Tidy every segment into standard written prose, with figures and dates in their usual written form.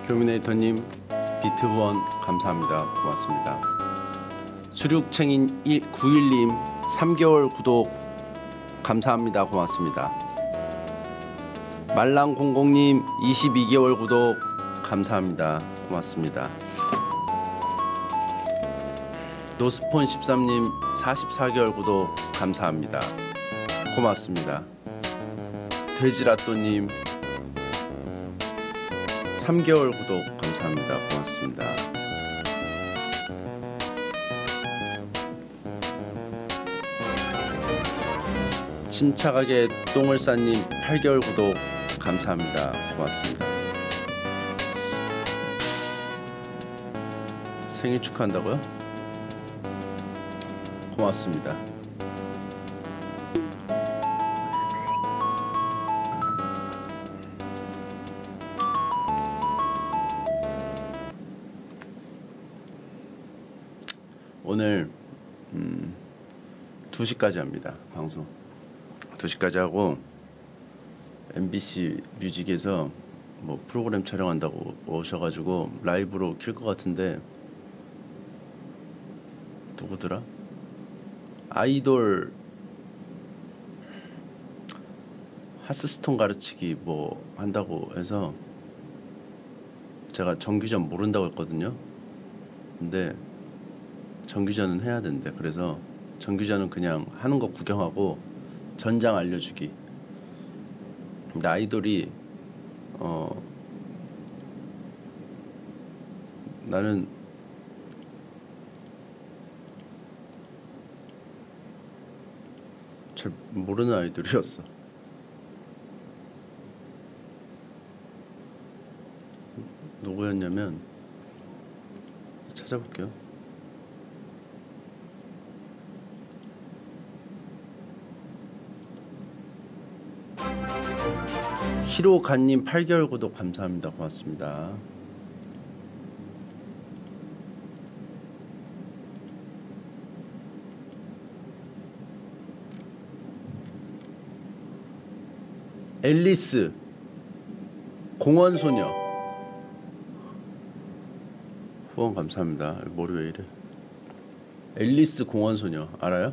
표미네이터님 비트 후원 감사합니다. 고맙습니다. 수륙챙인 91님 3개월 구독 감사합니다. 고맙습니다. 말랑공공님 22개월 구독 감사합니다. 고맙습니다. 노스폰 13님 44개월 구독 감사합니다. 고맙습니다. 돼지라또님 3개월 구독 감사합니다. 고맙습니다. 침착하게 똥을 싼님 8개월 구독 감사합니다. 고맙습니다. 생일 축하한다고요? 고맙습니다. 오늘 2시까지 합니다. 방송 2시까지 하고 MBC 뮤직에서 뭐 프로그램 촬영한다고 오셔가지고 라이브로 킬 것 같은데 누구더라? 아이돌 하스스톤 가르치기 뭐 한다고 해서 제가 정규전 모른다고 했거든요. 근데 정규전은 해야 된대. 그래서 정규전은 그냥 하는 거 구경하고 전장 알려주기. 근데 아이돌이 나는 잘 모르는 아이돌이었어. 누구였냐면 찾아볼게요. 히로간님 8개월 구독 감사합니다. 고맙습니다. 앨리스 공원소녀 후원 감사합니다. 머리 왜 이래? 앨리스 공원소녀 알아요?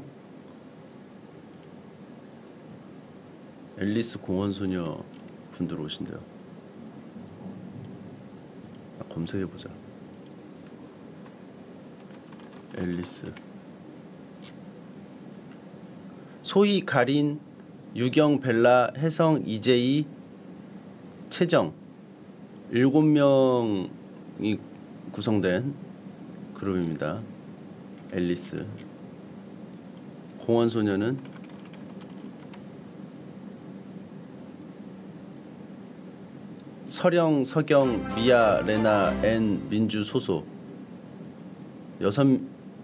앨리스 공원소녀 분들 오신대요. 검색해보자. 앨리스 소희, 가린, 유경, 벨라, 혜성, 이재희, 채정 7명이 구성된 그룹입니다. 앨리스. 공원소녀는 서령, 서경, 미아, 레나, 앤, 민주, 소소 6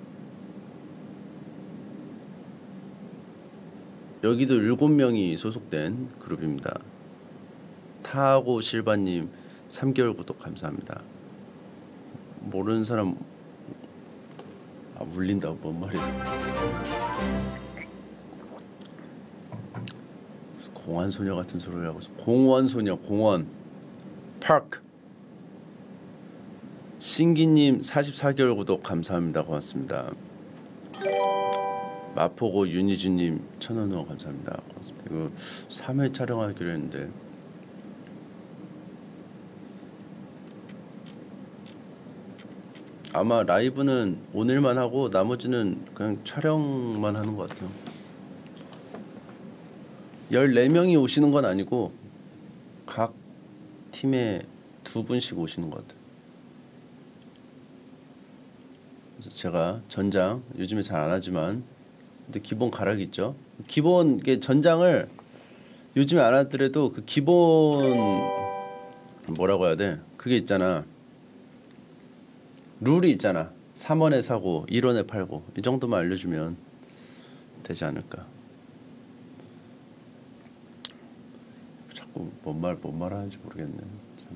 여기도 7명이 소속된 그룹입니다. 타고 실바님 3개월 구독 감사합니다. 모르는 사람 물린다. 뭔 말이야. 공원소녀 같은 소리를 하고 있어. 공원소녀 공원 파크. 신기님 44개월 구독 감사합니다. 고맙습니다. 마포고 윤희주님 1000원 후원 감사합니다. 고맙습니다. 이거 3회 촬영하기로 했는데 아마 라이브는 오늘만 하고 나머지는 그냥 촬영만 하는 것 같아요. 14명이 오시는 건 아니고 각 팀에 2분씩 오시는 것 같아요. 그래서 제가 전장 요즘에 잘 안 하지만 근데 기본 가락이 있죠. 기본 전장을 요즘에 안 하더라도 그 기본 뭐라고 해야 돼? 그게 있잖아. 룰이 있잖아. 3원에 사고 1원에 팔고 이 정도만 알려주면 되지 않을까. 자꾸 뭔 말 하는지 모르겠네. 참.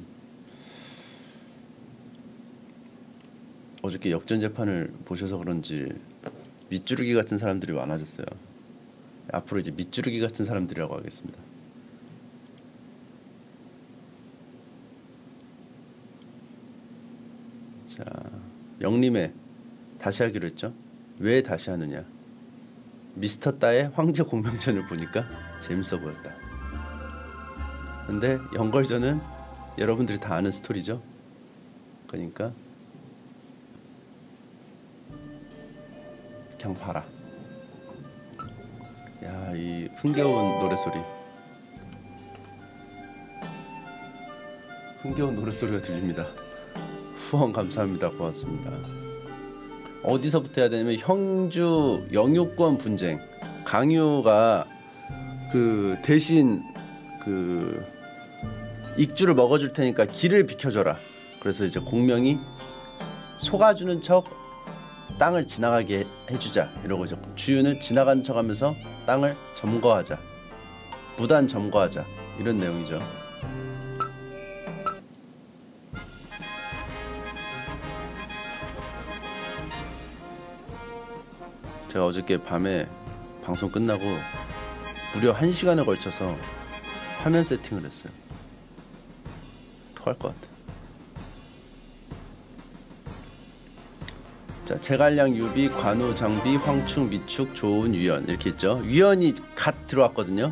어저께 역전 재판을 보셔서 그런지 밑주르기 같은 사람들이 많아졌어요. 앞으로 이제 밑주르기 같은 사람들이라고 하겠습니다. 영림에 다시 하기로 했죠. 왜 다시 하느냐? 미스터 따의 황제 공명전을 보니까 재밌어 보였다. 근데 연걸전은 여러분들이 다 아는 스토리죠. 그러니까 그냥 봐라. 야, 이 흥겨운 노래소리. 흥겨운 노래소리가 들립니다. 후원 감사합니다. 고맙습니다. 어디서부터 해야 되냐면 형주 영유권 분쟁. 강유가 그 대신 그 익주를 먹어줄 테니까 길을 비켜줘라. 그래서 이제 공명이 속아주는 척 땅을 지나가게 해주자 이러고 이제 주유는 지나가는 척하면서 땅을 점거하자, 무단 점거하자 이런 내용이죠. 제가 어저께 밤에 방송 끝나고 무려 1시간에 걸쳐서 화면 세팅을 했어요. 토할 것 같아. 자, 제갈량, 유비, 관우, 장비, 황충, 미축, 조은, 유연 이렇게 있죠. 유연이 갓 들어왔거든요.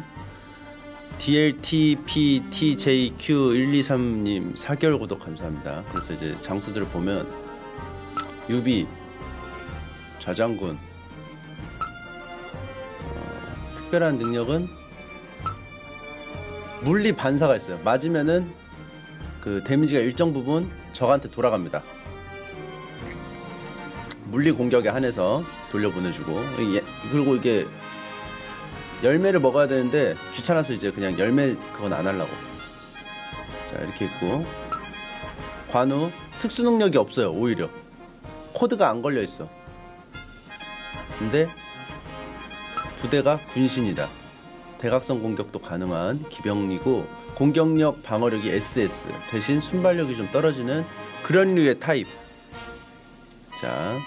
DLTPTJQ123님 4개월 구독 감사합니다. 그래서 이제 장수들을 보면 유비, 좌장군, 특별한 능력은 물리 반사가 있어요. 맞으면은 그 데미지가 일정 부분 적한테 돌아갑니다. 물리 공격에 한해서 돌려보내주고, 그리고 이게 열매를 먹어야 되는데 귀찮아서 이제 그냥 열매 그건 안 하려고. 자, 이렇게 있고, 관우 특수 능력이 없어요. 오히려 코드가 안 걸려 있어. 근데 부대가 군신이다. 대각선 공격도 가능한 기병이고 공격력 방어력이 SS 대신 순발력이 좀 떨어지는 그런 류의 타입. 자,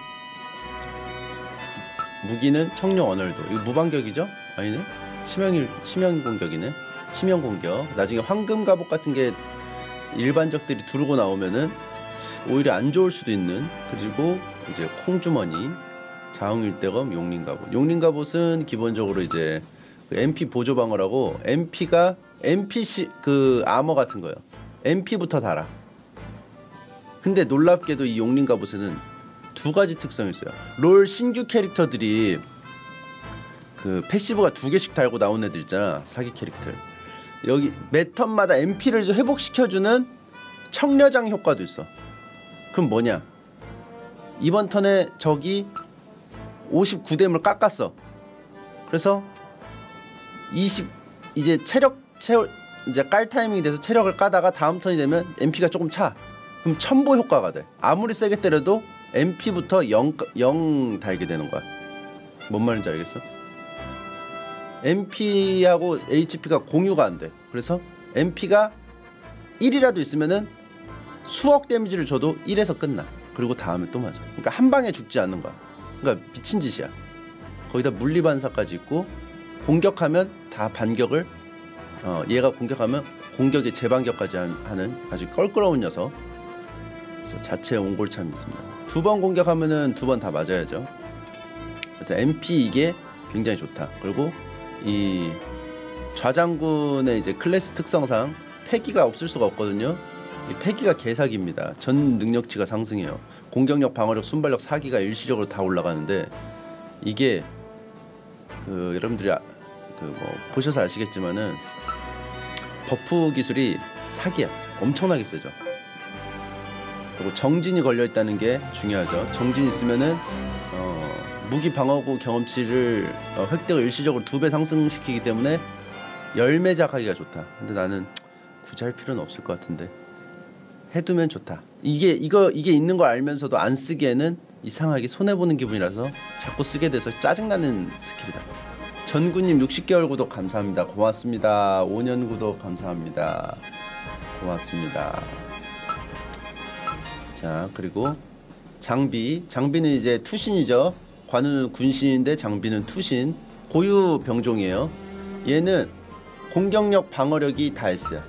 무기는 청룡 언얼도. 이거 무반격이죠? 아니네. 치명 공격이네. 치명 공격. 나중에 황금 갑옷 같은 게 일반적들이 두르고 나오면은 오히려 안 좋을 수도 있는. 그리고 이제 콩주머니, 자흥일대검, 용림갑옷. 용림갑옷은 기본적으로 이제 그 MP 보조 방어라고 MP가 MPC 그 아머 같은 거예요. MP부터 달아. 근데 놀랍게도 이 용림갑옷에는 두 가지 특성이 있어요. 롤 신규 캐릭터들이 그 패시브가 2개씩 달고 나온 애들 있잖아. 사기 캐릭터. 여기 매 턴마다 MP를 회복시켜주는 청려장 효과도 있어. 그럼 뭐냐? 이번 턴에 적이 59뎀을 깎았어. 그래서 이제 체력 이제 깔 타이밍이 돼서 체력을 까다가 다음 턴이 되면 MP가 조금 차. 그럼 첨보 효과가 돼. 아무리 세게 때려도 MP부터 0 달게 되는 거야. 뭔 말인지 알겠어? MP하고 HP가 공유가 안 돼. 그래서 MP가 1이라도 있으면은 수억 데미지를 줘도 1에서 끝나. 그리고 다음에 또 맞아. 그러니까 한 방에 죽지 않는 거야. 그러니까 미친 짓이야. 거기다 물리 반사까지 있고 공격하면 다 반격을 얘가 공격하면 공격에 재반격까지 하는 아주 껄끄러운 녀석. 그래서 자체 옹골참이 있습니다. 2번 공격하면은 2번 다 맞아야죠. 그래서 MP 이게 굉장히 좋다. 그리고 이 좌장군의 이제 클래스 특성상 패기가 없을 수가 없거든요. 이 패기가 개사기입니다. 전 능력치가 상승해요. 공격력, 방어력, 순발력, 사기가 일시적으로 다 올라가는데 이게 그 여러분들이 그 뭐 보셔서 아시겠지만은 버프 기술이 사기야. 엄청나게 세죠. 그리고 정진이 걸려 있다는 게 중요하죠. 정진 있으면은 무기 방어구 경험치를 획득을 일시적으로 2배 상승시키기 때문에 열매작 하기가 좋다. 근데 나는 굳이 할 필요는 없을 것 같은데 해두면 좋다. 이게 있는 걸 알면서도 안 쓰기에는 이상하게 손해보는 기분이라서 자꾸 쓰게 돼서 짜증나는 스킬이다. 전구님 60개월 구독 감사합니다. 고맙습니다. 5년 구독 감사합니다. 고맙습니다. 자, 그리고 장비는 이제 투신이죠. 관우는 군신인데 장비는 투신. 고유 병종이에요. 얘는 공격력, 방어력이 다 S야.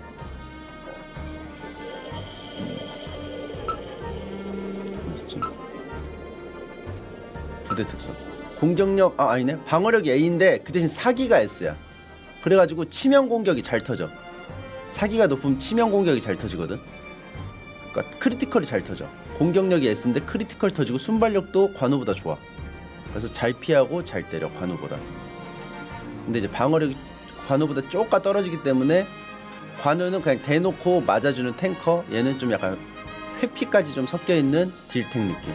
부대 특성. 공격력 아니네. 방어력이 A인데 그 대신 사기가 S야. 그래가지고 치명 공격이 잘 터져. 사기가 높으면 치명 공격이 잘 터지거든. 그러니까 크리티컬이 잘 터져. 공격력이 S인데 크리티컬 터지고 순발력도 관우보다 좋아. 그래서 잘 피하고 잘 때려 관우보다. 근데 이제 방어력이 관우보다 쪼까 떨어지기 때문에 관우는 그냥 대놓고 맞아주는 탱커, 얘는 좀 약간 회피까지 좀 섞여있는 딜탱 느낌.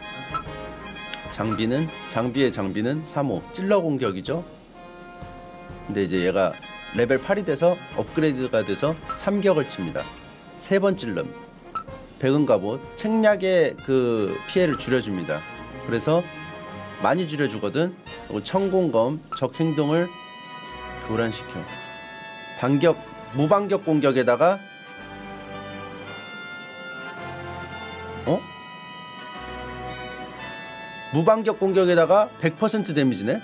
장비의 장비는 3호 찔러 공격이죠. 근데 이제 얘가 레벨 8이 돼서 업그레이드가 돼서 3격을 칩니다. 3번 찔름. 백은 갑옷 책략의 그 피해를 줄여줍니다. 그래서 많이 줄여주거든. 그리고 천공검 적 행동을 교란시켜. 무반격 공격에다가 무반격 공격에다가 100% 데미지네.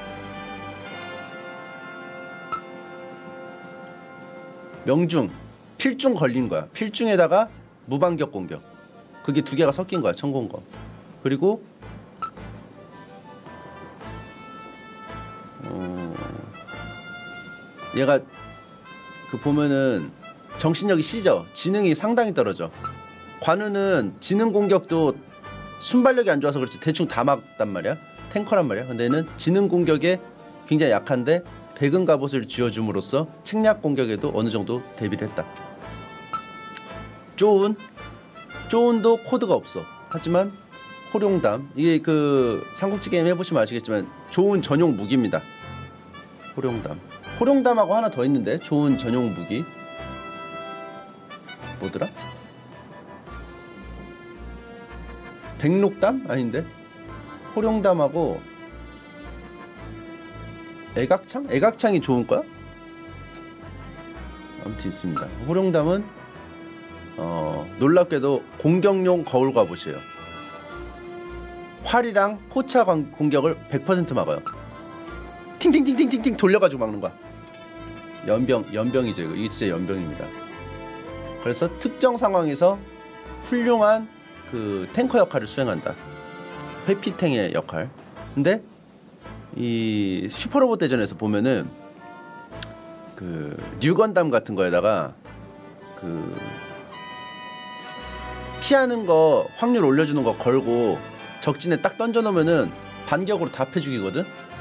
명중 필중 걸린 거야. 필중에다가 무반격 공격. 그게 두 개가 섞인 거야. 천공검. 그리고 얘가 그 보면은 정신력이 C죠. 지능이 상당히 떨어져. 관우는 지능 공격도 순발력이 안 좋아서 그렇지 대충 다 막단 말이야. 탱커란 말이야. 근데 얘는 지능 공격에 굉장히 약한데 백은 갑옷을 쥐어줌으로써 책략 공격에도 어느 정도 대비를 했다. 쪼운도 코드가 없어. 하지만 호룡담, 이게 그 삼국지 게임 해보시면 아시겠지만 좋은 전용 무기입니다. 호룡담하고 하나 더 있는데 좋은 전용 무기 뭐더라? 백록담? 아닌데 호룡담하고 애각창? 애각창이 좋은 거야? 아무튼 있습니다. 호룡담은 놀랍게도 공격용 거울 갑옷이에요. 활이랑 포차 공격을 100% 막아요. 팅팅팅팅팅팅 돌려가지고 막는 거야. 연병이죠. 이게 진짜 연병입니다. 그래서 특정 상황에서 훌륭한 그 탱커 역할을 수행한다. 회피탱의 역할. 근데 이 슈퍼로봇 대전에서 보면은 그 류건담 같은 거에다가 그 피하는 거 확률 올려주는 거 걸고 적진에 딱 던져놓으면은 반격으로 답해 죽이거든.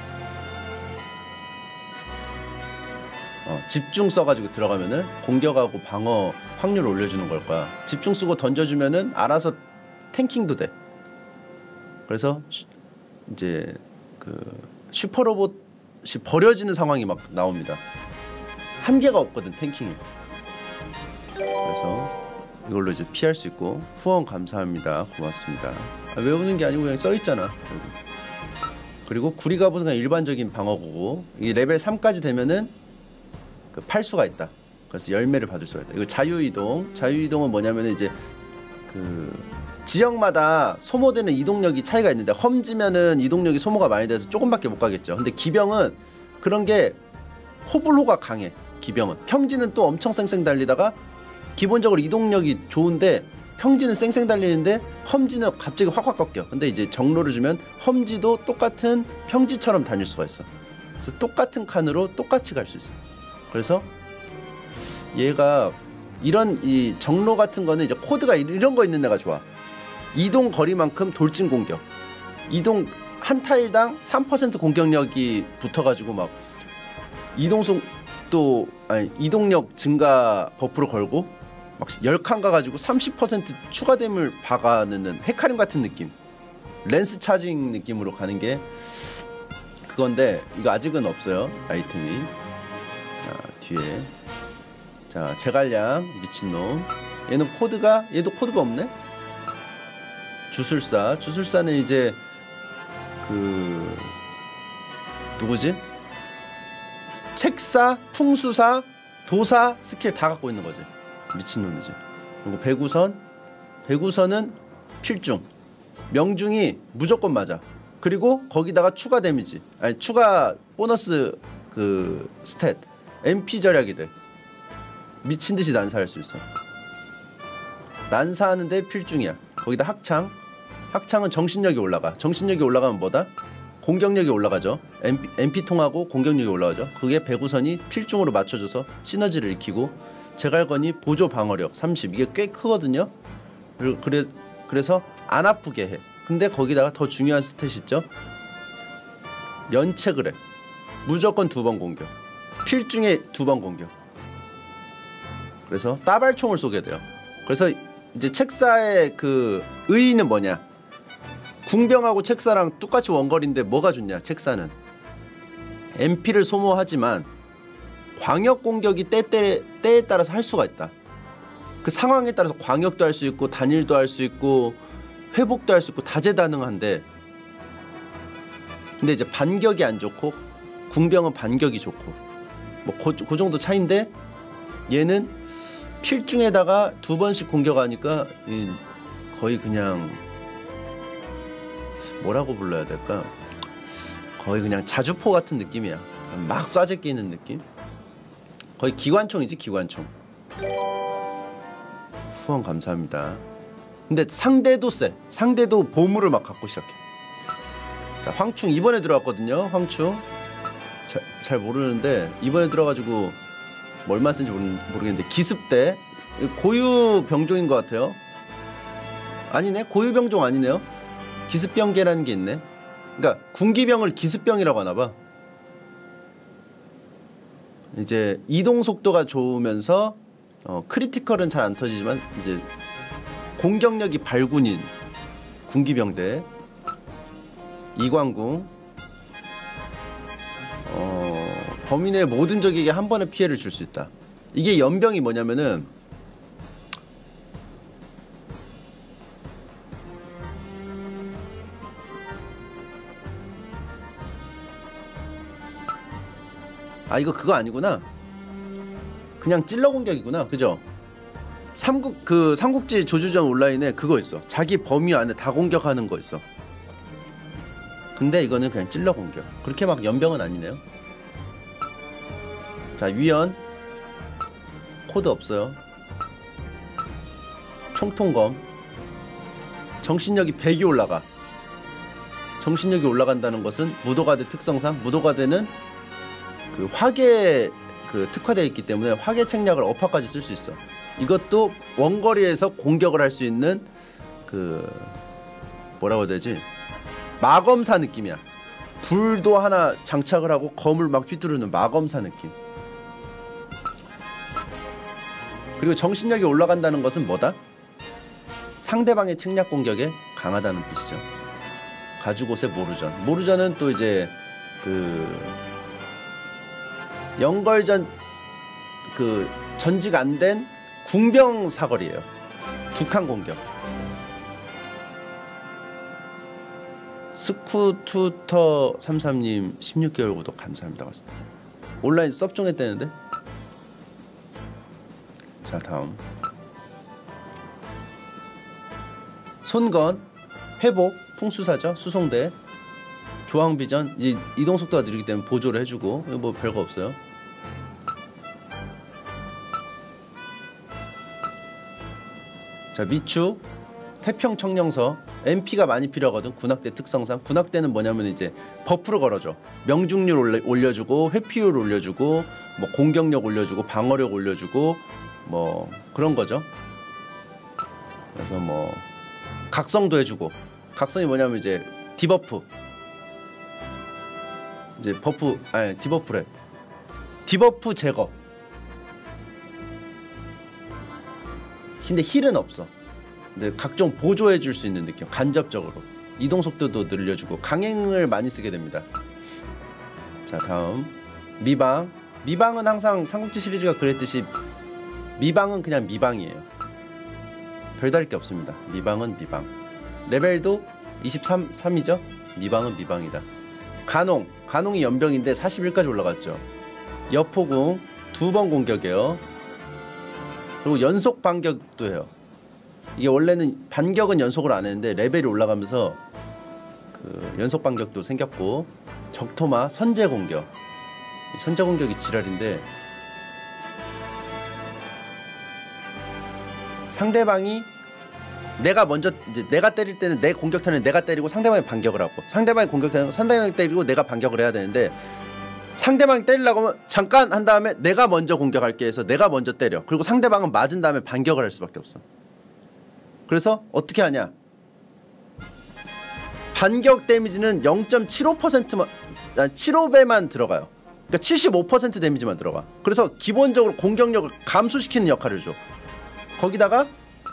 집중 써가지고 들어가면은 공격하고 방어 확률 올려주는 걸 거야. 집중 쓰고 던져주면은 알아서 탱킹도 돼. 그래서 이제 그 슈퍼로봇이 버려지는 상황이 막 나옵니다. 한계가 없거든 탱킹에. 그래서 이걸로 이제 피할 수 있고. 후원 감사합니다. 고맙습니다. 외우는 게 아니고 그냥 써있잖아. 그리고 구리갑옷은 그냥 일반적인 방어구고, 이 레벨 3까지 되면은 그 팔수가 있다. 그래서 열매를 받을 수가 있다. 이거 자유이동은 뭐냐면은 이제 그 지역마다 소모되는 이동력이 차이가 있는데, 험지면은 이동력이 소모가 많이 돼서 조금밖에 못 가겠죠. 근데 기병은 그런 게 호불호가 강해. 기병은 평지는 또 엄청 쌩쌩 달리다가 기본적으로 이동력이 좋은데 평지는 쌩쌩 달리는데 험지는 갑자기 확확 꺾여. 근데 이제 정로를 주면 험지도 똑같은 평지처럼 다닐 수가 있어. 그래서 똑같은 칸으로 똑같이 갈 수 있어. 그래서 얘가 이런 이 정로 같은 거는 이제 코드가 이런 거 있는 애가 좋아. 이동 거리만큼 돌진 공격. 이동 한 타일당 3% 공격력이 붙어가지고 막 이동력 증가 버프를 걸고 막 10칸 가가지고 30% 추가됨을 박아넣는 헤카림 같은 느낌. 랜스 차징 느낌으로 가는 게 그건데, 이거 아직은 없어요 아이템이. 자 뒤에 자 제갈량 미친놈. 얘는 얘도 코드가 없네. 주술사는 이제 그 누구지? 책사, 풍수사, 도사 스킬 다 갖고 있는 거지. 미친놈이지. 그리고 배구선은 필중, 명중이 무조건 맞아. 그리고 거기다가 추가 데미지, 아니 추가 보너스 그 스탯 MP 절약이 돼. 미친듯이 난사할 수 있어. 난사하는데 필중이야. 거기다 학창은 정신력이 올라가. 정신력이 올라가면 뭐다? 공격력이 올라가죠. MP통하고 공격력이 올라가죠. 그게 배구선이 필중으로 맞춰줘서 시너지를 익히고, 제갈건이 보조 방어력 30. 이게 꽤 크거든요. 그래서 안 아프게 해. 근데 거기다가 더 중요한 스탯이 있죠. 연체그래. 무조건 2번 공격. 필중에 2번 공격. 그래서 따발총을 쏘게 돼요. 그래서 이제 책사의 그 의의는 뭐냐? 궁병하고 책사랑 똑같이 원거리인데 뭐가 좋냐? 책사는 MP를 소모하지만 광역 공격이 때에 따라서 할 수가 있다. 그 상황에 따라서 광역도 할 수 있고 단일도 할 수 있고 회복도 할 수 있고 다재다능한데, 근데 이제 반격이 안 좋고 궁병은 반격이 좋고 뭐 그 정도 차인데, 얘는 필중에다가 2번씩 공격하니까 거의 그냥 뭐라고 불러야 될까? 거의 그냥 자주포 같은 느낌이야. 막 쏴제 끼는 느낌? 거의 기관총이지, 기관총. 후원 감사합니다. 근데 상대도 세. 상대도 보물을 막 갖고 시작해. 자, 황충 이번에 들어왔거든요. 황충 잘 모르는데 이번에 들어가지고 뭐 얼마 쓴지 모르겠는데, 기습대 고유 병종인 것 같아요. 아니네, 고유 병종 아니네요. 기습병계라는 게 있네. 그러니까 군기병을 기습병이라고 하나봐. 이제 이동 속도가 좋으면서 크리티컬은 잘 안 터지지만 이제 공격력이 발군인 군기병대. 이광궁. 범인의 모든 적에게 한 번의 피해를 줄 수 있다. 이게 연병이 뭐냐면은 이거 그거 아니구나. 그냥 찔러 공격이구나. 그죠? 삼국지 조주전 온라인에 그거 있어. 자기 범위 안에 다 공격하는 거 있어. 근데 이거는 그냥 찔러 공격. 그렇게 막 연병은 아니네요. 자, 위연 코드 없어요. 총통검. 정신력이 100이 올라가. 정신력이 올라간다는 것은 무도가대 특성상, 무도가대는 그 화계 특화되어 있기 때문에 화계 책략을 어파까지 쓸 수 있어. 이것도 원거리에서 공격을 할 수 있는 그 뭐라고 해야 되지? 마검사 느낌이야. 불도 하나 장착을 하고 검을 막 휘두르는 마검사 느낌. 그리고 정신력이 올라간다는 것은 뭐다? 상대방의 책략 공격에 강하다는 뜻이죠. 가죽옷의 모르전. 모르전은 또 이제 영걸전 전직 안 된 궁병 사거리예요. 2칸 공격. 스쿠투터 33님 16개월 구독 감사합니다. 온라인 섭종했다는데? 자, 다음 손건 회복 풍수사죠. 수송대 조항비전. 이동 속도가 느리기 때문에 보조를 해주고, 뭐 별거 없어요. 자, 미추 태평청령서. MP가 많이 필요하거든. 군악대 특성상. 군악대는 뭐냐면 이제 버프를 걸어줘. 명중률 올려주고, 회피율 올려주고, 뭐 공격력 올려주고, 방어력 올려주고, 뭐 그런 거죠. 그래서 뭐 각성도 해주고. 각성이 뭐냐면 이제 디버프. 이제 버프, 아니 디버프래. 디버프 제거. 근데 힐은 없어. 근데 각종 보조해 줄 수 있는 느낌. 간접적으로 이동 속도도 늘려주고 강행을 많이 쓰게 됩니다. 자, 다음 미방. 미방은 항상 삼국지 시리즈가 그랬듯이 미방은 그냥 미방이에요. 별다를 게 없습니다. 미방은 미방. 레벨도 23이죠. 미방은 미방이다. 간홍이 연병인데 41까지 올라갔죠. 여포궁 2번 공격이에요. 그리고 연속 반격도 해요. 이게 원래는 반격은 연속을 안 했는데 레벨이 올라가면서 연속 반격도 생겼고. 적토마 선제 공격. 선제 공격이 지랄인데, 상대방이 내가 먼저 이제 내가 때릴 때는 내 공격 턴에 내가 때리고 상대방이 반격을 하고 상대방이 공격 턴에 상대방이 때리고 내가 반격을 해야 되는데 상대방이 때리려고 하면 잠깐 한 다음에 내가 먼저 공격할게 해서 내가 먼저 때려. 그리고 상대방은 맞은 다음에 반격을 할 수밖에 없어. 그래서 어떻게 하냐? 반격 데미지는 0.75%만 75배만 들어가요. 그러니까 75% 데미지만 들어가. 그래서 기본적으로 공격력을 감소시키는 역할을 줘. 거기다가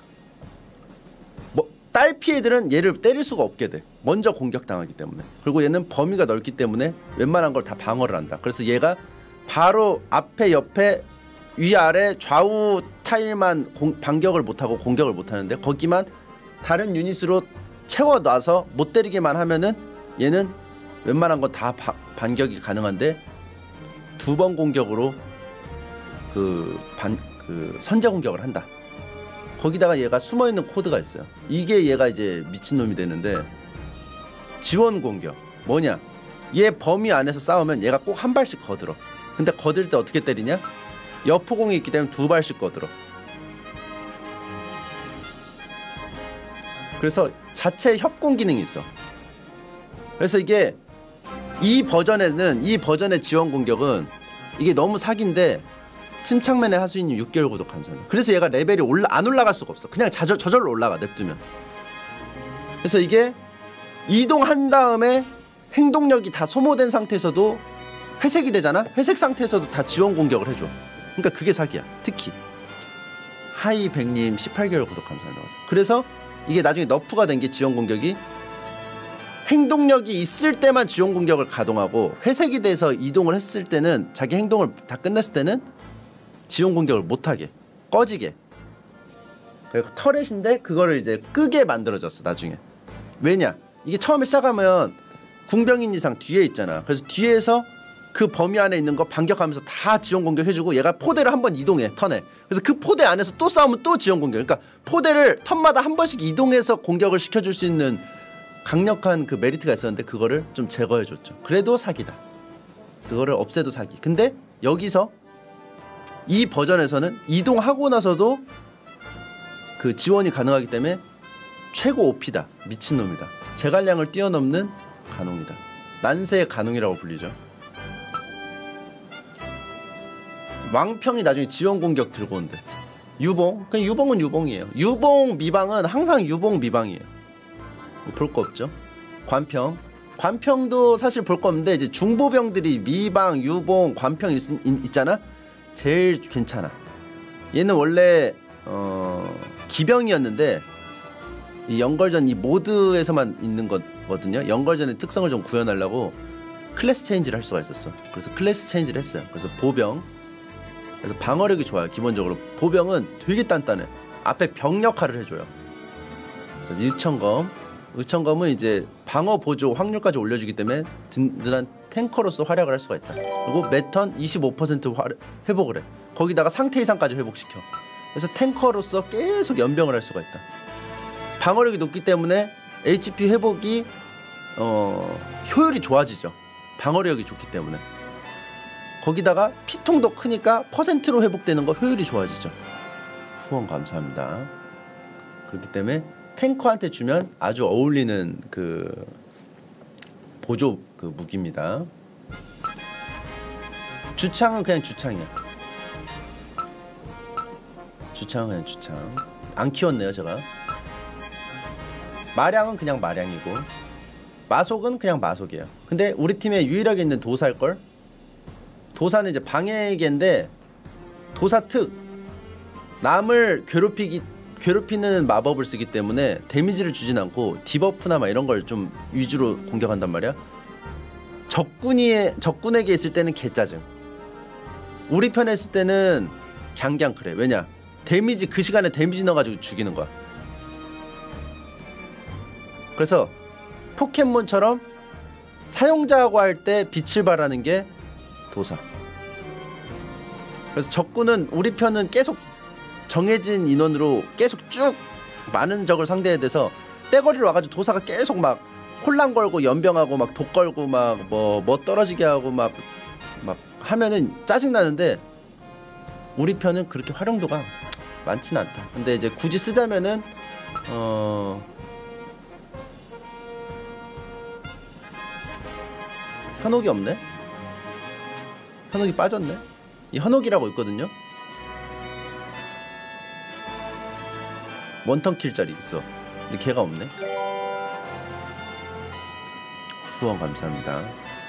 뭐 딸피 애들은 얘를 때릴 수가 없게 돼. 먼저 공격당하기 때문에. 그리고 얘는 범위가 넓기 때문에 웬만한 걸 다 방어를 한다. 그래서 얘가 바로 앞에 옆에 위아래 좌우 타일만 반격을 못하고 공격을 못하는데 거기만 다른 유닛으로 채워놔서 못 때리게만 하면은 얘는 웬만한 건 다 반격이 가능한데 2번 공격으로 그 선제 공격을 한다. 거기다가 얘가 숨어있는 코드가 있어요. 이게 얘가 이제 미친놈이 되는데 지원 공격 뭐냐? 얘 범위 안에서 싸우면 얘가 꼭 한 발씩 거들어. 근데 거들 때 어떻게 때리냐? 여포공이 있기 때문에 2발씩 거들어. 그래서 자체 협공 기능이 있어. 그래서 이게 이 버전의 지원 공격은 이게 너무 사기인데 침착맨의 하수인님 6개월 구독 감사합니다. 그래서 얘가 레벨이 안 올라갈 수가 없어. 그냥 저절로 올라가 냅두면. 그래서 이게 이동한 다음에 행동력이 다 소모된 상태에서도 회색이 되잖아? 회색 상태에서도 다 지원 공격을 해줘. 그러니까 그게 사기야. 특히 하이백님 18개월 구독 감사합니다. 그래서 이게 나중에 너프가 된 게 지원 공격이 행동력이 있을 때만 지원 공격을 가동하고 회색이 돼서 이동을 했을 때는 자기 행동을 다 끝냈을 때는 지원 공격을 못하게 꺼지게. 그리고 터렛인데 그거를 이제 끄게 만들어졌어 나중에. 왜냐? 이게 처음에 시작하면 궁병인 이상 뒤에 있잖아. 그래서 뒤에서 그 범위 안에 있는 거 반격하면서 다 지원 공격해주고 얘가 포대를 한번 이동해 턴에. 그래서 그 포대 안에서 또 싸우면 또 지원 공격. 그러니까 포대를 턴마다 한 번씩 이동해서 공격을 시켜줄 수 있는 강력한 그 메리트가 있었는데 그거를 좀 제거해줬죠. 그래도 사기다. 그거를 없애도 사기. 근데 여기서 이 버전에서는 이동하고 나서도 그 지원이 가능하기 때문에 최고 OP다. 미친놈이다. 제갈량을 뛰어넘는 가농이다. 난세의 가농이라고 불리죠. 왕평이 나중에 지원 공격 들고 온대. 유봉? 그냥 유봉은 유봉이에요. 유봉 미방은 항상 유봉 미방이에요. 볼 거 없죠. 관평도 사실 볼 거 없는데 이제 중보병들이 미방, 유봉, 관평 있잖아. 제일 괜찮아. 얘는 원래 기병이었는데 이 연걸전 이 모드에서만 있는 거거든요. 연걸전의 특성을 좀 구현하려고 클래스 체인지를 할 수가 있었어. 그래서 클래스 체인지를 했어요. 그래서 보병. 그래서 방어력이 좋아요. 기본적으로 보병은 되게 단단해. 앞에 병 역할을 해줘요. 그래서 의천검은 이제 방어 보조 확률까지 올려주기 때문에 든든한 탱커로서 활약을 할 수가 있다. 그리고 매턴 25% 회복을 해. 거기다가 상태 이상까지 회복시켜. 그래서 탱커로서 계속 연병을 할 수가 있다. 방어력이 높기 때문에 HP 회복이 효율이 좋아지죠. 방어력이 좋기 때문에. 거기다가 피통도 크니까 퍼센트로 회복되는 거 효율이 좋아지죠. 후원 감사합니다. 그렇기 때문에 탱커한테 주면 아주 어울리는 그 보조 그 무기입니다. 주창은 그냥 주창이야. 주창은 그냥 주창. 안 키웠네요 제가. 마량은 그냥 마량이고 마속은 그냥 마속이에요. 근데 우리 팀에 유일하게 있는 도사일걸? 도사는 이제 방해계인데 도사 특 남을 괴롭히는 마법을 쓰기 때문에 데미지를 주진 않고 디버프나 막 이런 걸 좀 위주로 공격한단 말이야. 적군에게 있을 때는 개짜증. 우리 편에 있을 때는 그냥 그래. 왜냐? 데미지 그 시간에 데미지 넣어가지고 죽이는 거야. 그래서 포켓몬처럼 사용자하고 할 때 빛을 발하는 게 도사. 그래서 적군은 우리 편은 계속 정해진 인원으로 계속 쭉 많은 적을 상대해야 돼서 떼거리로 와가지고 도사가 계속 막 혼란 걸고 연병하고 막 독 걸고 막 뭐 떨어지게 하고 막 하면은 짜증 나는데 우리 편은 그렇게 활용도가 많지는 않다. 근데 이제 굳이 쓰자면은 현혹이 없네? 현혹이 빠졌네? 이 현혹이라고 있거든요? 원턴 킬짜리 있어. 근데 걔가 없네? 후원 감사합니다.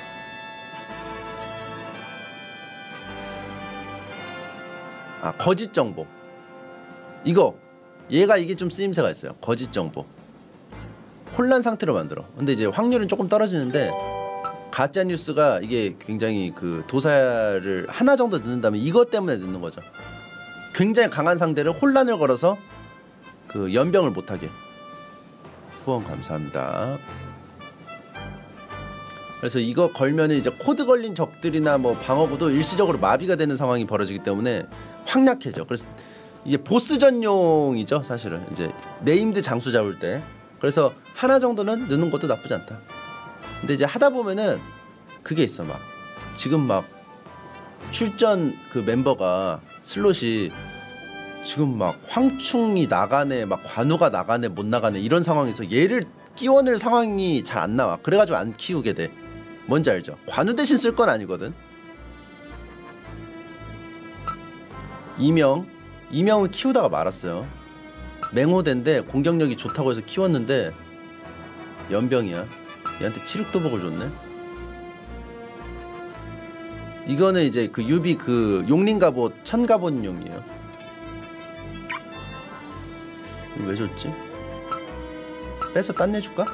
아, 거짓 정보. 이거 얘가 이게 좀 쓰임새가 있어요. 거짓 정보. 혼란 상태로 만들어. 근데 이제 확률은 조금 떨어지는데 가짜 뉴스가 이게 굉장히 그 도사를 하나 정도 넣는다면 이것 때문에 넣는 거죠. 굉장히 강한 상대를 혼란을 걸어서 그 연병을 못하게. 후원 감사합니다. 그래서 이거 걸면 이제 코드 걸린 적들이나 뭐 방어구도 일시적으로 마비가 되는 상황이 벌어지기 때문에 확 약해져. 그래서 이제 보스 전용이죠, 사실은. 이제 네임드 장수 잡을 때. 그래서 하나 정도는 넣는 것도 나쁘지 않다. 근데 이제 하다 보면은 그게 있어. 막 지금 막 출전 그 멤버가 슬롯이 지금 막 황충이 나가네, 막 관우가 나가네, 못 나가네 이런 상황에서 얘를 끼워낼 상황이 잘 안 나와. 그래가지고 안 키우게 돼. 뭔지 알죠? 관우 대신 쓸 건 아니거든. 이명은 키우다가 말았어요. 맹호대인데 공격력이 좋다고 해서 키웠는데 연병이야. 얘한테 치륵도복을 줬네. 이거는 이제 그 유비 그 용린갑옷 천갑옷용이에요. 이거 왜 줬지? 빼서 딴 내줄까?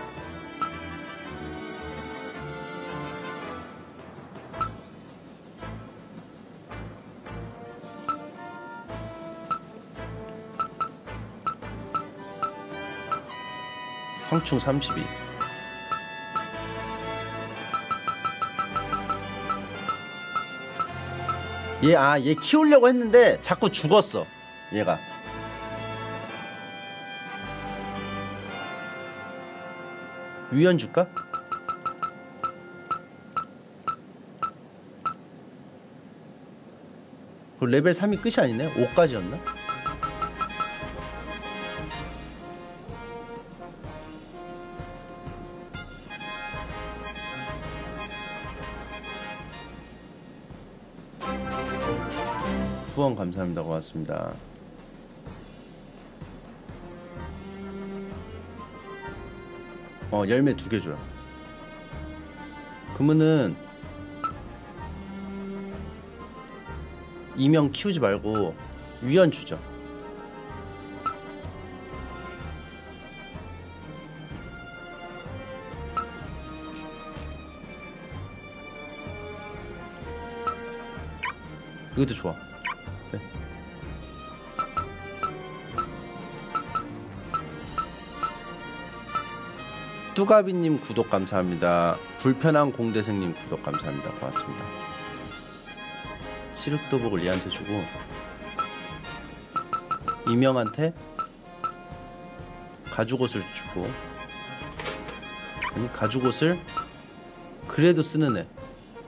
황충 32. 얘 키우려고 했는데 자꾸 죽었어. 얘가. 위원 줄까? 그 레벨 3이 끝이 아니네? 5까지였나? 후원 감사합니다. 고맙습니다. 열매 2개 줘요. 그러면은 이명 키우지 말고 위원 주죠. 이것도 좋아. 네. 뚜가비님 구독 감사합니다. 불편한 공대생님 구독 감사합니다. 고맙습니다. 칠흑도복을 얘한테 주고 이명한테 가죽옷을 주고, 아니 가죽옷을 그래도 쓰는 애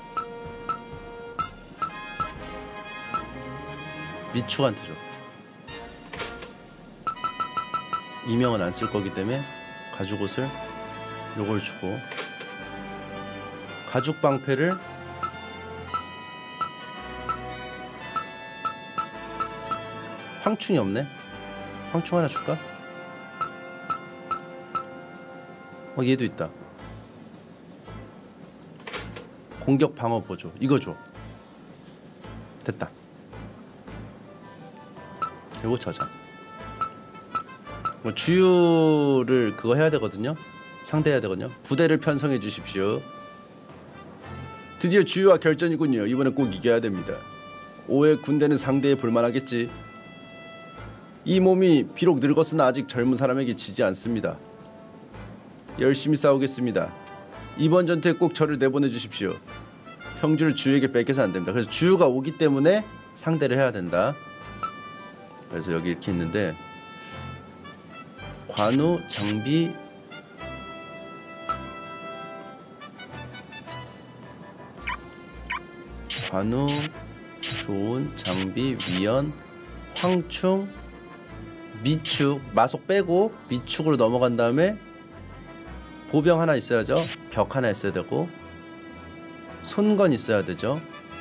미추한테 줘. 이명은 안 쓸 거기 때문에 가죽옷을 요걸 주고, 가죽 방패를 황충이 없네. 황충 하나 줄까? 얘도 있다. 공격 방어 보조 이거 줘. 됐다. 요거 저장. 주유를 그거 해야 되거든요. 상대해야 되거든요. 부대를 편성해 주십시오. 드디어 주유와 결전이군요. 이번엔 꼭 이겨야 됩니다. 5회 군대는 상대에 볼만하겠지. 이 몸이 비록 늙었으나 아직 젊은 사람에게 지지 않습니다. 열심히 싸우겠습니다. 이번 전투에 꼭 저를 내보내 주십시오. 형주를 주유에게 뺏겨서 안 됩니다. 그래서 주유가 오기 때문에 상대를 해야 된다. 그래서 여기 이렇게 있는데, 관우 장비 관우 좋은 장비 위연 황충 미축 마속 빼고 미축으로 넘어간 다음에 보병 하나 있어야죠. 벽 하나 있어야 되고 손건 있어야 되죠.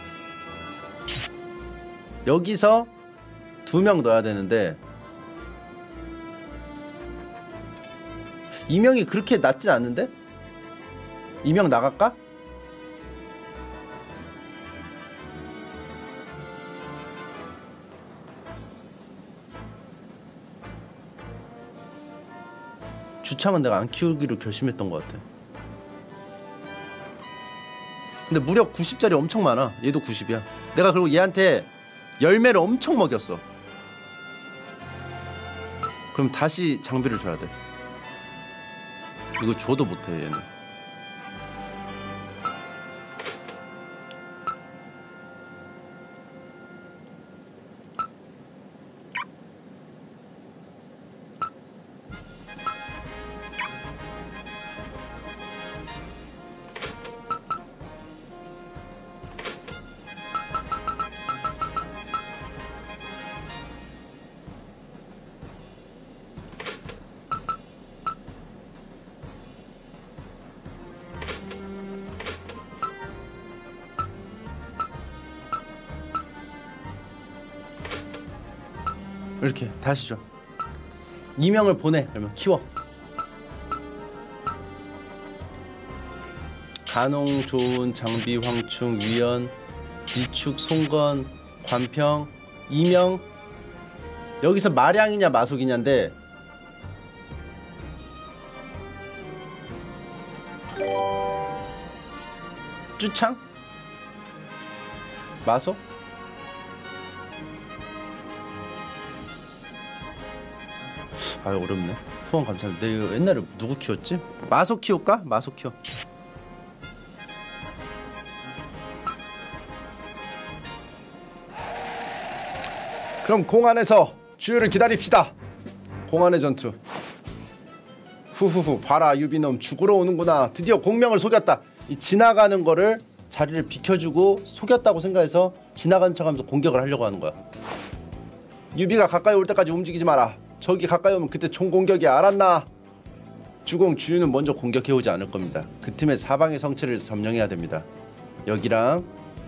여기서 2명 넣어야 되는데 이명이 그렇게 낮진 않는데? 이명 나갈까? 주창은 내가 안 키우기로 결심했던 것 같아. 근데 무려 90짜리 엄청 많아. 얘도 90이야. 내가 그리고 얘한테 열매를 엄청 먹였어. 그럼 다시 장비를 줘야 돼. 이거 줘도 못해 얘는. 이렇게 다시 줘. 이명을 보내. 그러면 키워. 가농 좋은 장비 황충 위연 비축 송건 관평 이명. 여기서 마량이냐 마속이냐인데 쭈창 마속. 아 어렵네. 후원 감사합니다. 내가 옛날에 누구 키웠지? 마속 키울까? 마속 키워. 그럼 공안에서 주유를 기다립시다. 공안의 전투. 후후후 봐라 유비놈 죽으러 오는구나. 드디어 공명을 속였다. 이 지나가는 거를 자리를 비켜주고 속였다고 생각해서 지나가는 척하면서 공격을 하려고 하는 거야. 유비가 가까이 올 때까지 움직이지 마라. 저기 가까이 오면 그때 총공격이야. 알았나? 주공 주유는 먼저 공격해오지 않을 겁니다. 그 틈에 사방의 성체를 점령해야 됩니다. 여기랑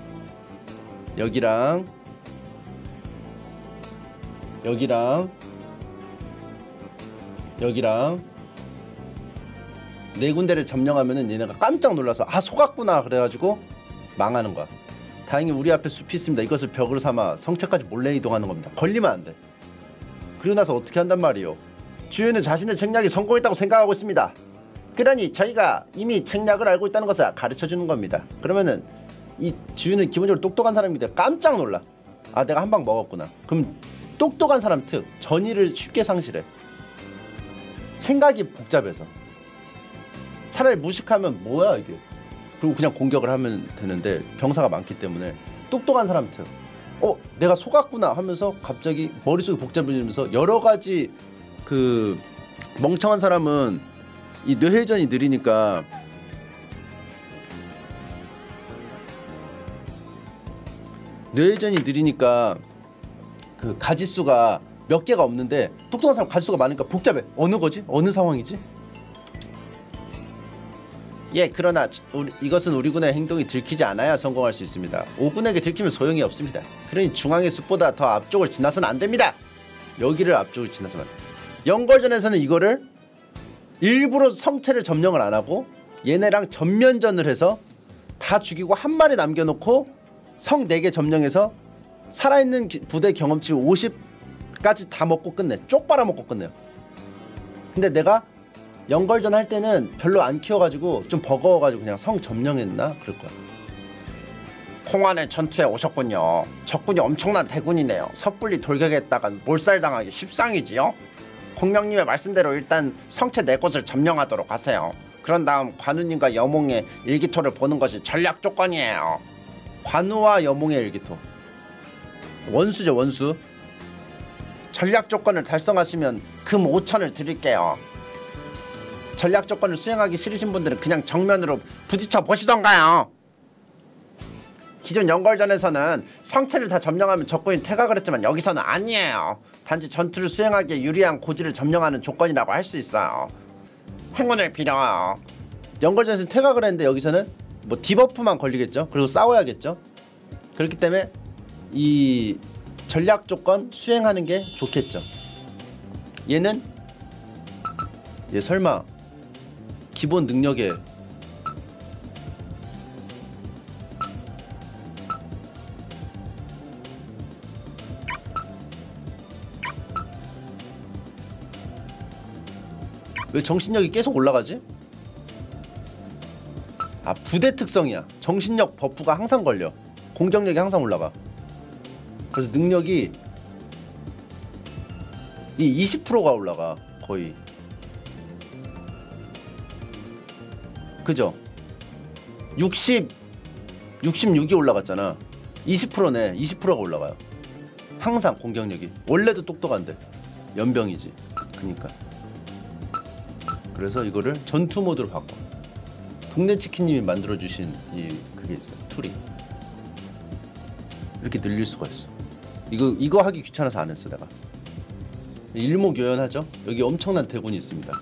여기랑 여기랑 여기랑 네 군데를 점령하면은 얘네가 깜짝 놀라서 아 속았구나 그래가지고 망하는 거야. 다행히 우리 앞에 숲이 있습니다. 이것을 벽으로 삼아 성체까지 몰래 이동하는 겁니다. 걸리면 안 돼. 그리고 나서 어떻게 한단 말이요? 주유는 자신의 책략이 성공했다고 생각하고 있습니다. 그러니 저희가 이미 책략을 알고 있다는 것을 가르쳐주는 겁니다. 그러면은 이 주유는 기본적으로 똑똑한 사람인데 깜짝 놀라. 아 내가 한 방 먹었구나. 그럼 똑똑한 사람 특 전의를 쉽게 상실해. 생각이 복잡해서. 차라리 무식하면 뭐야 이게. 그리고 그냥 공격을 하면 되는데 병사가 많기 때문에 똑똑한 사람 특 내가 속았구나 하면서 갑자기 머릿속이 복잡해지면서 여러가지 그 멍청한 사람은 이 뇌회전이 느리니까 그 가지수가 몇 개가 없는데 똑똑한 사람 가지수가 많으니까 복잡해. 어느 거지? 어느 상황이지? 예, 그러나 이것은 우리 군의 행동이 들키지 않아야 성공할 수 있습니다. 오군에게 들키면 소용이 없습니다. 그러니 중앙의 숲보다 더 앞쪽을 지나서는 안 됩니다. 여기를 앞쪽을 지나서는 안 됩니다. 영걸전에서는 이거를 일부러 성체를 점령을 안 하고 얘네랑 전면전을 해서 다 죽이고 한 마리 남겨놓고 성 4개 점령해서 살아있는 부대 경험치 50까지 다 먹고 끝내. 쪽 빨아먹고 끝내요. 근데 내가 영걸전 할 때는 별로 안 키워가지고 좀 버거워가지고 그냥 성 점령했나? 그럴 거야. 홍안의 전투에 오셨군요. 적군이 엄청난 대군이네요. 섣불리 돌격했다가 몰살당하기 십상이지요. 공명님의 말씀대로 일단 성체 4곳을 점령하도록 하세요. 그런 다음 관우님과 여몽의 일기토를 보는 것이 전략 조건이에요. 관우와 여몽의 일기토. 원수죠 원수. 전략 조건을 달성하시면 금 5천을 드릴게요. 전략 조건을 수행하기 싫으신 분들은 그냥 정면으로 부딪혀 보시던가요. 기존 연걸전에서는 성체를 다 점령하면 적군이 퇴각을 했지만 여기서는 아니에요. 단지 전투를 수행하기에 유리한 고지를 점령하는 조건이라고 할 수 있어요. 행운을 빌어요. 연걸전에서는 퇴각을 했는데 여기서는 뭐 디버프만 걸리겠죠. 그리고 싸워야겠죠. 그렇기 때문에 이 전략 조건 수행하는 게 좋겠죠. 얘는 얘 설마 기본 능력에 왜 정신력이 계속 올라가지? 아, 부대 특성이야. 정신력 버프가 항상 걸려. 공격력이 항상 올라가. 그래서 능력이 이 20%가 올라가. 거의. 그죠? 66이 올라갔잖아. 20%네. 20%가 올라가요. 항상 공격력이. 원래도 똑똑한데. 연병이지. 그니까. 그래서 이거를 전투 모드로 바꿔. 동네 치킨님이 만들어주신 그게 있어. 툴이. 이렇게 늘릴 수가 있어. 이거 하기 귀찮아서 안 했어 내가. 일목요연하죠. 여기 엄청난 대군이 있습니다.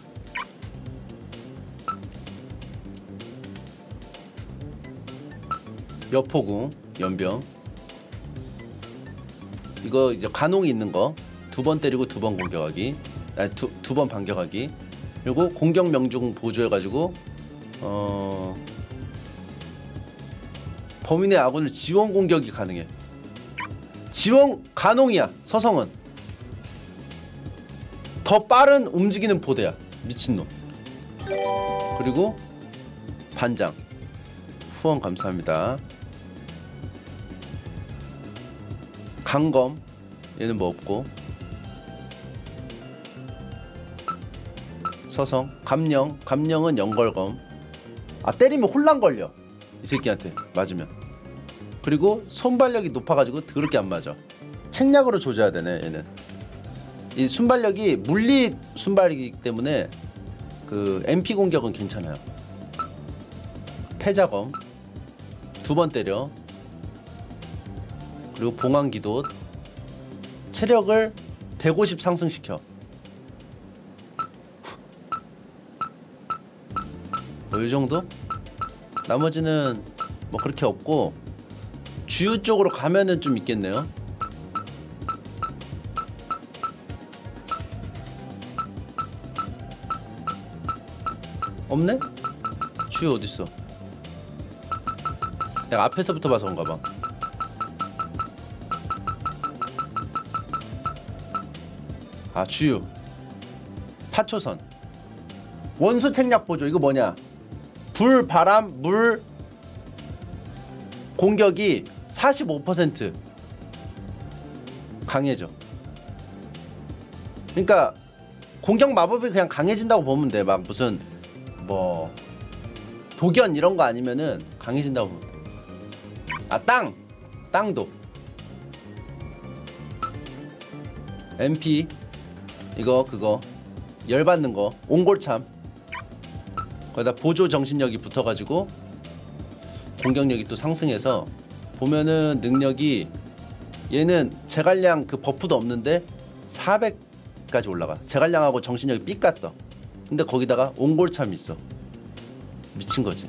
여포궁, 연병. 이거 이제 관홍이 있는 거. 2번 때리고 2번 공격하기. 아니 두 번 반격하기. 그리고 공격 명중 보조해가지고 범인의 아군을 지원 공격이 가능해. 지원 가농이야. 서성은 더 빠른 움직이는 보대야. 미친놈. 그리고 반장 후원 감사합니다. 강검 얘는 뭐 없고. 서성 감령은 연걸검. 아, 때리면 혼란 걸려 이 새끼한테 맞으면. 그리고 손발력이 높아가지고 더럽게 안 맞아. 책략으로 조져야 되네 얘는. 이 순발력이 물리 순발이기 때문에 그 MP 공격은 괜찮아요. 패자검 2번 때려. 그리고 봉황기도 체력을 150 상승시켜. 뭐 이정도? 나머지는 뭐 그렇게 없고 주유 쪽으로 가면은 좀 있겠네요. 없네? 주유 어딨어? 내가 앞에서부터 봐서 그런가봐. 아, 주유 파초선 원소 책략 보조. 이거 뭐냐? 불, 바람, 물 공격이 45% 강해져. 그러니까 공격 마법이 그냥 강해진다고 보면 돼. 막 무슨 뭐 독연 이런 거 아니면은 강해진다고 보면 돼. 아, 땅도 MP 이거 그거 열받는 거 옹골참 거기다 보조 정신력이 붙어가지고 공격력이 또 상승해서 보면은 능력이 얘는 제갈량 그 버프도 없는데 400까지 올라가. 제갈량하고 정신력이 삐깠떠. 근데 거기다가 옹골참이 있어. 미친거지.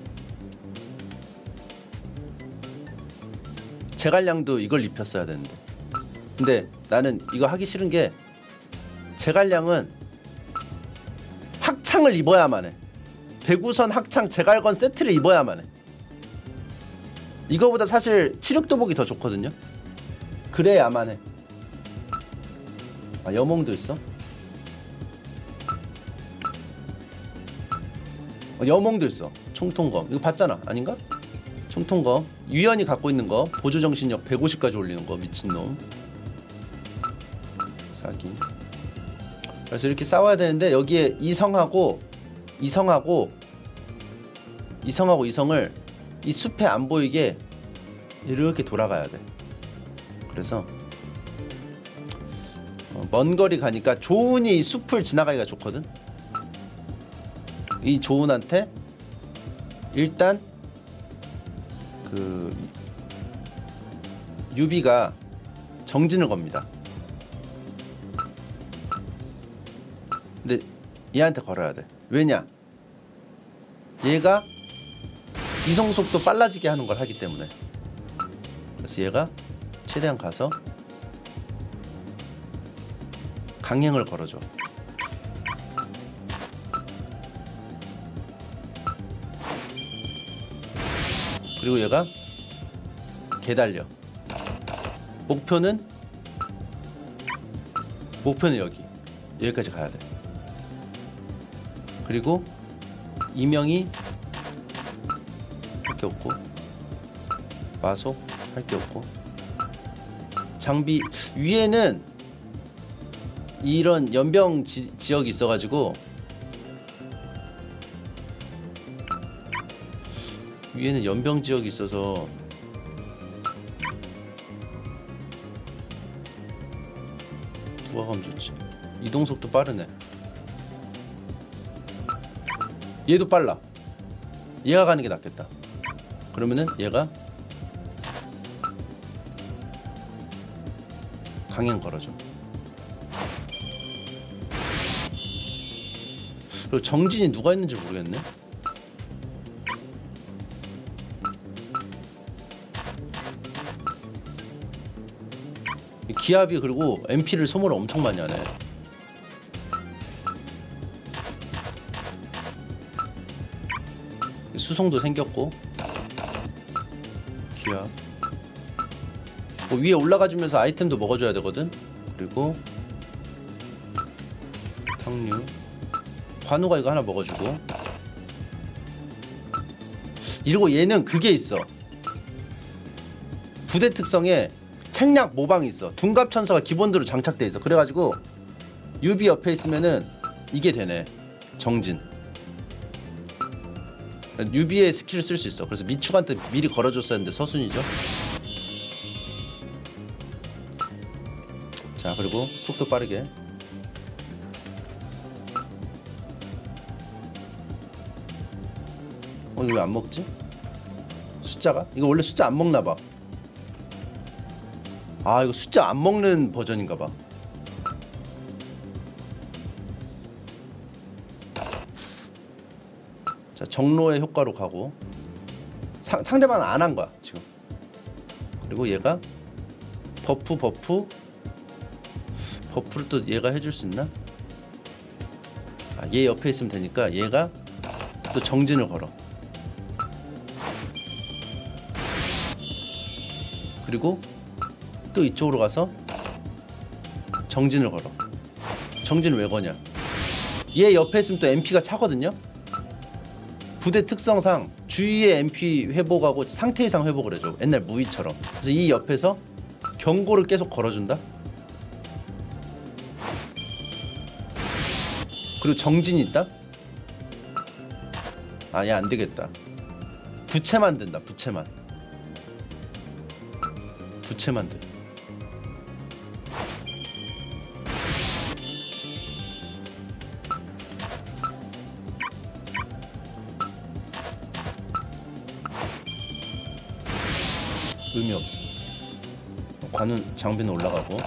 제갈량도 이걸 입혔어야 되는데. 근데 나는 이거 하기 싫은 게 제갈량은 학창을 입어야만 해. 배구선 학창 제갈건 세트를 입어야만 해. 이거보다 사실 치력도복이 더 좋거든요. 그래야만 해. 아, 여몽도 있어? 여몽도 있어. 총통검 이거 봤잖아. 아닌가? 총통검 유연이 갖고 있는 거 보조정신력 150까지 올리는 거. 미친놈 사기. 그래서 이렇게 싸워야 되는데 여기에 이성을 이 숲에 안 보이게 이렇게 돌아가야 돼. 그래서 먼 거리 가니까 조은이 이 숲을 지나가기가 좋거든. 이 조은한테 일단 그 유비가 정진을 겁니다. 얘한테 걸어야 돼. 왜냐? 얘가 이성 속도 빨라지게 하는 걸 하기 때문에. 그래서 얘가 최대한 가서 강행을 걸어줘. 그리고 얘가 개달려. 목표는 여기까지 가야 돼. 그리고 이명이 할 게 없고 마속 할 게 없고 장비 위에는 이런 연병 지역이 있어가지고 위에는 연병 지역이 있어서 누가 가면 좋지? 이동 속도 빠르네. 얘도 빨라. 얘가 가는 게 낫겠다. 그러면은 얘가 강행 걸어줘. 그리고 정진이 누가 있는지 모르겠네. 기압이 그리고 MP를 소모를 엄청 많이 하네. 수송도 생겼고 기압 뭐 위에 올라가주면서 아이템도 먹어줘야 되거든. 그리고 탕류 관우가 이거 하나 먹어주고. 그리고 얘는 그게 있어. 부대 특성에 책략 모방이 있어. 둔갑천사가 기본으로 장착돼 있어. 그래가지고 유비 옆에 있으면은 이게 되네. 정진. 유비의 스킬을 쓸 수 있어. 그래서 미축한테 미리 걸어줬었는데 서순이죠. 자, 그리고 속도 빠르게. 이거 왜 안 먹지? 숫자가? 이거 원래 숫자 안 먹나봐. 아, 이거 숫자 안 먹는 버전인가봐. 자, 정로의 효과로 가고. 상대방은 안 한 거야 지금. 그리고 얘가 버프를 또 얘가 해줄 수 있나? 아, 얘 옆에 있으면 되니까 얘가 또 정진을 걸어. 그리고 또 이쪽으로 가서 정진을 걸어. 정진을 왜 거냐? 얘 옆에 있으면 또 MP가 차거든요. 부대 특성상 주위의 MP 회복하고 상태 이상 회복을 해줘. 옛날 무기처럼. 그래서 이 옆에서 경고를 계속 걸어준다. 그리고 정진이 있다. 아, 얘 안 되겠다. 부채만 된다. 부채만 돼. 의미 없어. 관은 장비는 올라가고.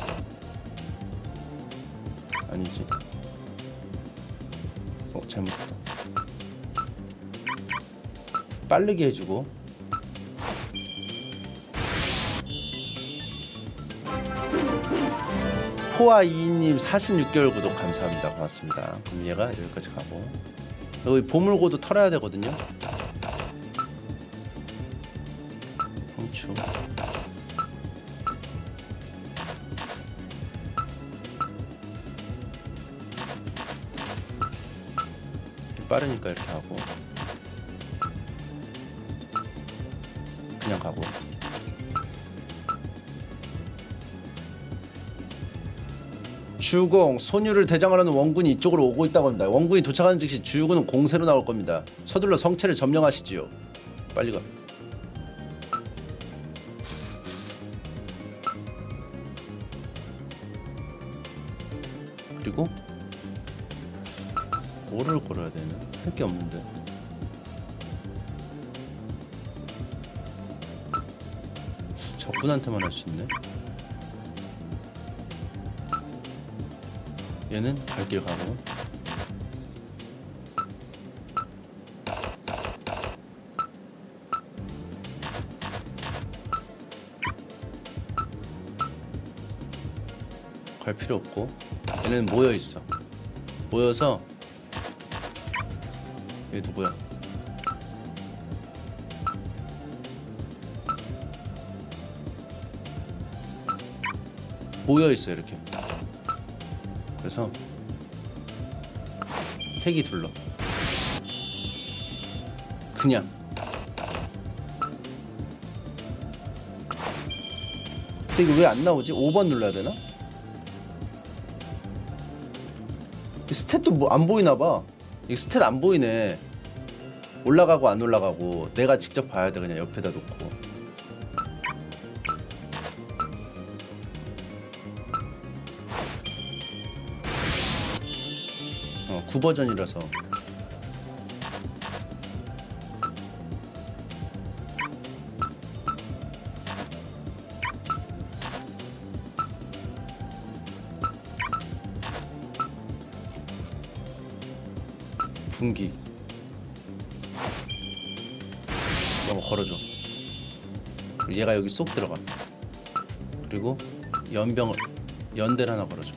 아니지. 잘못했다. 빠르게 해주고. 포아이님 46개월 구독 감사합니다. 고맙습니다. 그럼 얘가 여기까지 가고. 여기 보물고도 털어야 되거든요. 빠르니까 이렇게 하고 그냥 가고. 주공 소유를 대장을 하는 원군이 이쪽으로 오고 있다고 합니다. 원군이 도착하는 즉시 주군은 공세로 나올 겁니다. 서둘러 성체를 점령하시지요. 빨리 가. 그리고 뭐를 걸어야 되나? 할 게 없는데. 적군한테만 할 수 있네. 얘는 갈 길 가고. 갈 필요 없고 얘는 모여 있어. 모여서 얘 누구야? 모여 있어 이렇게. 그래서 택이 둘러. 그냥. 근데 이거 왜 안 나오지? 5번 눌러야 되나? 스탯도 뭐 안 보이나 봐. 이 스탯 안 보이네. 올라가고 안 올라가고 내가 직접 봐야 돼. 그냥 옆에다 놓고. 9버전이라서 분기 이거 걸어줘. 그리고 얘가 여기 쏙 들어가. 그리고 연병을 연대를 하나 걸어줘.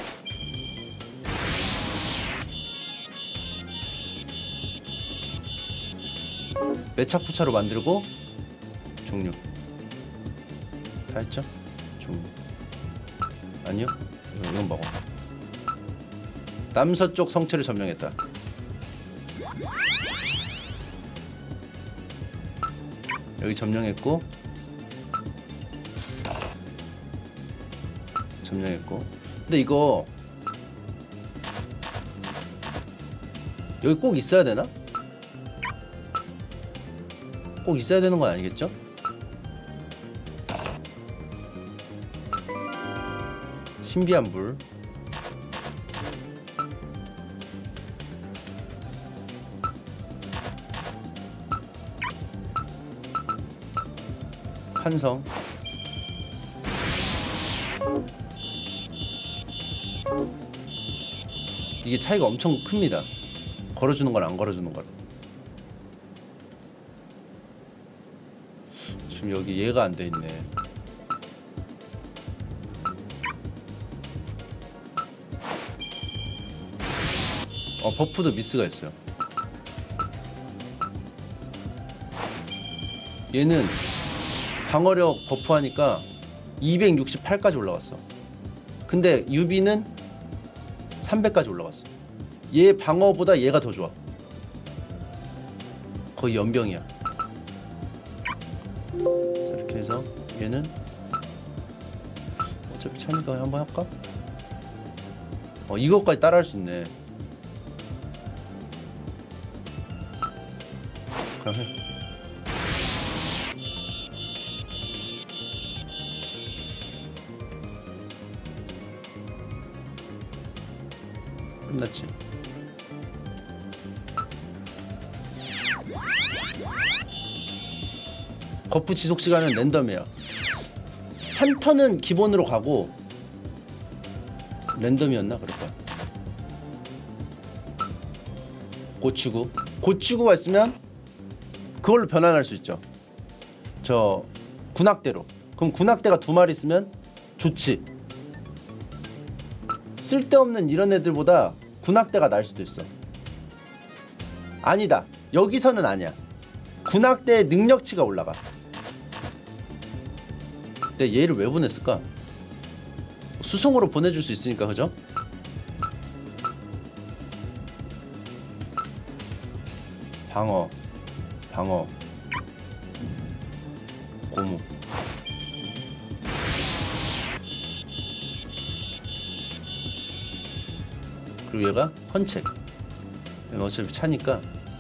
매착부차로 만들고 종료. 다 했죠? 종료. 아니요? 이건 먹어. 남서쪽 성체를 점령했다. 여기 점령했고 점령했고. 근데 이거 여기 꼭 있어야 되나? 꼭 있어야 되는 건 아니겠죠? 신비한 불. 환성. 이게 차이가 엄청 큽니다. 걸어주는 거랑 안 걸어주는 거랑. 지금 여기 얘가 안 돼 있네. 버프도 미스가 있어요. 얘는 방어력 버프하니까 268까지 올라갔어. 근데 유비는 300까지 올라갔어. 얘 방어보다 얘가 더 좋아. 거의 연병이야. 자, 이렇게 해서 얘는 어차피 차니까 한번 할까? 이것까지 따라할 수 있네. 그냥 해. 끝났지. 버프 지속 시간은 랜덤이야. 한 턴은 기본으로 가고 랜덤이었나 그럴까? 고추구가 있으면 그걸로 변환할 수 있죠. 저 군악대로. 그럼 군악대가 2마리 있으면 좋지. 쓸데없는 이런 애들보다 군악대가 날 수도 있어. 아니다. 여기서는 아니야. 군악대의 능력치가 올라가. 근데 얘를 왜 보냈을까? 수송으로 보내줄 수 있으니까. 그죠? 방어 고무. 그리고 얘가 헌책. 얘는 어차피 차니까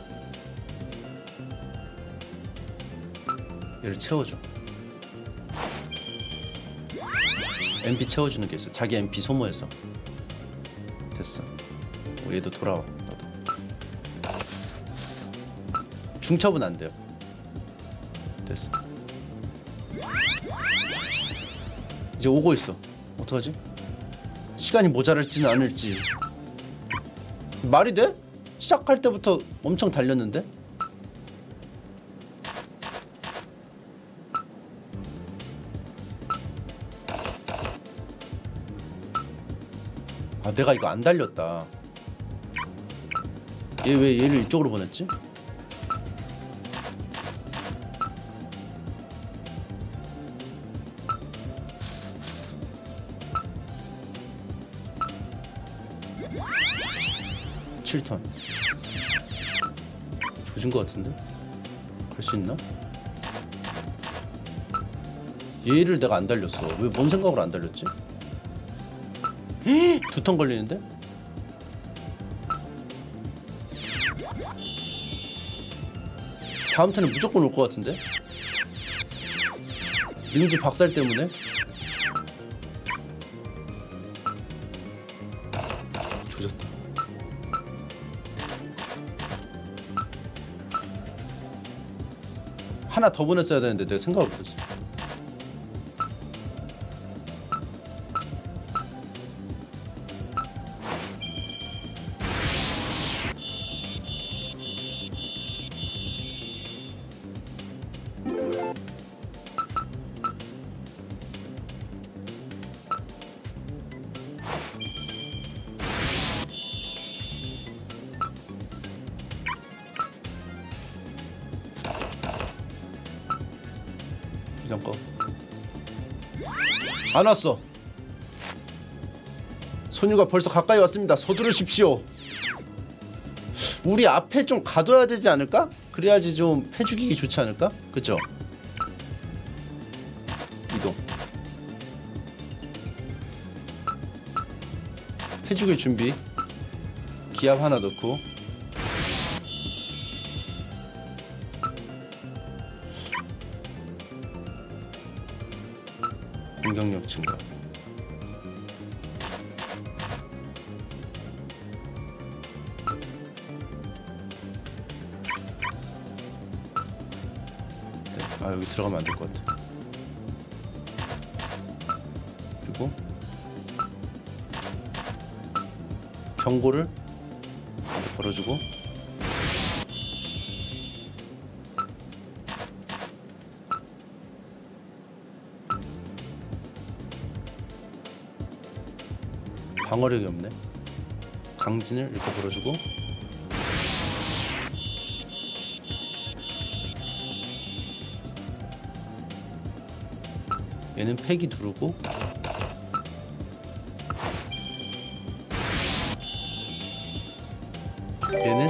얘를 채워줘. MP 채워주는 게 있어. 자기 MP 소모해서. 됐어. 얘도 돌아와. 너도. 중첩은 안 돼요. 됐어. 이제 오고 있어. 어떡하지? 시간이 모자랄지는 않을지. 말이 돼? 시작할 때부터 엄청 달렸는데? 아 내가 이거 안 달렸다. 얘 왜 얘를 이쪽으로 보냈지? (7턴) 조진 것 같은데? 갈 수 있나? 얘를 내가 안 달렸어. 왜 뭔 생각으로 안 달렸지? 2턴 걸리는데? 다음 턴에 무조건 올 것 같은데? 링지 박살 때문에? 조졌다. 하나 더 보냈어야 되는데 내가 생각을 못했어. 이런 거. 안 왔어. 소녀가 벌써 가까이 왔습니다. 서두르십시오. 우리 앞에 좀 가둬야 되지 않을까? 그래야지 좀 패 죽이기 좋지 않을까? 그쵸? 이동. 패 죽일 준비. 기압 하나 넣고. 공격력 증가. 아 여기 들어가면 안 될 것 같아. 그리고 경고를 이렇게 걸어주고 방어력이 없네. 강진을 이렇게 걸어주고 얘는 패기 누르고 얘는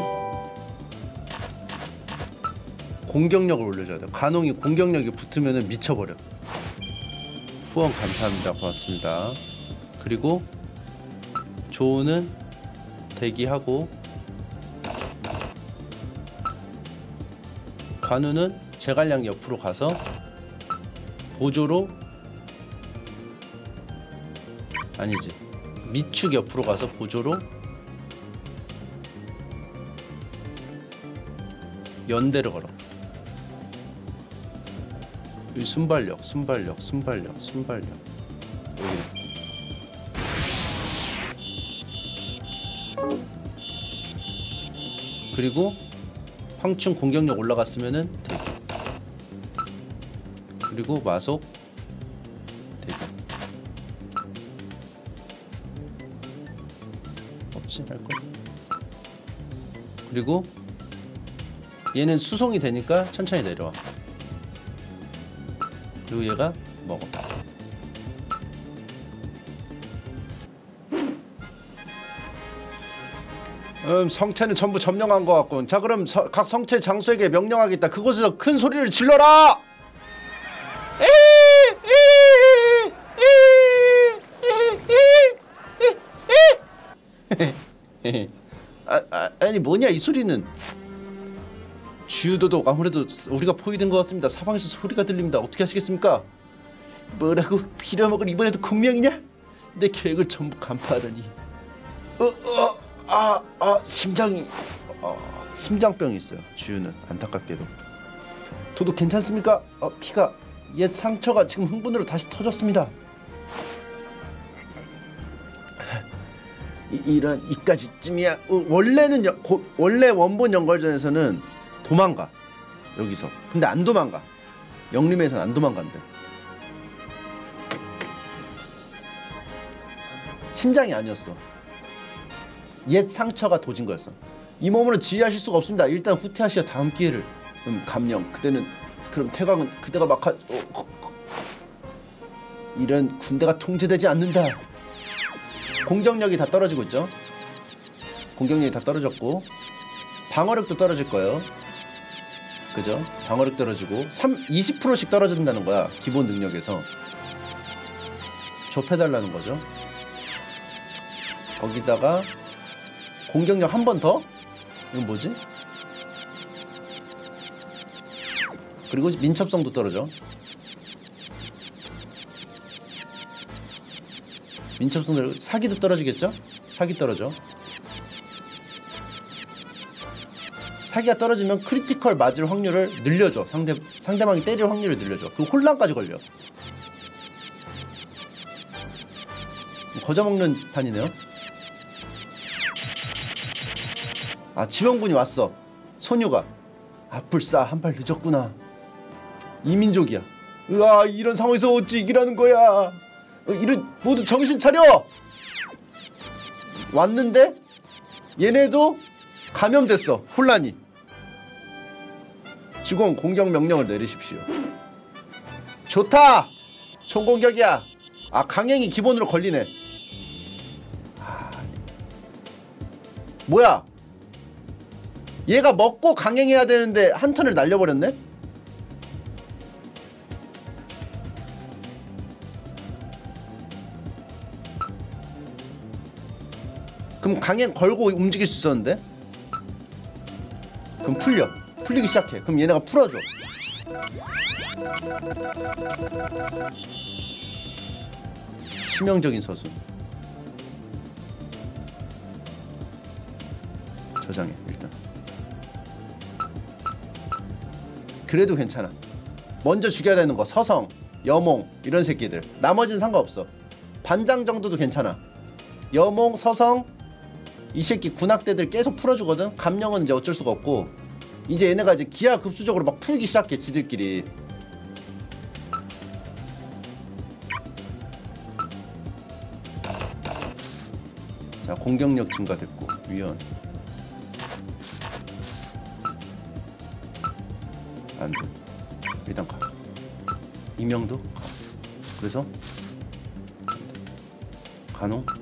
공격력을 올려줘야 돼. 간홍이 공격력이 붙으면 미쳐버려. 후원 감사합니다. 고맙습니다. 그리고 조우는 대기하고 관우는 제갈량 옆으로 가서 보조로 아니지 미축 옆으로 가서 보조로 연대를 걸어. 여기 순발력 여기 그리고 황충 공격력 올라갔으면은 대기. 그리고 마속 대기. 없지 할거. 그리고 얘는 수송이 되니까 천천히 내려와. 그리고 얘가 먹어. 성체는 전부 점령한 것 같군. 자 그럼 각 성체 장수에게 명령하겠다. 그곳에서 큰 소리를 질러라. 아니 뭐냐 이 소리는. 주유도독 아무래도 우리가 포위된 것 같습니다. 사방에서 소리가 들립니다. 어떻게 하시겠습니까? 뭐라고? 빌어먹을 이번에도 공명이냐? 내 계획을 전부 간파하다니. 심장이 심장병이 있어요. 주유는 안타깝게도. 도독 괜찮습니까? 피가 옛 상처가 지금 흥분으로 다시 터졌습니다. 이런 이까지쯤이야. 원래는 원래 원본 연결전에서는 도망가 여기서. 근데 안 도망가. 영림에서는 안 도망간대. 심장이 아니었어. 옛 상처가 도진 거였어. 이 몸으로 지휘하실 수가 없습니다. 일단 후퇴하시어 다음 기회를. 감령. 그때는 그럼 태광은 그대가 막하. 이런 군대가 통제되지 않는다. 공격력이 다 떨어지고 있죠. 공격력이 다 떨어졌고 방어력도 떨어질 거예요. 그죠? 방어력 떨어지고 20%씩 떨어진다는 거야. 기본 능력에서 좁혀달라는 거죠. 거기다가 공격력 한 번 더? 이건 뭐지? 그리고 민첩성도 떨어져. 민첩성 사기도 떨어지겠죠? 사기 떨어져. 사기가 떨어지면 크리티컬 맞을 확률을 늘려줘. 상대방이 때릴 확률을 늘려줘. 그리고 혼란까지 걸려. 거저먹는 판이네요. 아, 지원군이 왔어. 소녀가. 아, 불사 한 발 늦었구나. 이민족이야. 으아, 이런 상황에서 어찌 이기라는 거야. 이런 모두 정신 차려. 왔는데 얘네도 감염됐어. 혼란이. 직원 공격 명령을 내리십시오. 좋다. 총공격이야. 아, 강행이 기본으로 걸리네. 아, 뭐야? 얘가 먹고 강행해야 되는데 한 턴을 날려버렸네? 그럼 강행 걸고 움직일 수 있었는데? 그럼 풀리기 시작해. 그럼 얘네가 풀어줘. 치명적인 서술. 저장해 일단. 그래도 괜찮아. 먼저 죽여야 되는 거 서성, 여몽 이런 새끼들. 나머지는 상관없어. 반장 정도도 괜찮아. 여몽, 서성 이 새끼 군악대들 계속 풀어주거든. 감령은 이제 어쩔 수가 없고 이제 얘네가 이제 기하급수적으로 막 풀기 시작해 지들끼리. 자, 공격력 증가됐고 위원 안돼. 일단 가. 이명도 가. 그래서 간호 가.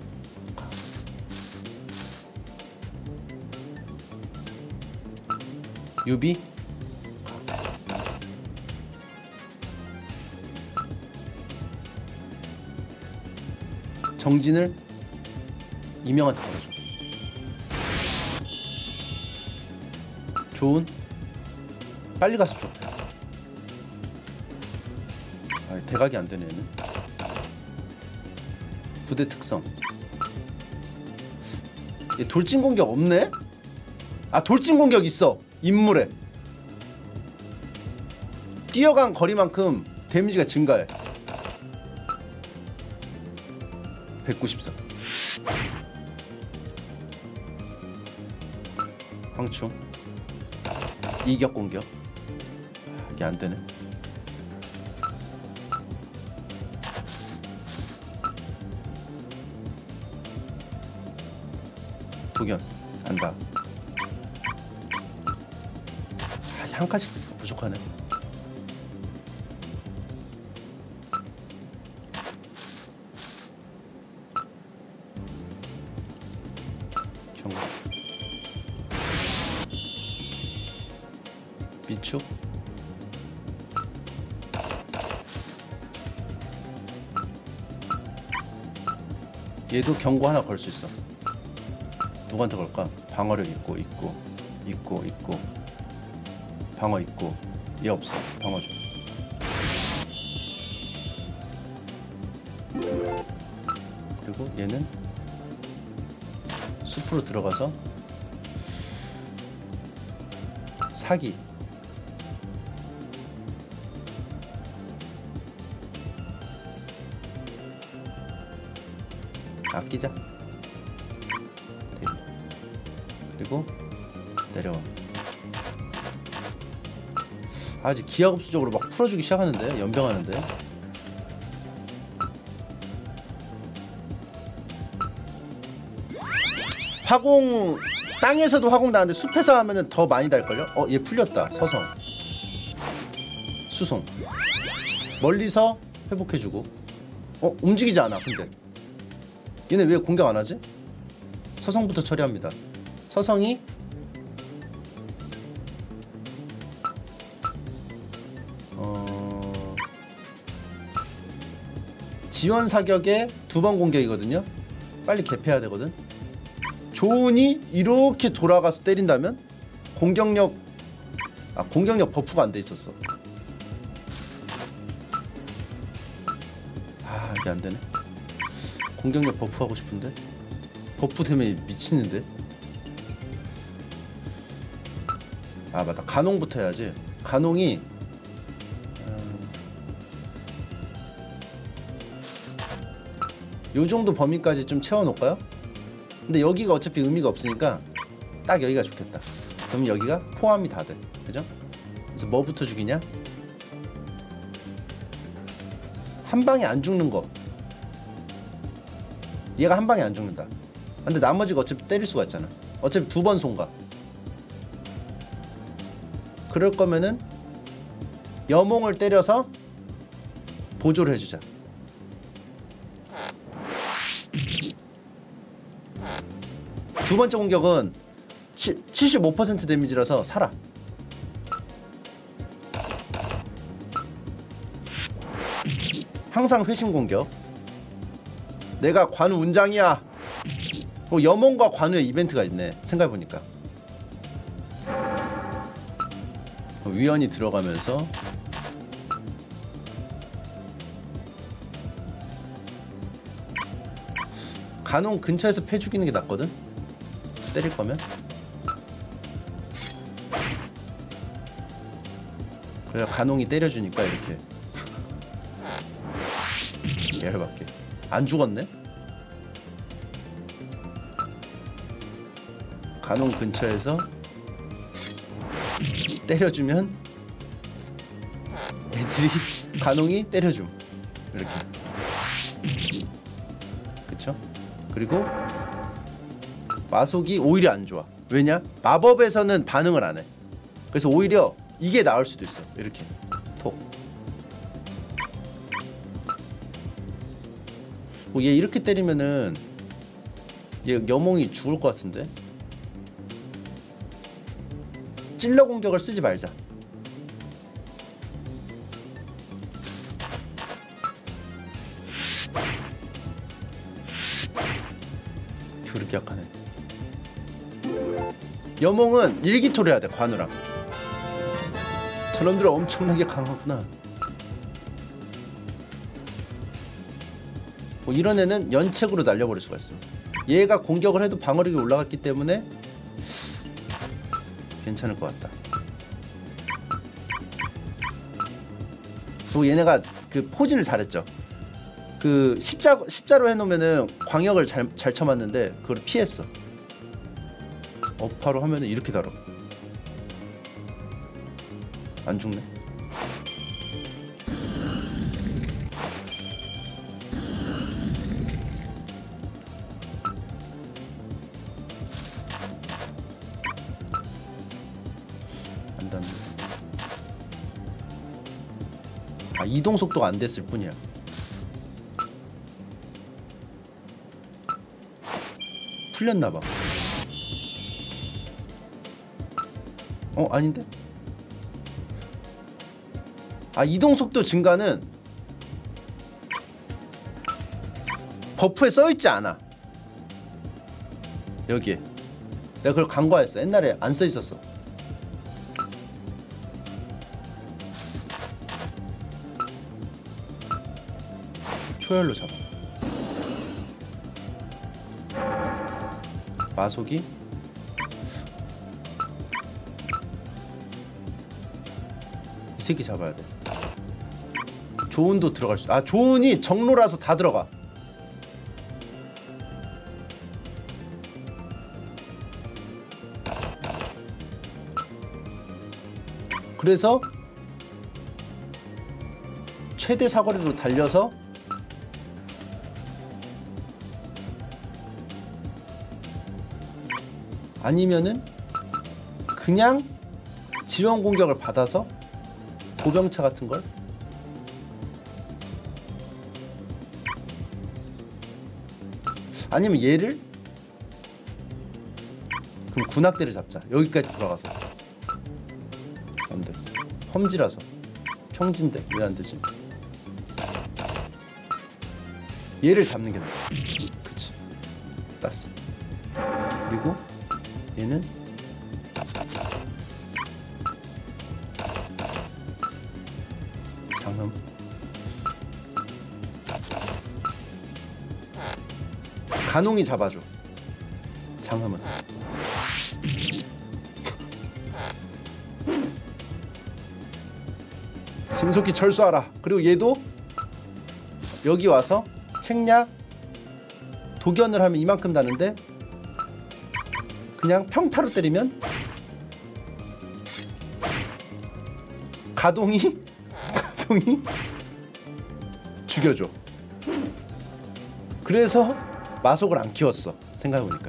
유비 가. 정진을 이명한테 걸어줘. 좋은 빨리 가서 줘. 아, 대각이 안 되네 얘는. 부대 특성. 얘 돌진 공격 없네? 아, 돌진 공격 있어. 인물에 뛰어간 거리만큼 데미지가 증가해. 194. 황충 이격 공격. 이게 안 되네. 도견 안다. 한 칸씩 부족하네. 경고. 비축. 얘도 경고 하나 걸 수 있어. 누구한테 걸까? 방어력 있고 방어 있고. 얘 없어. 방어 좀. 그리고 얘는 숲으로 들어가서 사기. 아끼자. 그리고 내려와. 아직 기하급수적으로 막 풀어주기 시작하는데. 연병하는데. 화공 땅에서도 화공 나는데 숲에서 하면은 더 많이 달걸요? 얘 풀렸다. 서성 수송 멀리서 회복해주고 움직이지 않아. 근데 얘네 왜 공격 안 하지? 서성부터 처리합니다. 서성이 지원 사격에 2번 공격이거든요. 빨리 개패해야 되거든. 조은이 이렇게 돌아가서 때린다면 공격력 버프가 안 돼 있었어. 이게 안 되네. 공격력 버프 하고 싶은데 버프 때문에 미치는데. 맞다. 간홍부터 해야지. 간홍이 요 정도 범위까지 좀 채워놓을까요? 근데 여기가 어차피 의미가 없으니까 딱 여기가 좋겠다. 그럼 여기가 포함이 다 돼. 그죠? 그래서 뭐부터 죽이냐? 한 방에 안 죽는 거. 얘가 한 방에 안 죽는다. 근데 나머지가 어차피 때릴 수가 있잖아. 어차피 2번 손가. 그럴 거면은 여몽을 때려서 보조를 해주자. 두 번째 공격은 75% 데미지라서 살아. 항상 회심 공격. 내가 관우 운장이야. 여몽과 관우의 이벤트가 있네. 생각해보니까 위원이 들어가면서 간홍 근처에서 패 죽이는 게 낫거든. 때릴 거면. 그래야 간홍이 때려주니까 이렇게 열받게. 안 죽었네. 간홍 근처에서 때려주면 애들이 간홍이 때려줌. 이렇게. 그쵸? 그리고 마속이 오히려 안 좋아. 왜냐? 마법에서는 반응을 안 해. 그래서 오히려 이게 나을 수도 있어. 이렇게 톡. 얘 이렇게 때리면은 얘 여몽이 죽을 것 같은데. 찔러 공격을 쓰지 말자. 그렇게 약하네. 여몽은 일기토를 해야 돼. 관우랑. 저놈들은 엄청나게 강하구나. 이런 애는 연책으로 날려버릴 수가 있어. 얘가 공격을 해도 방어력이 올라갔기 때문에 괜찮을 것 같다. 그리고 얘네가 그 포진을 잘했죠. 그 십자로 해놓으면은 광역을 잘 쳐맞는데 그걸 피했어. 업파로 하면은 이렇게 달아. 안 죽네. 안 닿네. 이동 속도가 안 됐을 뿐이야. 풀렸나봐. 아닌데? 이동속도 증가는 버프에 써있지 않아. 여기에 내가 그걸 간과했어. 옛날에 안 써있었어. 초열로 잡아. 마속이 이 새끼 잡아야 돼. 조은도 들어갈 수. 조은이 정로라서 다 들어가. 그래서 최대 사거리로 달려서 아니면은 그냥 지원 공격을 받아서 보병차 같은 걸 아니면 얘를 그럼 군악대를 잡자. 여기까지 돌아가서 안돼. 험지라서 평지인데 왜 안되지? 얘를 잡는 게 나아. 그치. 땄어. 그리고 얘는 장남 간홍이 잡아줘. 장함은 신속히 철수하라. 그리고 얘도 여기 와서 책략 도견을 하면 이만큼 나는데 그냥 평타로 때리면 가동이 죽여줘. 그래서 마속을 안 키웠어. 생각해보니까.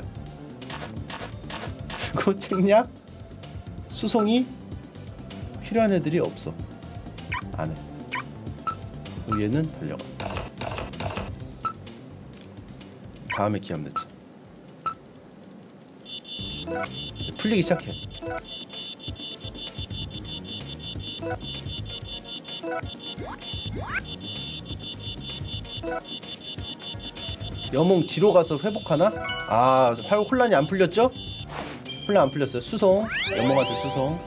그리고 책략 수송이 필요한 애들이 없어. 안해. 그리고 얘는 달려가. 다음에 기합 냈자. 풀리기 시작해. 여몽 뒤로 가서 회복하나? 아, 혼란이 안 풀렸죠? 혼란 안 풀렸어요. 수송. 여몽한테 수송.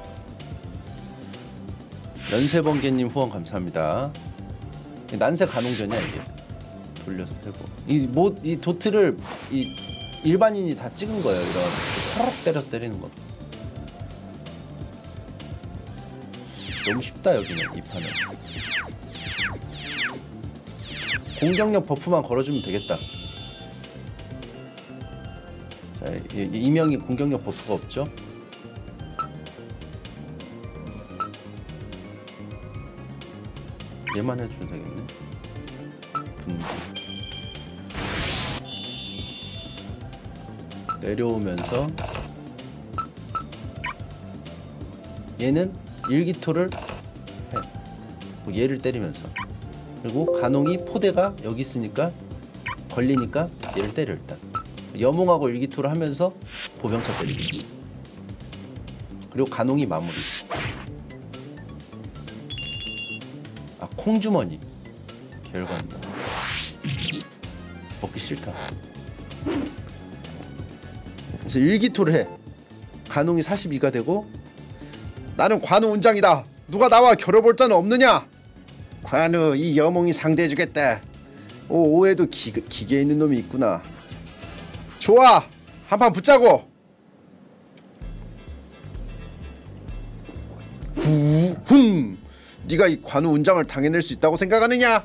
연세번개님 후원 감사합니다. 난세 가농전이야 이게. 돌려서 회복. 이 도트를 일반인이 다 찍은 거예요. 이런 탁 때려서 때리는 거. 너무 쉽다 여기는 이 판은. 공격력 버프만 걸어주면 되겠다. 자, 이명이 공격력 버프가 없죠? 얘만 해주면 되겠네. 내려오면서 얘는 일기토를 해. 얘를 때리면서. 그리고 간홍이 포대가 여기 있으니까 걸리니까 얘를 때려. 일단 여몽하고 일기토를 하면서 보병차 때리기. 그리고 간홍이 마무리. 아, 콩주머니 결과입니다. 먹기 싫다. 그래서 일기토를 해. 간홍이 42가 되고 나는 관우 운장이다. 누가 나와 겨뤄볼 자는 없느냐? 관우 이 여몽이 상대해주겠다. 오해도 기계 있는 놈이 있구나. 좋아, 한판 붙자고. 네가 이 관우 운장을 당해낼 수 있다고 생각하느냐?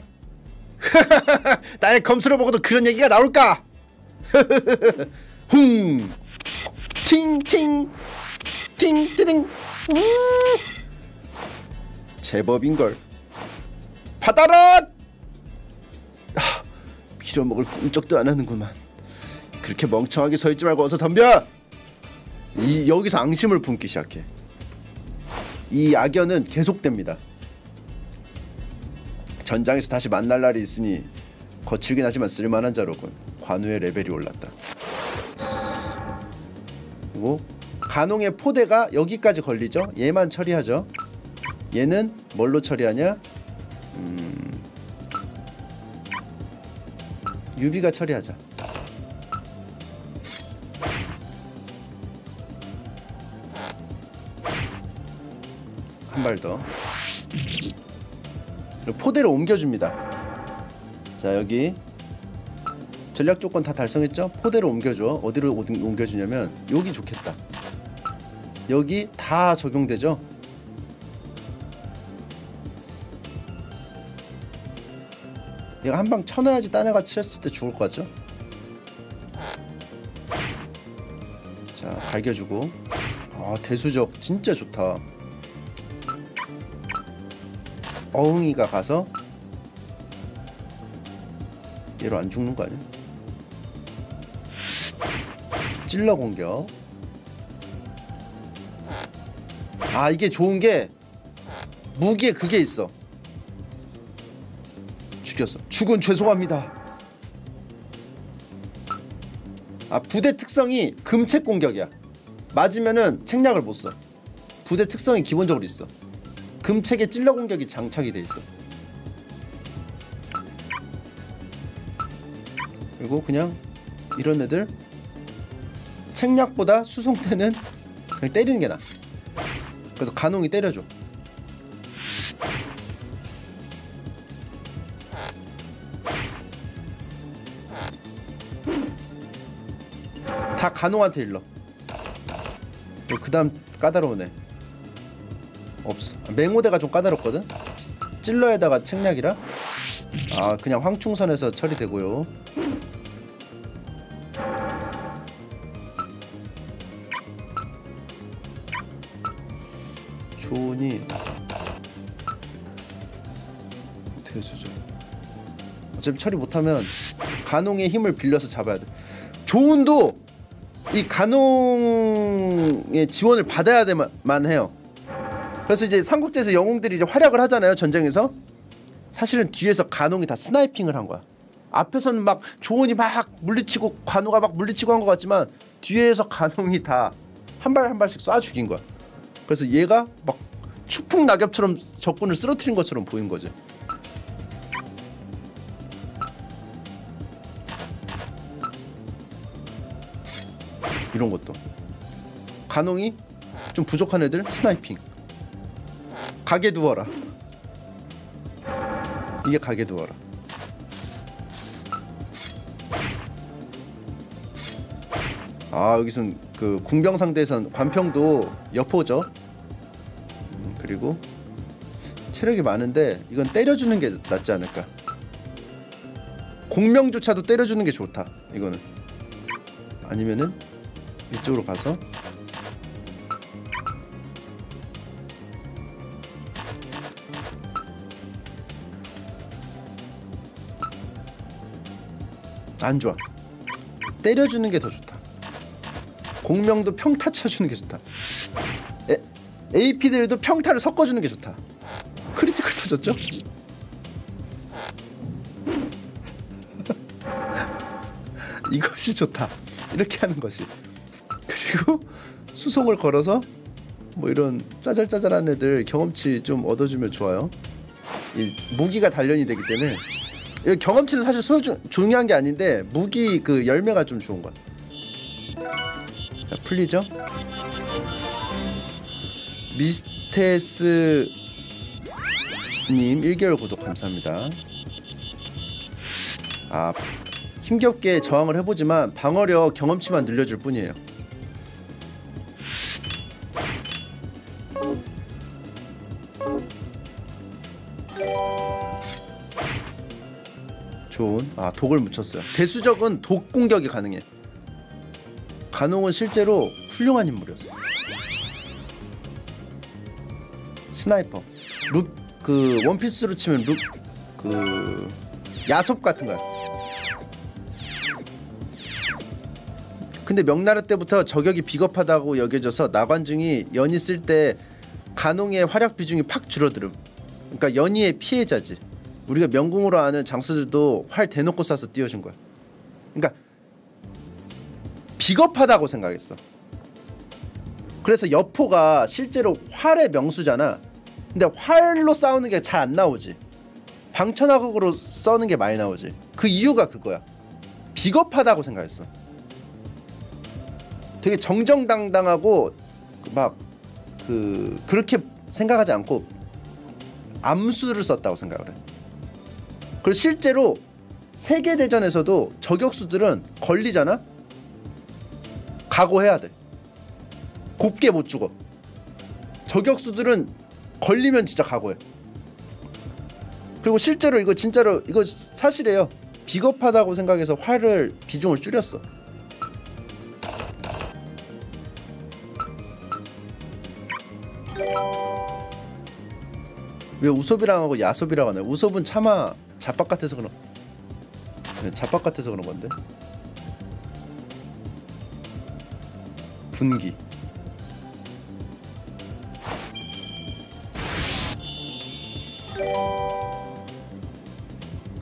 나의 검수를 보고도 그런 얘기가 나올까? 쿵 팅팅 팅띠딩. 제법인걸. 받아라. 빌어먹을 꿈쩍도 안 하는구만. 그렇게 멍청하게 서있지 말고 어서 덤벼. 여기서 앙심을 품기 시작해. 이 악연은 계속됩니다. 전장에서 다시 만날 날이 있으니 거칠긴 하지만 쓸만한 자로군. 관우의 레벨이 올랐다. 그리고 간홍의 포대가 여기까지 걸리죠. 얘만 처리하죠. 얘는 뭘로 처리하냐? 유비가 처리하자. 한 발 더. 그리고 포대를 옮겨줍니다. 자, 여기 전략 조건 다 달성했죠? 포대를 옮겨줘. 어디로 옮겨주냐면 여기 좋겠다. 여기 다 적용되죠? 얘가 한 방 쳐놔야지 딴 애가 쳤을 때 죽을 것 같죠? 자, 갈겨주고. 아, 대수적 진짜 좋다. 어흥이가 가서 얘로 안 죽는 거 아니야? 찔러 공격. 아 이게 좋은 게 무기에 그게 있어. 죽였어. 죽은 죄송합니다. 아 부대 특성이 금책 공격이야. 맞으면은 책략을 못 써. 부대 특성이 기본적으로 있어. 금책에 찔러 공격이 장착이 돼 있어. 그리고 그냥 이런 애들 책략보다 수송대는 그냥 때리는 게 나아. 그래서 간홍이 때려줘. 다 간홍한테 일러. 그 다음 까다로우네. 없어. 맹호대가 좀 까다롭거든. 찔러에다가 책략이라. 아 그냥 황충선에서 처리되고요. 조은이 대수죠. 어차피 처리 못하면 간홍의 힘을 빌려서 잡아야 돼. 조은도 이 간홍의 지원을 받아야 되만 해요. 그래서 이제 삼국지에서 영웅들이 이제 활약을 하잖아요. 전쟁에서. 사실은 뒤에서 간홍이 다 스나이핑을 한 거야. 앞에서는 막 조은이 막 물리치고 관우가 막 물리치고 한 것 같지만 뒤에서 간홍이 다 한 발 한 발씩 쏴 죽인 거야. 그래서 얘가 막 추풍 낙엽처럼 적군을 쓰러뜨린 것처럼 보인 거지. 이런 것도 간홍이 좀 부족한 애들 스나이핑. 가게 두어라. 이게 가게 두어라. 아 여기선 그 궁병 상대에선 관평도 여포죠. 그리고 체력이 많은데 이건 때려주는 게 낫지 않을까. 공명조차도 때려주는 게 좋다. 이거는 아니면은 이쪽으로 가서 안 좋아. 때려주는 게 더 좋다. 공명도 평타 쳐주는 게 좋다. AP들도 평타를 섞어주는 게 좋다. 크리티컬 터졌죠? 이것이 좋다. 이렇게 하는 것이. 그리고 수송을 걸어서 뭐 이런 짜잘짜잘한 애들 경험치 좀 얻어주면 좋아요. 이 무기가 단련이 되기 때문에 경험치는 사실 중요한 게 아닌데 무기 그 열매가 좀 좋은 거야. 자 풀리죠? 미스테스님 1개월 구독 감사합니다. 아 힘겹게 저항을 해보지만 방어력 경험치만 늘려줄 뿐이에요. 좋은. 아 독을 묻혔어요. 대수적은 독 공격이 가능해. 간홍은 실제로 훌륭한 인물이었어. 스나이퍼. 그 원피스로 치면 그 야섭 같은 거야. 근데 명나라 때부터 저격이 비겁하다고 여겨져서 나관중이 연희 쓸 때 간홍의 활약 비중이 팍 줄어들음. 그러니까 연희의 피해자지. 우리가 명궁으로 아는 장수들도 활 대놓고 쏴서 띄워준 거야. 그러니까 비겁하다고 생각했어. 그래서 여포가 실제로 활의 명수잖아. 근데 활로 싸우는 게 잘 안 나오지. 방천하극으로 써는 게 많이 나오지. 그 이유가 그거야. 비겁하다고 생각했어. 되게 정정당당하고 막 그렇게 생각하지 않고 암수를 썼다고 생각을 해. 그리고 실제로 세계대전에서도 저격수들은 걸리잖아? 각오해야 돼. 곱게 못 죽어. 저격수들은 걸리면 진짜 각오해. 그리고 실제로 이거 진짜로 이거 사실이에요. 비겁하다고 생각해서 활을 비중을 줄였어. 왜 우섭이랑 하고 야섭이라고 하나요? 우섭은 차마 잡박 같아서 그런. 네, 잡박 같아서 그런 건데. 분기.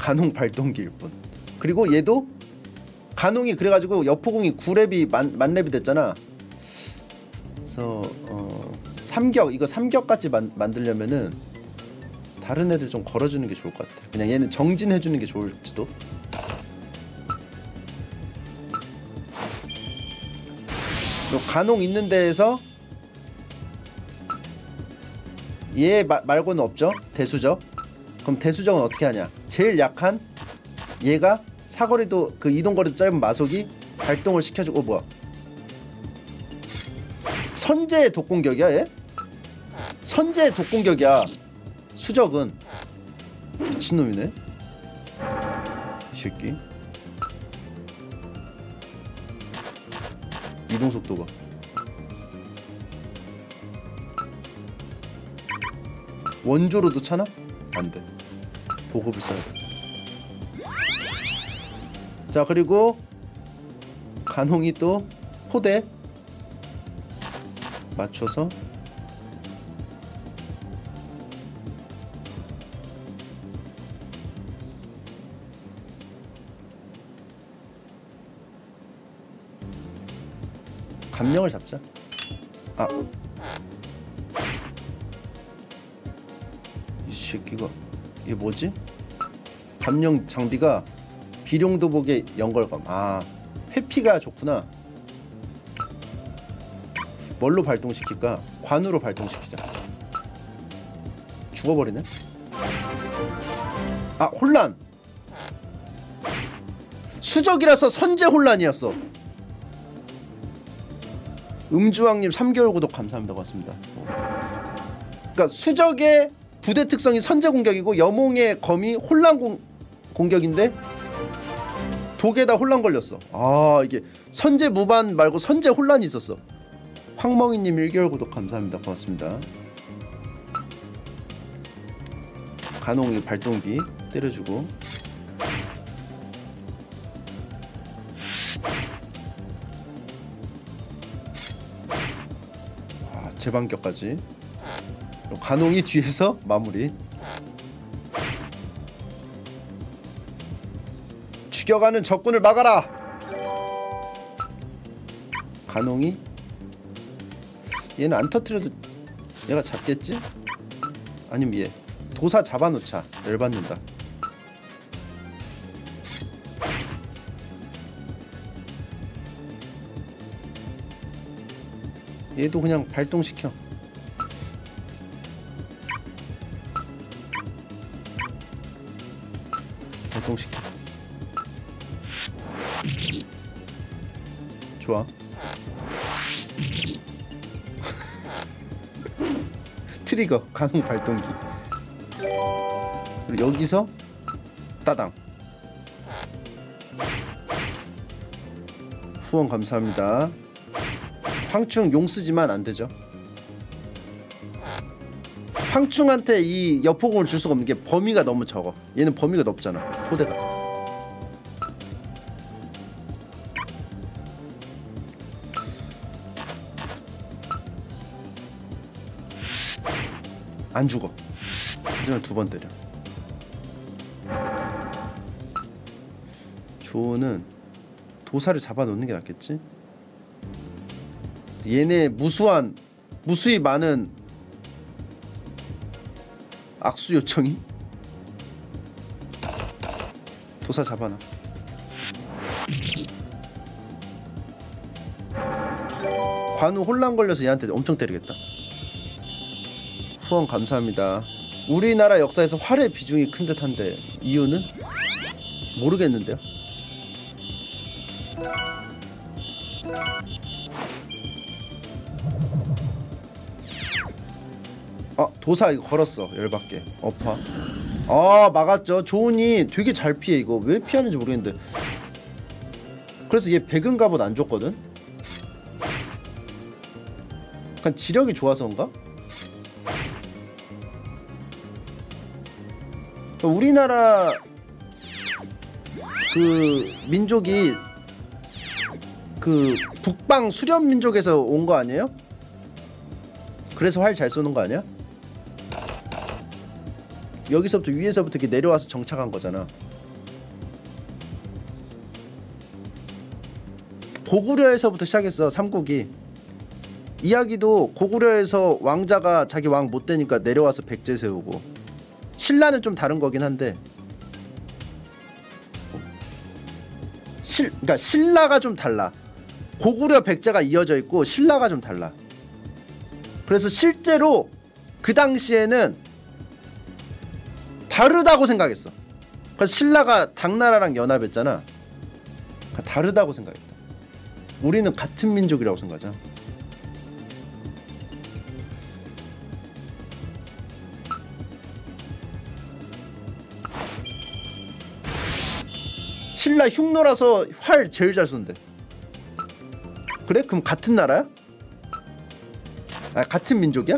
간홍 발동기일 뿐. 그리고 얘도 간홍이 그래가지고 여포공이 9렙이 만렙이 됐잖아. 그래서 삼격 이거 삼격같이 만들려면은 다른 애들 좀 걸어주는 게 좋을 것 같아. 그냥 얘는 정진해주는 게 좋을지도. 간홍 있는 데에서 얘 말고는 없죠? 대수적. 그럼 대수적은 어떻게 하냐? 제일 약한 얘가 사거리도 그 이동거리도 짧은 마속이 발동을 시켜주고. 뭐야? 선제 독공격이야 얘? 선제 독공격이야. 수적은 미친놈이네 이 새끼. 이동속도가 원조로도 차나? 안돼. 보급을 써야 돼. 자 그리고 간홍이 또 포대 맞춰서 감령을 잡자. 아, 이 새끼가 이게 뭐지? 감령 장비가 비룡도복의 연걸감. 아, 회피가 좋구나. 뭘로 발동시킬까? 관으로 발동시키자. 죽어버리네. 아, 혼란. 수적이라서 선제 혼란이었어. 음주왕님 3개월 구독 감사합니다. 고맙습니다. 그러니까 수적의 부대 특성이 선제 공격이고 여몽의 검이 혼란 공격인데 독에다 혼란 걸렸어. 아 이게 선제 무반 말고 선제 혼란이 있었어. 황멍이님 1개월 구독 감사합니다. 고맙습니다. 간홍이 발동기 때려주고 재반격까지. 간홍이 뒤에서 마무리. 죽여가는 적군을 막아라. 간홍이 얘는 안 터뜨려도 얘가 잡겠지? 아니면 얘 도사 잡아놓자. 열받는다. 얘도 그냥 발동시켜. 발동시켜. 좋아. 트리거 간홍 발동기. 그리고 여기서 따당. 후원 감사합니다. 황충 용 쓰지만 안 되죠. 황충한테 이 여포공을 줄 수가 없는 게 범위가 너무 적어. 얘는 범위가 넓잖아. 토대가. 안 죽어. 하지만 2번 때려. 조는 도사를 잡아놓는 게 낫겠지? 얘네 무수히 많은 악수 요청이. 도사 잡아놔. 관우 혼란 걸려서 얘한테 엄청 때리겠다. 후원 감사합니다. 우리나라 역사에서 활의 비중이 큰 듯한데 이유는 모르겠는데요. 도사 이거 걸었어. 열받게. 어파. 아 막았죠. 조은이 되게 잘 피해. 이거 왜 피하는지 모르겠는데. 그래서 얘 백은 갑옷 안 줬거든. 약간 지력이 좋아서인가? 우리나라 그 민족이 그 북방 수련 민족에서 온 거 아니에요? 그래서 활 잘 쏘는 거 아니야? 여기서부터 위에서부터 이렇게 내려와서 정착한 거잖아. 고구려에서부터 시작했어. 삼국이. 이야기도 고구려에서 왕자가 자기 왕 못 되니까 내려와서 백제 세우고. 신라는 좀 다른 거긴 한데. 그러니까 신라가 좀 달라. 고구려 백제가 이어져 있고 신라가 좀 달라. 그래서 실제로 그 당시에는 다르다고 생각했어. 그래서 신라가 당나라랑 연합했잖아. 다르다고 생각했다. 우리는 같은 민족이라고 생각하잖아. 신라 흉노라서 활 제일 잘 쏘는데. 그래? 그럼 같은 나라야? 아, 같은 민족이야?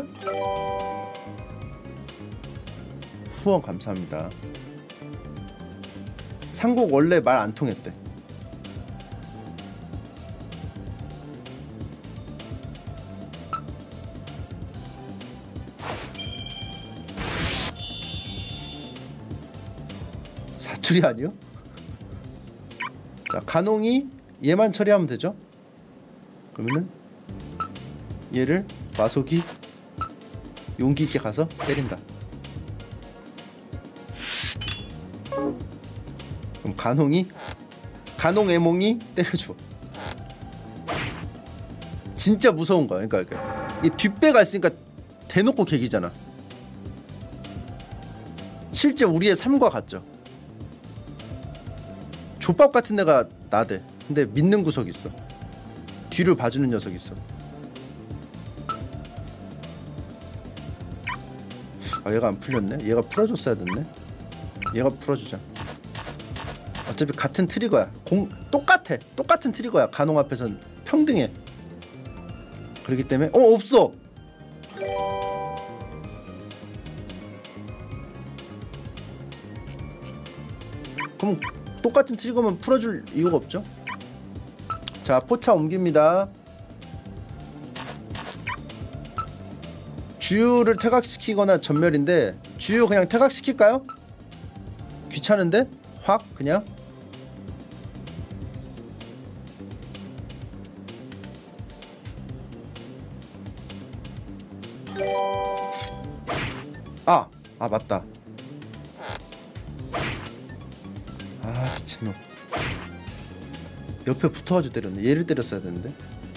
후원 감사합니다. 삼국 원래 말 안 통했대. 사투리 아니요? 자, 간홍이 얘만 처리하면 되죠? 그러면은 얘를 마속이 용기 있게 가서 때린다. 그럼 간홍 애몽이 때려줘. 진짜 무서운 거야. 그러니까 이 뒷배가 있으니까 대놓고 개기잖아. 실제 우리의 삶과 같죠. 족밥 같은 애가 나대. 근데 믿는 구석이 있어. 뒤를 봐주는 녀석이 있어. 아, 얘가 안 풀렸네. 얘가 풀어줬어야 됐네. 얘가 풀어주자. 어차피 같은 트리거야. 똑같은 트리거야. 간홍 앞에선 평등해. 그렇기 때문에 없어. 그럼 똑같은 트리거면 풀어줄 이유가 없죠. 자, 포차 옮깁니다. 주유를 퇴각시키거나 전멸인데 주유 그냥 퇴각시킬까요? 귀찮은데? 확 그냥? 맞다. 미친놈. 옆에 붙어가지고 때렸네. 얘를 때렸어야 되는데.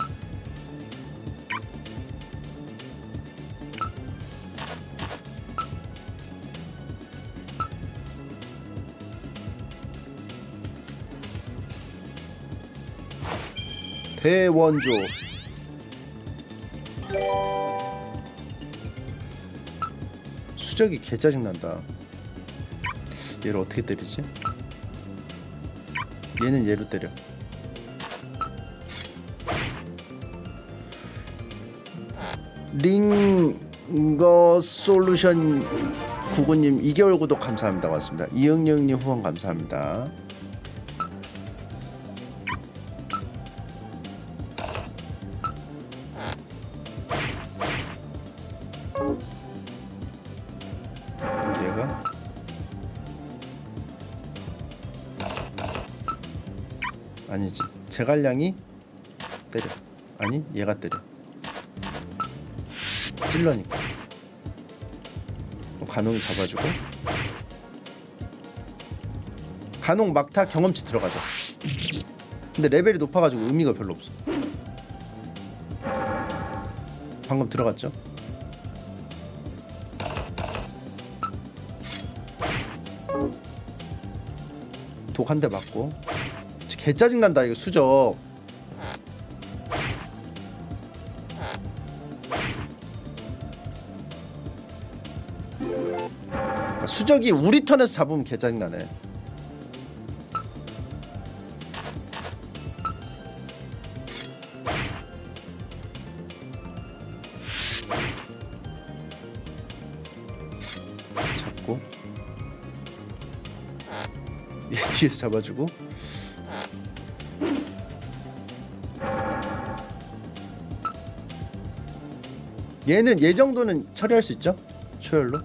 대원조. 수적이 개 짜증난다. 얘를 어떻게 때리지? 얘는 얘로 때려. 링거 솔루션 99님 2개월 구독 감사합니다. 고맙습니다. 이응영님 후원 감사합니다. 얘가 아니지. 제갈량이 때려. 아니 얘가 때려. 찔러니까. 간홍이 잡아주고. 간홍 막타 경험치 들어가죠. 근데 레벨이 높아가지고 의미가 별로 없어. 방금 들어갔죠? 독 한 대 맞고. 개 짜증난다 이거 수적. 수적이 우리 턴에서 잡으면 개 짜증나네. 잡고 얘 뒤에서 잡아주고. 얘는 얘 정도는 처리할 수 있죠? 초열로.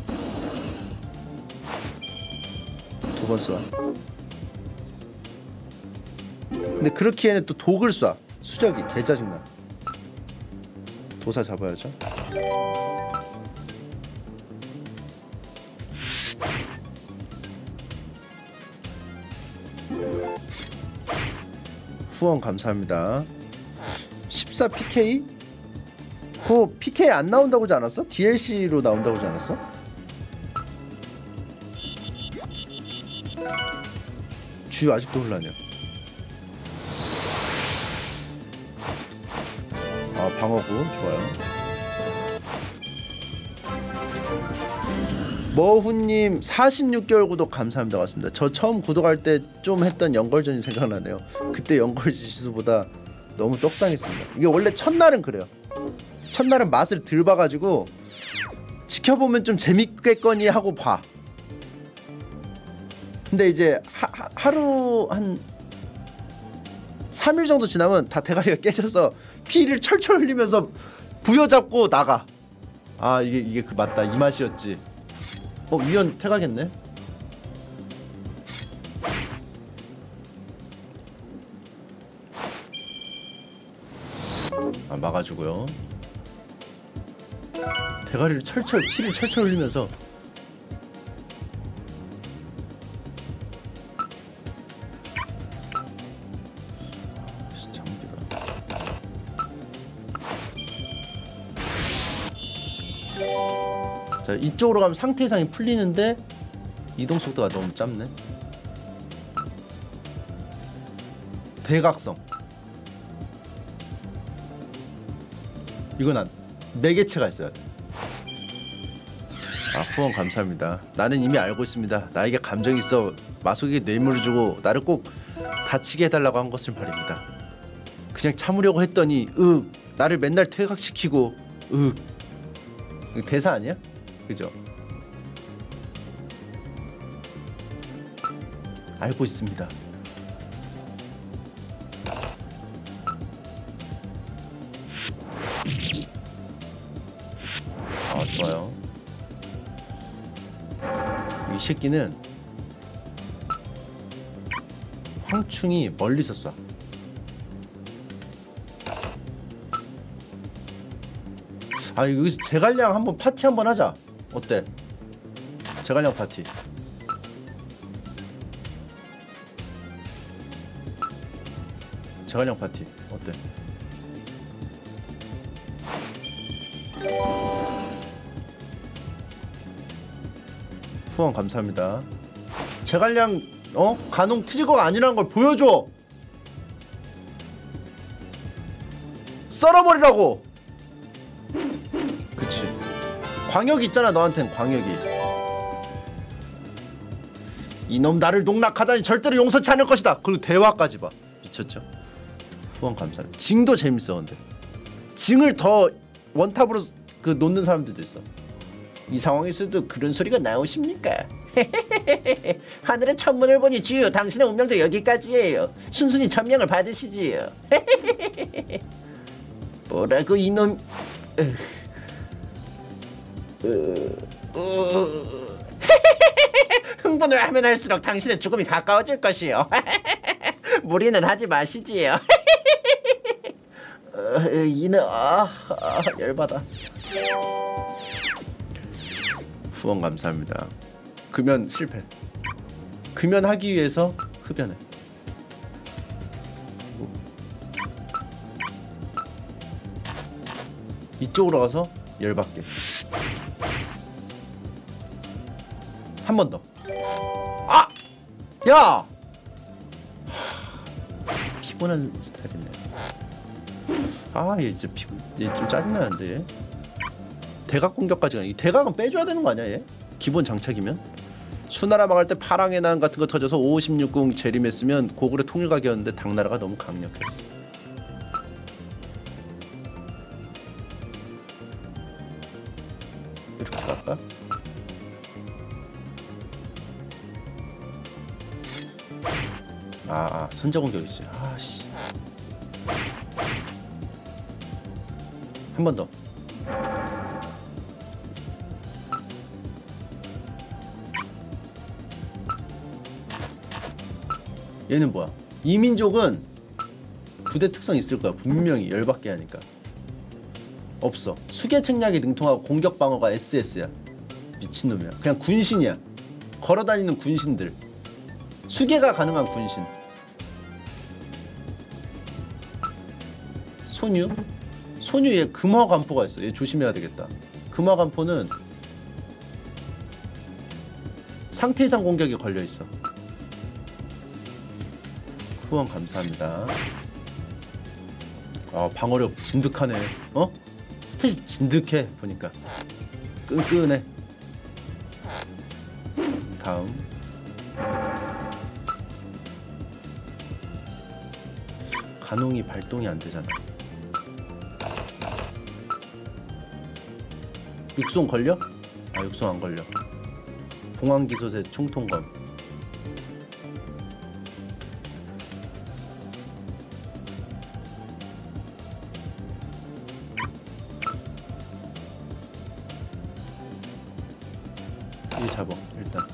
두 번 쏴. 근데 그렇기에는 또 독을 쏴. 수적이 개짜증나. 도사 잡아야죠. 후원 감사합니다. 14 PK? 그거 PK 안 나온다고 하지 않았어? DLC로 나온다고 하지 않았어? 주유 아직도 혼란이야. 아, 방어구 좋아요. 머훈님 46개월 구독 감사합니다. 왔습니다. 저 처음 구독할 때 좀 했던 연걸전이 생각나네요. 그때 연걸 지수보다 너무 떡상했습니다. 이게 원래 첫날은 그래요. 첫날은 맛을 덜 봐가지고 지켜보면 좀 재밌겠거니 하고 봐. 근데 이제 하루 한 3일 정도 지나면 다 대가리가 깨져서 피를 철철 흘리면서 부여잡고 나가. 아, 이게 그 맞다, 이 맛이었지. 위원 퇴가겠네. 아, 막아주고요. 대가리를 철철, 피를 철철 흘리면서. 자, 이쪽으로 가면 상태 이상이 풀리는데 이동 속도가 너무 짧네. 대각성. 이건 매개체가 있어야 돼. 아, 후원 감사합니다. 나는 이미 알고 있습니다. 나에게 감정이 있어 마속에게 뇌물을 주고 나를 꼭 다치게 해달라고 한 것을 말입니다. 그냥 참으려고 했더니 나를 맨날 퇴각시키고 대사 아니야? 그죠? 알고 있습니다. 아, 좋아요. 이 새끼는 황충이 멀리서 쏴. 아, 여기서 제갈량 한번 파티 한번 하자. 어때? 제갈량 파티. 제갈량 파티 어때? 후원 감사합니다. 제갈량 가농 트리거가 아니라는 걸 보여줘. 썰어버리라고. 그치. 광역이 있잖아, 너한텐 광역이. 이놈 나를 농락하다니 절대로 용서치 않을 것이다. 그리고 대화까지 봐. 미쳤죠? 후원 감사합니다. 징도 재밌어. 근데 징을 더 원탑으로 놓는 사람들도 있어. 이 상황에서도 그런 소리가 나오십니까? 하늘의 천문을 보니 주요 당신의 운명도 여기까지예요. 순순히 천명을 받으시지요. 뭐라고 이놈. 흥분을 하면 할수록 당신의 죽음이 가까워질 것이요. 무리는 하지 마시지요. 이는 열받아. 후원 감사합니다. 금연 실패. 금연하기 위해서 흡연해. 이쪽으로 가서 열받게. 한 번 더. 아! 야! 피곤한 스타일이네. 아, 얘 진짜 얘 좀 짜증나는데. 얘. 대각 공격까지 가니. 대각은 빼줘야 되는 거 아니야, 얘? 기본 장착이면. 수나라 망할 때 파랑의 난 같은 거 터져서 5516 재림했으면 고구려 통일각이었는데 당나라가 너무 강력했어. 이렇게 갈까? 선제 공격이지. 아씨. 한 번 더. 얘는 뭐야? 이 민족은 부대 특성 있을 거야. 분명히 열받게 하니까. 없어. 수계 측량이 능통하고 공격 방어가 SS야. 미친놈이야. 그냥 군신이야. 걸어다니는 군신들. 수계가 가능한 군신. 소뉴? 소뉴 얘 금화관포가 있어. 얘 조심해야 되겠다. 금화관포는 상태 이상 공격이 걸려있어. 후원 감사합니다. 아 방어력 진득하네. 어? 스탯이 진득해 보니까. 끈끈해. 다음 간홍이 발동이 안 되잖아. 육송 걸려? 아 육송 안 걸려. 봉황기소세 총통검. 이 잡어 일단.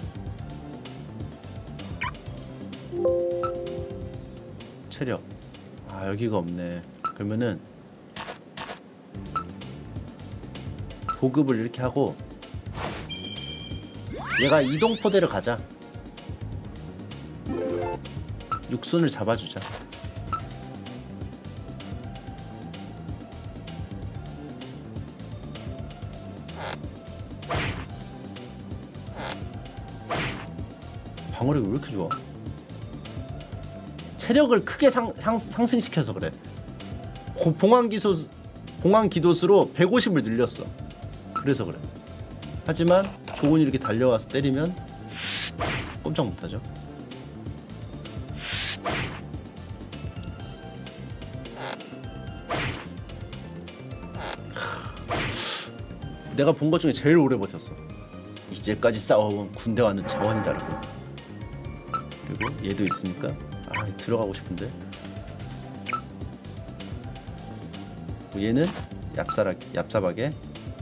체력. 아 여기가 없네. 그러면은 보급을 이렇게 하고 얘가 이동포대를 가자. 육손을 잡아주자. 방어력이 왜 이렇게 좋아? 체력을 크게 상승시켜서 그래. 봉황기도수로 150을 늘렸어. 그래서 그래. 하지만 조곤이 이렇게 달려와서 때리면 꼼짝 못하죠. 내가 본 것 중에 제일 오래 버텼어. 이제까지 싸워온 군대와는 차원이 다르고. 그리고 얘도 있으니까 아 들어가고 싶은데. 얘는 얍삽하게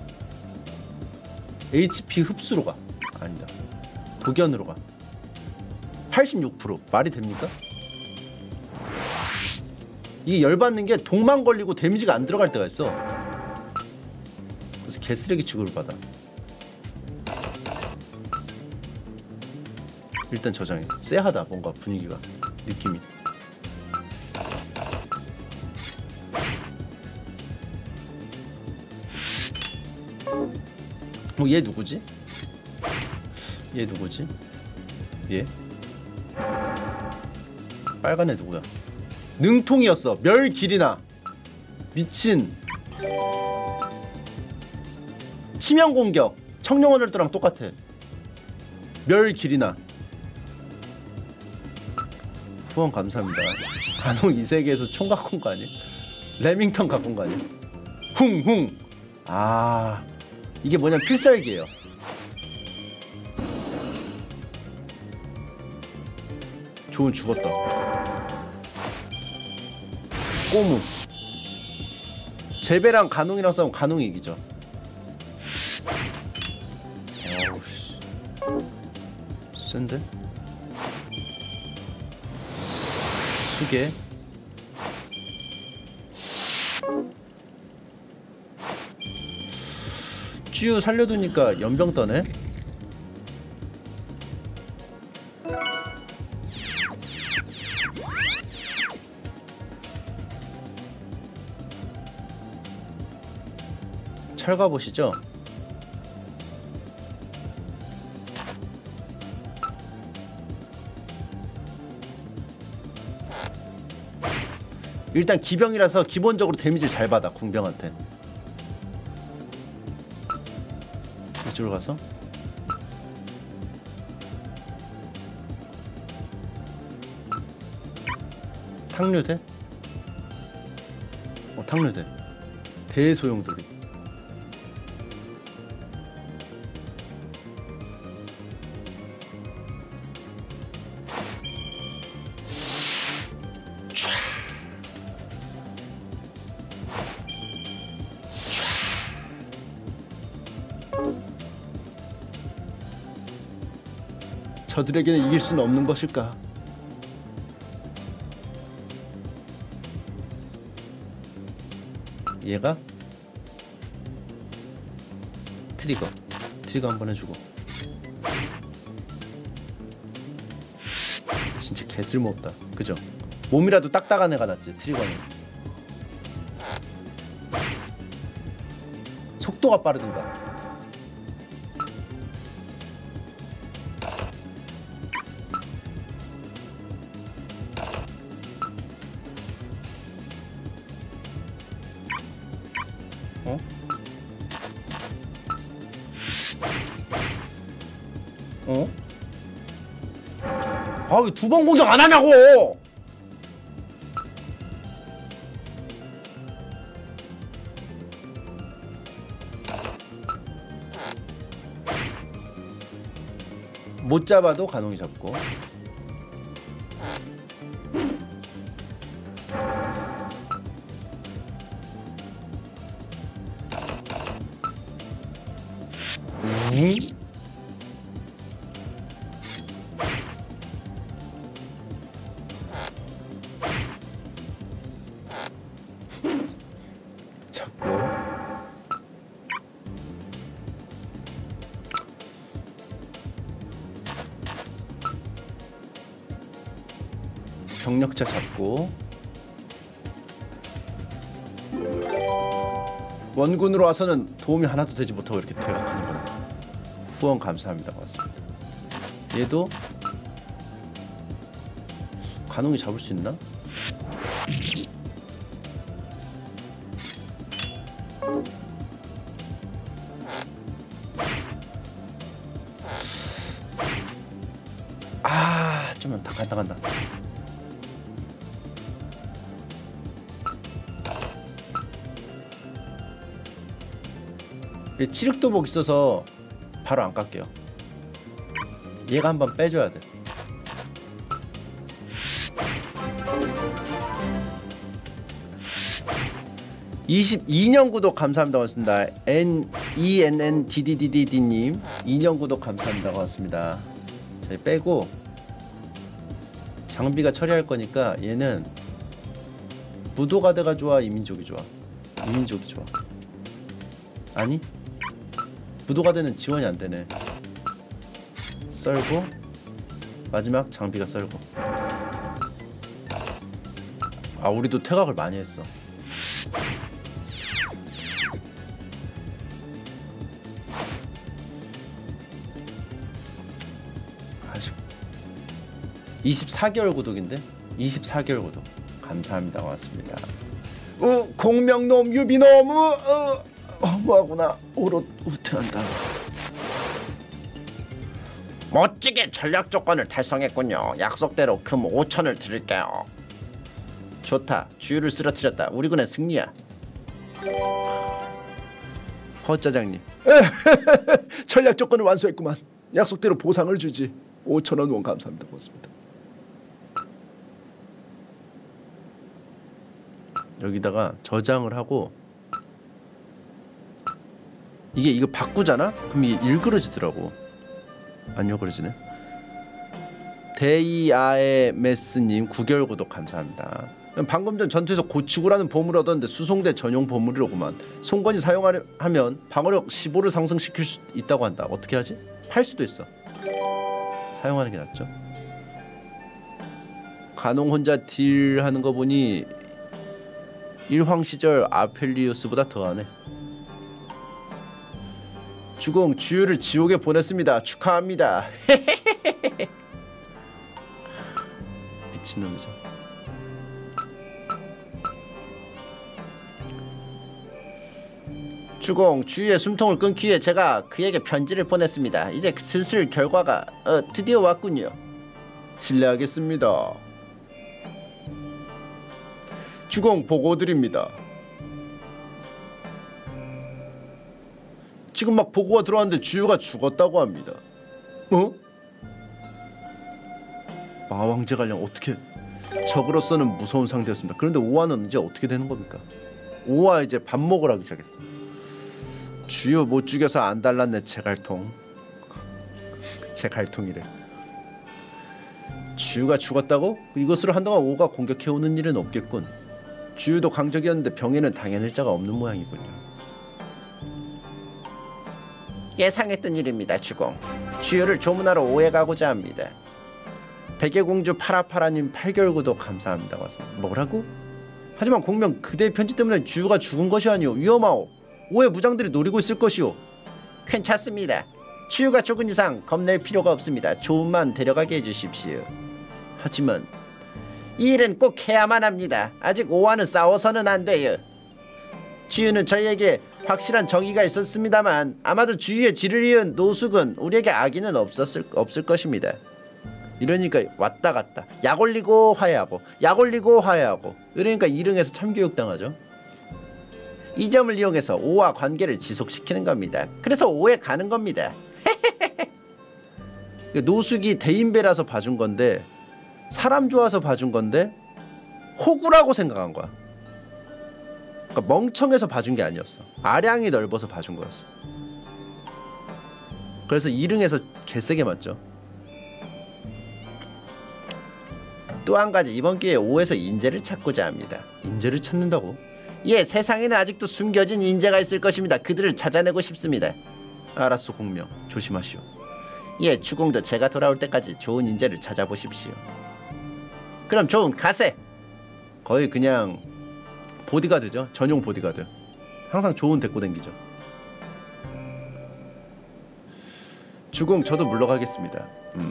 HP 흡수로 가. 아니다. 도견으로 가. 86%. 말이 됩니까? 이게 열받는 게 독만 걸리고 데미지가 안 들어갈 때가 있어. 그래서 개쓰레기 취급을 받아. 일단 저장해. 쎄하다 뭔가 분위기가. 느낌이. 얘 누구지? 얘 누구지? 얘? 빨간 애 누구야? 능통이었어. 멸길이나. 미친. 치명공격. 청룡원열도랑 똑같아. 멸길이나. 후원 감사합니다. 간홍 이 세계에서 총 갖고 온 거 아니야? 레밍턴 갖고 온 거 아니야? 쿵쿵. 아 이게 뭐냐 필살기예요. 조은 죽었다. 꼬무. 제베랑 간홍이랑 싸우면 간홍이 이기죠. 어우씨 센데? 수계. 쭈 살려두니까 연병 떠네. 철가 보시죠. 일단 기병이라서 기본적으로 데미지를 잘 받아. 궁병한테. 이쪽으로 가서 탕류대? 탕류대. 대소용돌이. 저들에게는 이길 수는 없는 것일까? 얘가 트리거 한번 해주고. 진짜 개쓸모없다. 그죠? 몸이라도 딱딱한 애가 낫지 트리거는. 속도가 빠르든가. 어? 어? 아, 왜 두 번 공격 안 하냐고! 못 잡아도 간홍이 잡고. 잡고. 경력자 잡고. 원군으로 와서는 도움이 하나도 되지 못하고 이렇게 퇴각하는 겁니다. 후원 감사합니다. 고맙습니다. 얘도 간홍이 잡을 수 있나? 아, 좀만 다 간다. 치륵도복 있어서 바로 안 깎게요. 얘가 한번 빼줘야 돼. (22년) 구독 감사합니다. 고맙습니다. NENNDDDD님 2년 구독 감사합니다. 고맙습니다. 자, 빼고 장비가 처리할 거니까 얘는 무도가드가 좋아, 이민족이 좋아? 이민족이 좋아. 아니? 무도가드는 지원이 안 되네. 썰고 마지막 장비가 썰고. 아, 우리도 퇴각을 많이 했어. 아직 24개월 구독인데? 24개월 구독 감사합니다. 고맙습니다. 공명놈 유비놈 뭐하구나. 오롯 후퇴한다. 멋지게 전략 조건을 달성했군요. 약속대로 금 5천을 드릴게요. 좋다. 주유를 쓰러뜨렸다. 우리 군의 승리야. 허짜장님 전략 조건을 완수했구만. 약속대로 보상을 주지. 5,000원 원 감사합니다. 고맙습니다. 여기다가 저장을 하고 이거 바꾸잖아? 그럼 이게 일그러지더라고. 안 일그러지네. 데이아에메스님 9개월 구독 감사합니다. 방금 전 전투에서 고치구라는 보물을 얻었는데 수송대 전용 보물이로구만. 송건이 사용하면 방어력 15를 상승시킬 수 있다고 한다. 어떻게 하지? 팔 수도 있어. 사용하는 게 낫죠. 간홍 혼자 딜하는 거 보니 일황 시절 아펠리우스보다 더하네. 주공 주유를 지옥에 보냈습니다. 축하합니다. 미친놈이죠. 주공 주유의 숨통을 끊기 위해 제가 그에게 편지를 보냈습니다. 이제 슬슬 결과가 드디어 왔군요. 실례하겠습니다. 주공 보고드립니다. 지금 막 보고가 들어왔는데 주유가 죽었다고 합니다. 어? 마왕제 관련 어떻게 적으로서는 무서운 상태였습니다. 그런데 오화는 이제 어떻게 되는 겁니까? 오화 이제 밥 먹으러 하기 시작했어. 주유 못 죽여서 안 달랐네. 제갈통. 제갈통이래. 주유가 죽었다고? 이것으로 한동안 오가 공격해오는 일은 없겠군. 주유도 강적이었는데 병에는 당연할 자가 없는 모양이군요. 예상했던 일입니다. 주공. 주유를 조문하러 오해 가고자 합니다. 백예공주 파라파라님 8개월 구독 감사합니다. 와서 뭐라고? 하지만 공명 그대의 편지 때문에 주유가 죽은 것이 아니오. 위험하오. 오해 무장들이 노리고 있을 것이오. 괜찮습니다. 주유가 죽은 이상 겁낼 필요가 없습니다. 조문만 데려가게 해주십시오. 하지만 이 일은 꼭 해야만 합니다. 아직 오와는 싸워서는 안 돼요. 주유는 저희에게 확실한 정의가 있었습니다만 아마도 주유의 뒤를 이은 노숙은 우리에게 악의는 없을 것입니다. 이러니까 왔다 갔다 약 올리고 화해하고 약 올리고 화해하고 이러니까 일흥에서 참교육 당하죠. 이 점을 이용해서 오와 관계를 지속시키는 겁니다. 그래서 오에 가는 겁니다. 노숙이 대인배라서 봐준 건데 사람 좋아서 봐준 건데 호구라고 생각한 거야. 그러니까 멍청해서 봐준 게 아니었어. 아량이 넓어서 봐준 거였어. 그래서 일흥에서 개세게 맞죠. 또 한 가지 이번 기회에 오에서 인재를 찾고자 합니다. 인재를 찾는다고? 예, 세상에는 아직도 숨겨진 인재가 있을 것입니다. 그들을 찾아내고 싶습니다. 알았소 공명. 조심하시오. 예, 주공도 제가 돌아올 때까지 좋은 인재를 찾아보십시오. 그럼 좋은 가세. 거의 그냥 보디가드죠. 전용 보디가드. 항상 좋은 데리고 댕기죠. 주공 저도 물러가겠습니다.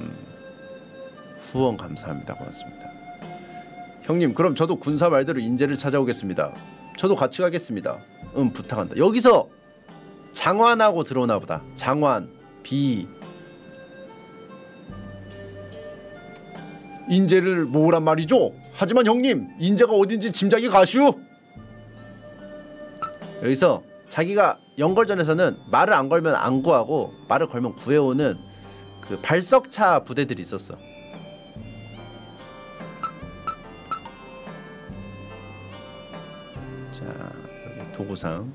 후원 감사합니다. 고맙습니다. 형님 그럼 저도 군사 말대로 인재를 찾아오겠습니다. 저도 같이 가겠습니다. 부탁한다. 여기서 장환하고 들어오나 보다. 장환 비 인재를 모으란 말이죠. 하지만 형님 인재가 어딘지 짐작이 가슈. 여기서 자기가 연걸전에서는 말을 안 걸면 안 구하고 말을 걸면 구해오는 그 발석차 부대들이 있었어. 자 여기 도구상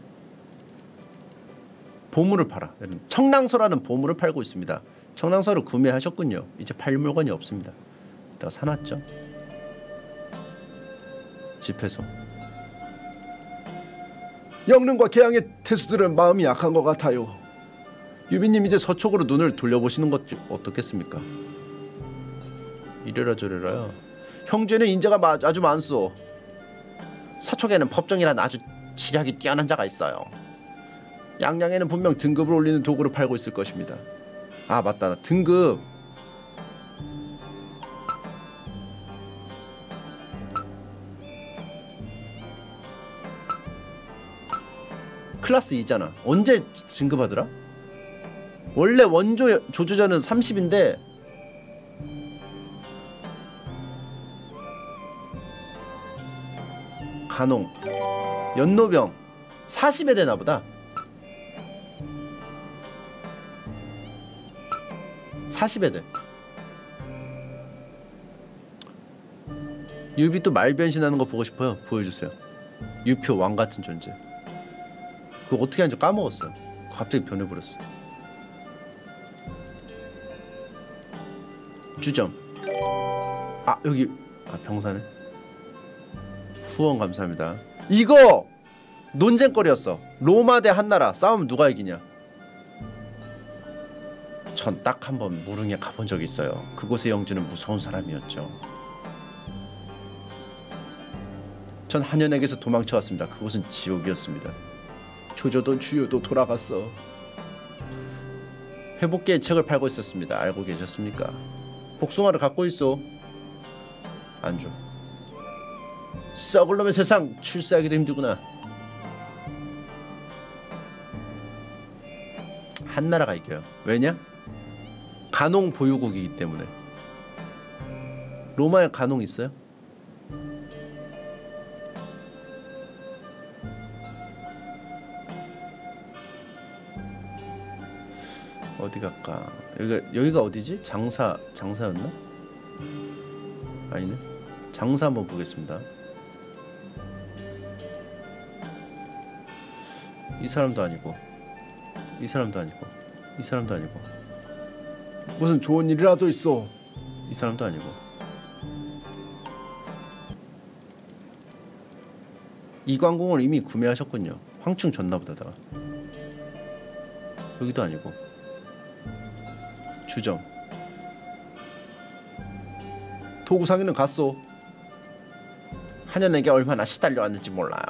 보물을 팔아. 청랑서라는 보물을 팔고 있습니다. 청랑서를 구매하셨군요. 이제 팔 물건이 없습니다. 이따가 사놨죠. 집회소. 영릉과 개항의 태수들은 마음이 약한 것 같아요. 유비님 이제 서쪽으로 눈을 돌려보시는 것 어떻겠습니까? 이래라 저래라요. 형제는 인재가 아주 많소. 서쪽에는 법정이란 아주 지략이 뛰어난 자가 있어요. 양양에는 분명 등급을 올리는 도구를 팔고 있을 것입니다. 아 맞다. 등급. 클래스 2잖아. 언제 진급하더라? 원래 원조 조주전은 30인데 간홍 연노병 40에 되나보다. 40에 돼. 유비 또 말 변신하는 거 보고 싶어요. 보여주세요. 유표 왕같은 존재. 그거 어떻게 하는지 까먹었어요. 갑자기 변해버렸어. 주점. 아 여기 병사네. 후원 감사합니다. 이거 논쟁거리였어. 로마 대 한나라 싸우면 누가 이기냐. 전 딱 한 번 무릉에 가본 적이 있어요. 그곳의 영주는 무서운 사람이었죠. 전 한연에게서 도망쳐왔습니다. 그곳은 지옥이었습니다. 조조도 주유도 돌아갔어. 회복계의 책을 팔고 있었습니다. 알고 계셨습니까? 복숭아를 갖고 있어. 안 줘. 썩을 놈의 세상. 출세하기도 힘들구나. 한나라가 이겨요. 왜냐? 간홍 보유국이기 때문에. 로마에 간홍 있어요? 어디 갈까? 여기가 어디지? 장사였나? 아니네. 장사 한번 보겠습니다. 이 사람도 아니고, 이 사람도 아니고, 이 사람도 아니고. 무슨 좋은 일이라도 있어. 이 사람도 아니고. 이광공을 이미 구매하셨군요. 황충 줬나 보다가. 여기도 아니고. 주점. 도구상에는 갔소. 한연에게 얼마나 시달려왔는지 몰라요.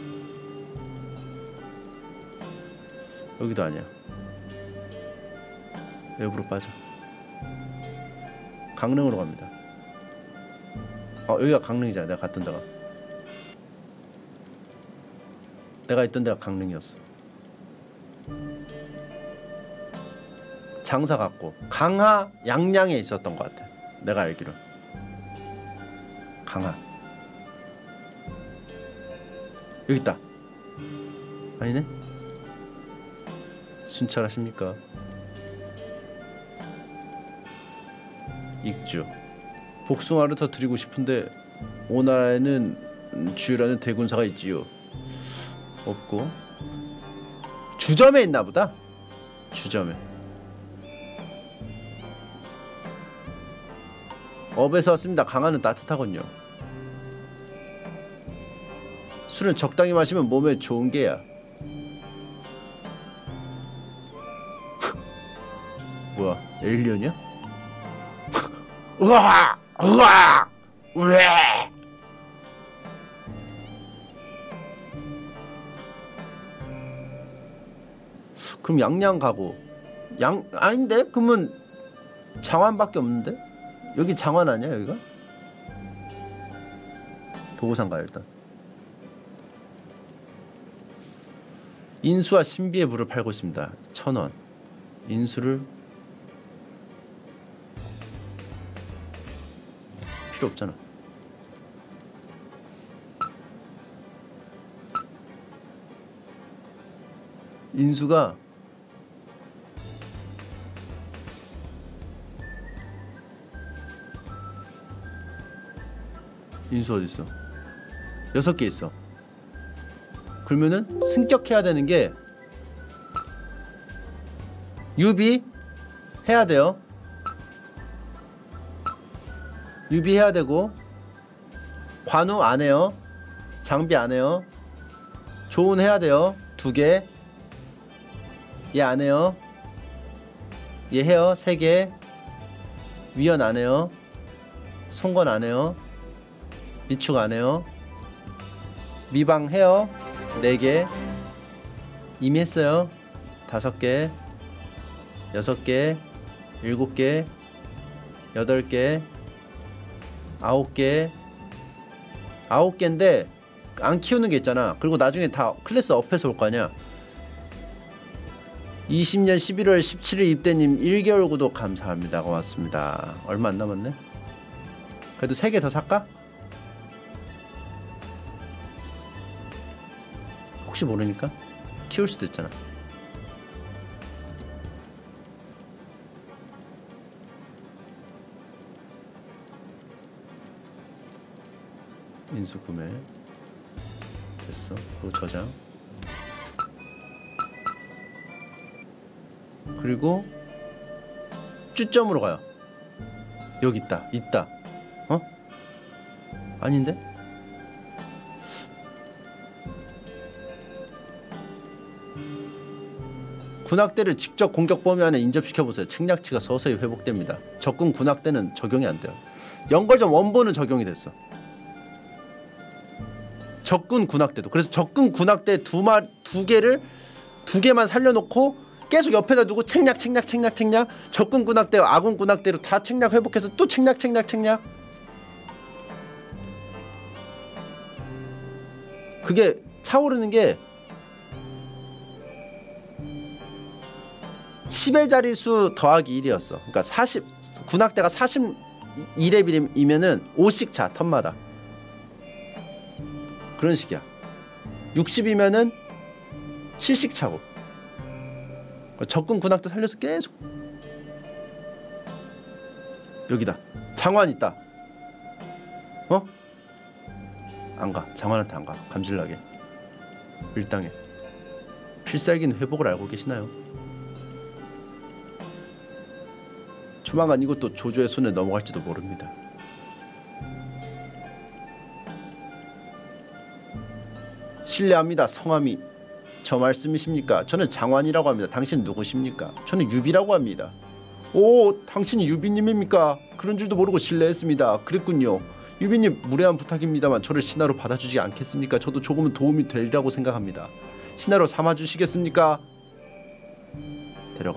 여기도 아니야. 외부로 빠져. 강릉으로 갑니다. 여기가 강릉이잖아. 내가 갔던 데가. 내가 있던 데가 강릉이었어. 장사 갔고 강하 양양에 있었던 것 같아. 내가 알기로. 강하. 여기 있다. 아니네. 순찰하십니까? 익주. 복숭아를 더 드리고 싶은데 오나라에는 주유라는 대군사가 있지요. 없고. 주점에 있나 보다. 주점에. 업에서 왔습니다. 강화는 따뜻하군요. 술은 적당히 마시면 몸에 좋은 게야. 뭐야? 에일리언이야? 으아! 으아! 왜? 그럼 양양 가고 아닌데? 그러면 장안밖에 없는데? 여기 장안 아니야 여기가? 도구상 가요 일단. 인수와 신비의 물을 팔고 있습니다. 1,000원. 인수를 필요 없잖아. 인수가 인수 어디 있어? 6개 있어. 그러면은 승격해야 되는 게 유비 해야 돼요. 유비 해야 되고 관우 안 해요. 장비 안 해요. 조은 해야 돼요. 2개. 얘 안 해요. 얘 해요. 3개. 위원 안 해요. 송건 안 해요. 미축 안 해요. 미방 해요. 4개. 이미 했어요. 5개. 6개. 7개. 8개. 9개. 9개인데 안 키우는 게 있잖아. 그리고 나중에 다 클래스 업해서 올 거 아니야. 20년 11월 17일 입대님 1개월 구독 감사합니다. 고맙습니다. 얼마 안 남았네. 그래도 3개 더 살까? 혹시 모르니까 키울 수도 있잖아. 인수 구매 됐어. 그리고 저장. 그리고 쭈점으로 가요. 여기 있다. 어? 아닌데? 군악대를 직접 공격 범위 안에 인접시켜보세요. 책략치가 서서히 회복됩니다. 적군 군악대는 적용이 안 돼요. 연거점 원본은 적용이 됐어. 적군 군악대도. 그래서 적군 군악대 2개만 살려놓고 계속 옆에다 두고 책략. 적군 군악대 아군 군악대로 다 책략 회복해서 또 책략. 그게 차오르는 게 10의 자리수 더하기 1이었어. 그러니까 40 군악대가 42렙이면은 5씩 차 턴마다. 그런 식이야. 60이면은 7씩 차고. 적군 군악대 살려서 계속. 여기다. 장환 있다. 어? 안 가. 장환한테 안 가. 감질나게. 밀당해. 필살기는 회복을 알고 계시나요? 조만간 이것도 조조의 손에 넘어갈지도 모릅니다. 실례합니다. 성함이 저 말씀이십니까? 저는 장환이라고 합니다. 당신 누구십니까? 저는 유비라고 합니다. 오, 당신이 유비님입니까? 그런 줄도 모르고 실례했습니다. 그랬군요. 유비님, 무례한 부탁입니다만 저를 신하로 받아주지 않겠습니까? 저도 조금은 도움이 되리라고 생각합니다. 신하로 삼아주시겠습니까? 데려가.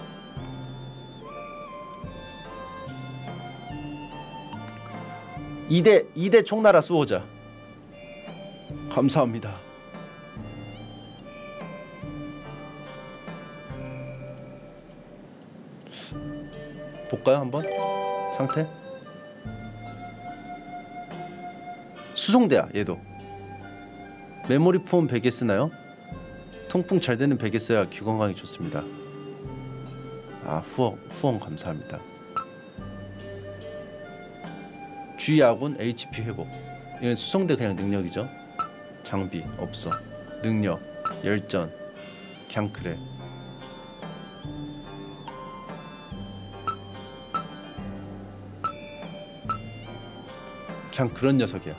이대 총나라 쏘오자. 감사합니다. 볼까요 한번? 상태? 수송대야 얘도. 메모리 폼 베개 쓰나요? 통풍 잘 되는 베개 써야 귀 건강에 좋습니다. 아, 후원 감사합니다. G 아군 HP 회복. 이건 수송대 그냥 능력이죠. 장비 없어. 능력 열전 그냥 그래. 그냥 그런 녀석이야.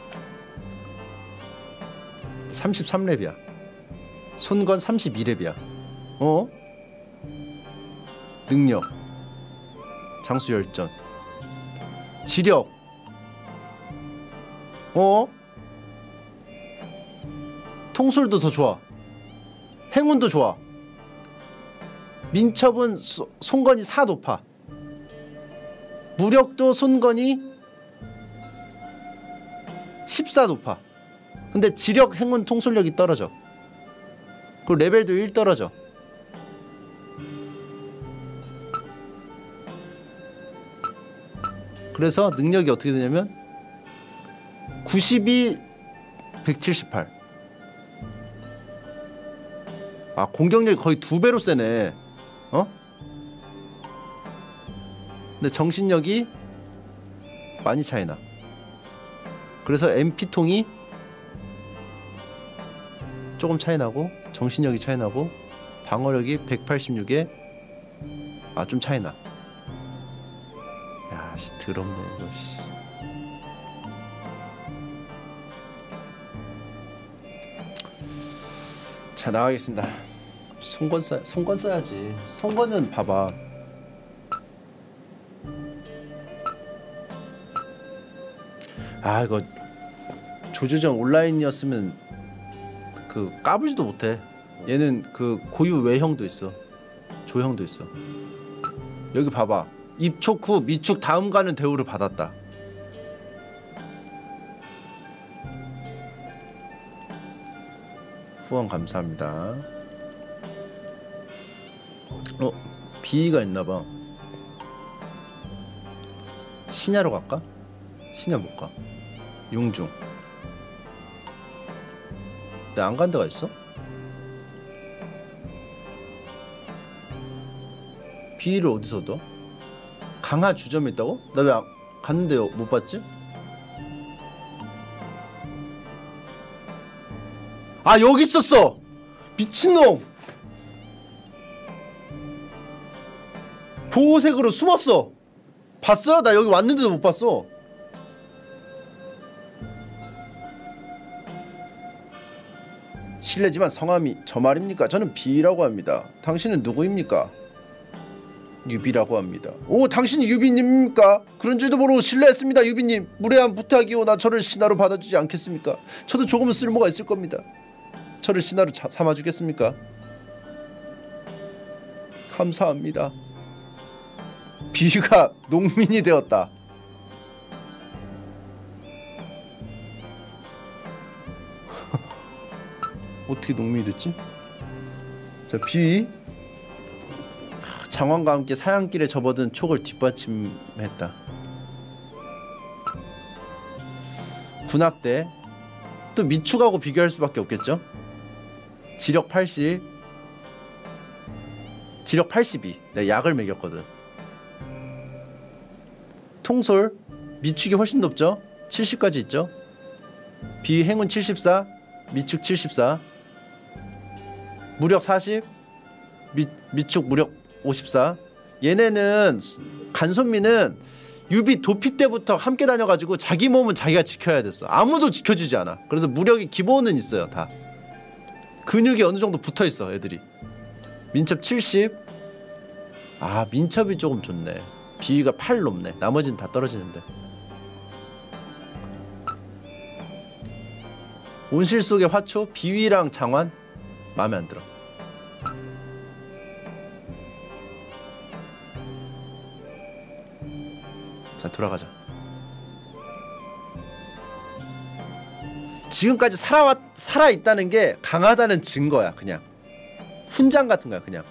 33렙이야. 손건 32렙이야. 어? 능력 장수 열전 지력 통솔도 더 좋아. 행운도 좋아. 민첩은 손건이 4 높아. 무력도 손건이 14 높아. 근데 지력, 행운, 통솔력이 떨어져. 그리고 레벨도 1 떨어져. 그래서 능력이 어떻게 되냐면 92 178. 아, 공격력이 거의 2배로 세네. 근데 정신력이 많이 차이나. 그래서 MP통이 조금 차이나고 정신력이 차이나고 방어력이 186에 좀 차이나. 야, 씨, 더럽네 이거. 씨. 자, 나가겠습니다. 송건 써야지. 송건은 봐봐. 아, 이거 조조정 온라인이었으면 그 까불지도 못해. 얘는 그 고유 외형도 있어. 조형도 있어. 여기 봐봐. 입촉 후 미축 다음 가는 대우를 받았다. 후원 감사합니다. 비위가 있나봐. 신야로 갈까? 신야 못 가. 용중. 내 안 간 데가 있어? 비위를 어디서 얻어? 강화 주점에 있다고? 나 왜 갔는데 못 봤지? 아, 여기 있었어! 미친놈! 보호색으로 숨었어! 봤어? 나 여기 왔는데도 못 봤어. 실례지만 성함이 저 말입니까? 저는 비라고 합니다. 당신은 누구입니까? 유비라고 합니다. 오, 당신이 유비님입니까? 그런 줄도 모르고 실례했습니다. 유비님, 무례한 부탁이오나 저를 신하로 받아주지 않겠습니까? 저도 조금은 쓸모가 있을 겁니다. 저를 신하로 삼아주겠습니까? 감사합니다. 비가 농민이 되었다. 어떻게 농민이 됐지? 자, 비 장황과 함께 사양길에 접어든 촉을 뒷받침했다. 군악대 또 미축하고 비교할 수밖에 없겠죠. 지력 80, 지력 82. 내가 약을 먹였거든. 통솔 미축이 훨씬 높죠. 70까지 있죠. 비행운 74, 미축 74, 무력 40, 미축 무력 54. 얘네는 간손미는 유비 도피 때부터 함께 다녀가지고 자기 몸은 자기가 지켜야 됐어. 아무도 지켜주지 않아. 그래서 무력이 기본은 있어요. 다 근육이 어느 정도 붙어있어 애들이. 민첩 70. 아 민첩이 조금 좋네. 비위가 8 높네. 나머지는 다 떨어지는데. 온실 속의 화초, 비위랑 장환 마음에 안 들어. 자 돌아가자. 지금까지 살아있다는 게 강하다는 증거야. 그냥 훈장 같은 거야. 그냥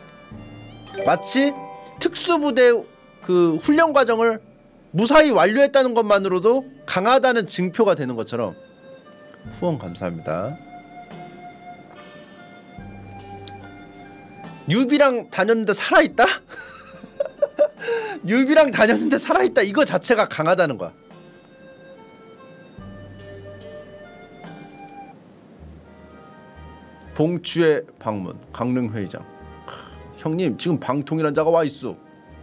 마치 특수부대 그 훈련 과정을 무사히 완료했다는 것만으로도 강하다는 증표가 되는 것처럼. 후원 감사합니다. 유비랑 다녔는데 살아있다? 유비랑 다녔는데 살아있다. 이거 자체가 강하다는 거야. 봉추의 방문. 강릉회의장. 형님 지금 방통이란 자가 와있어.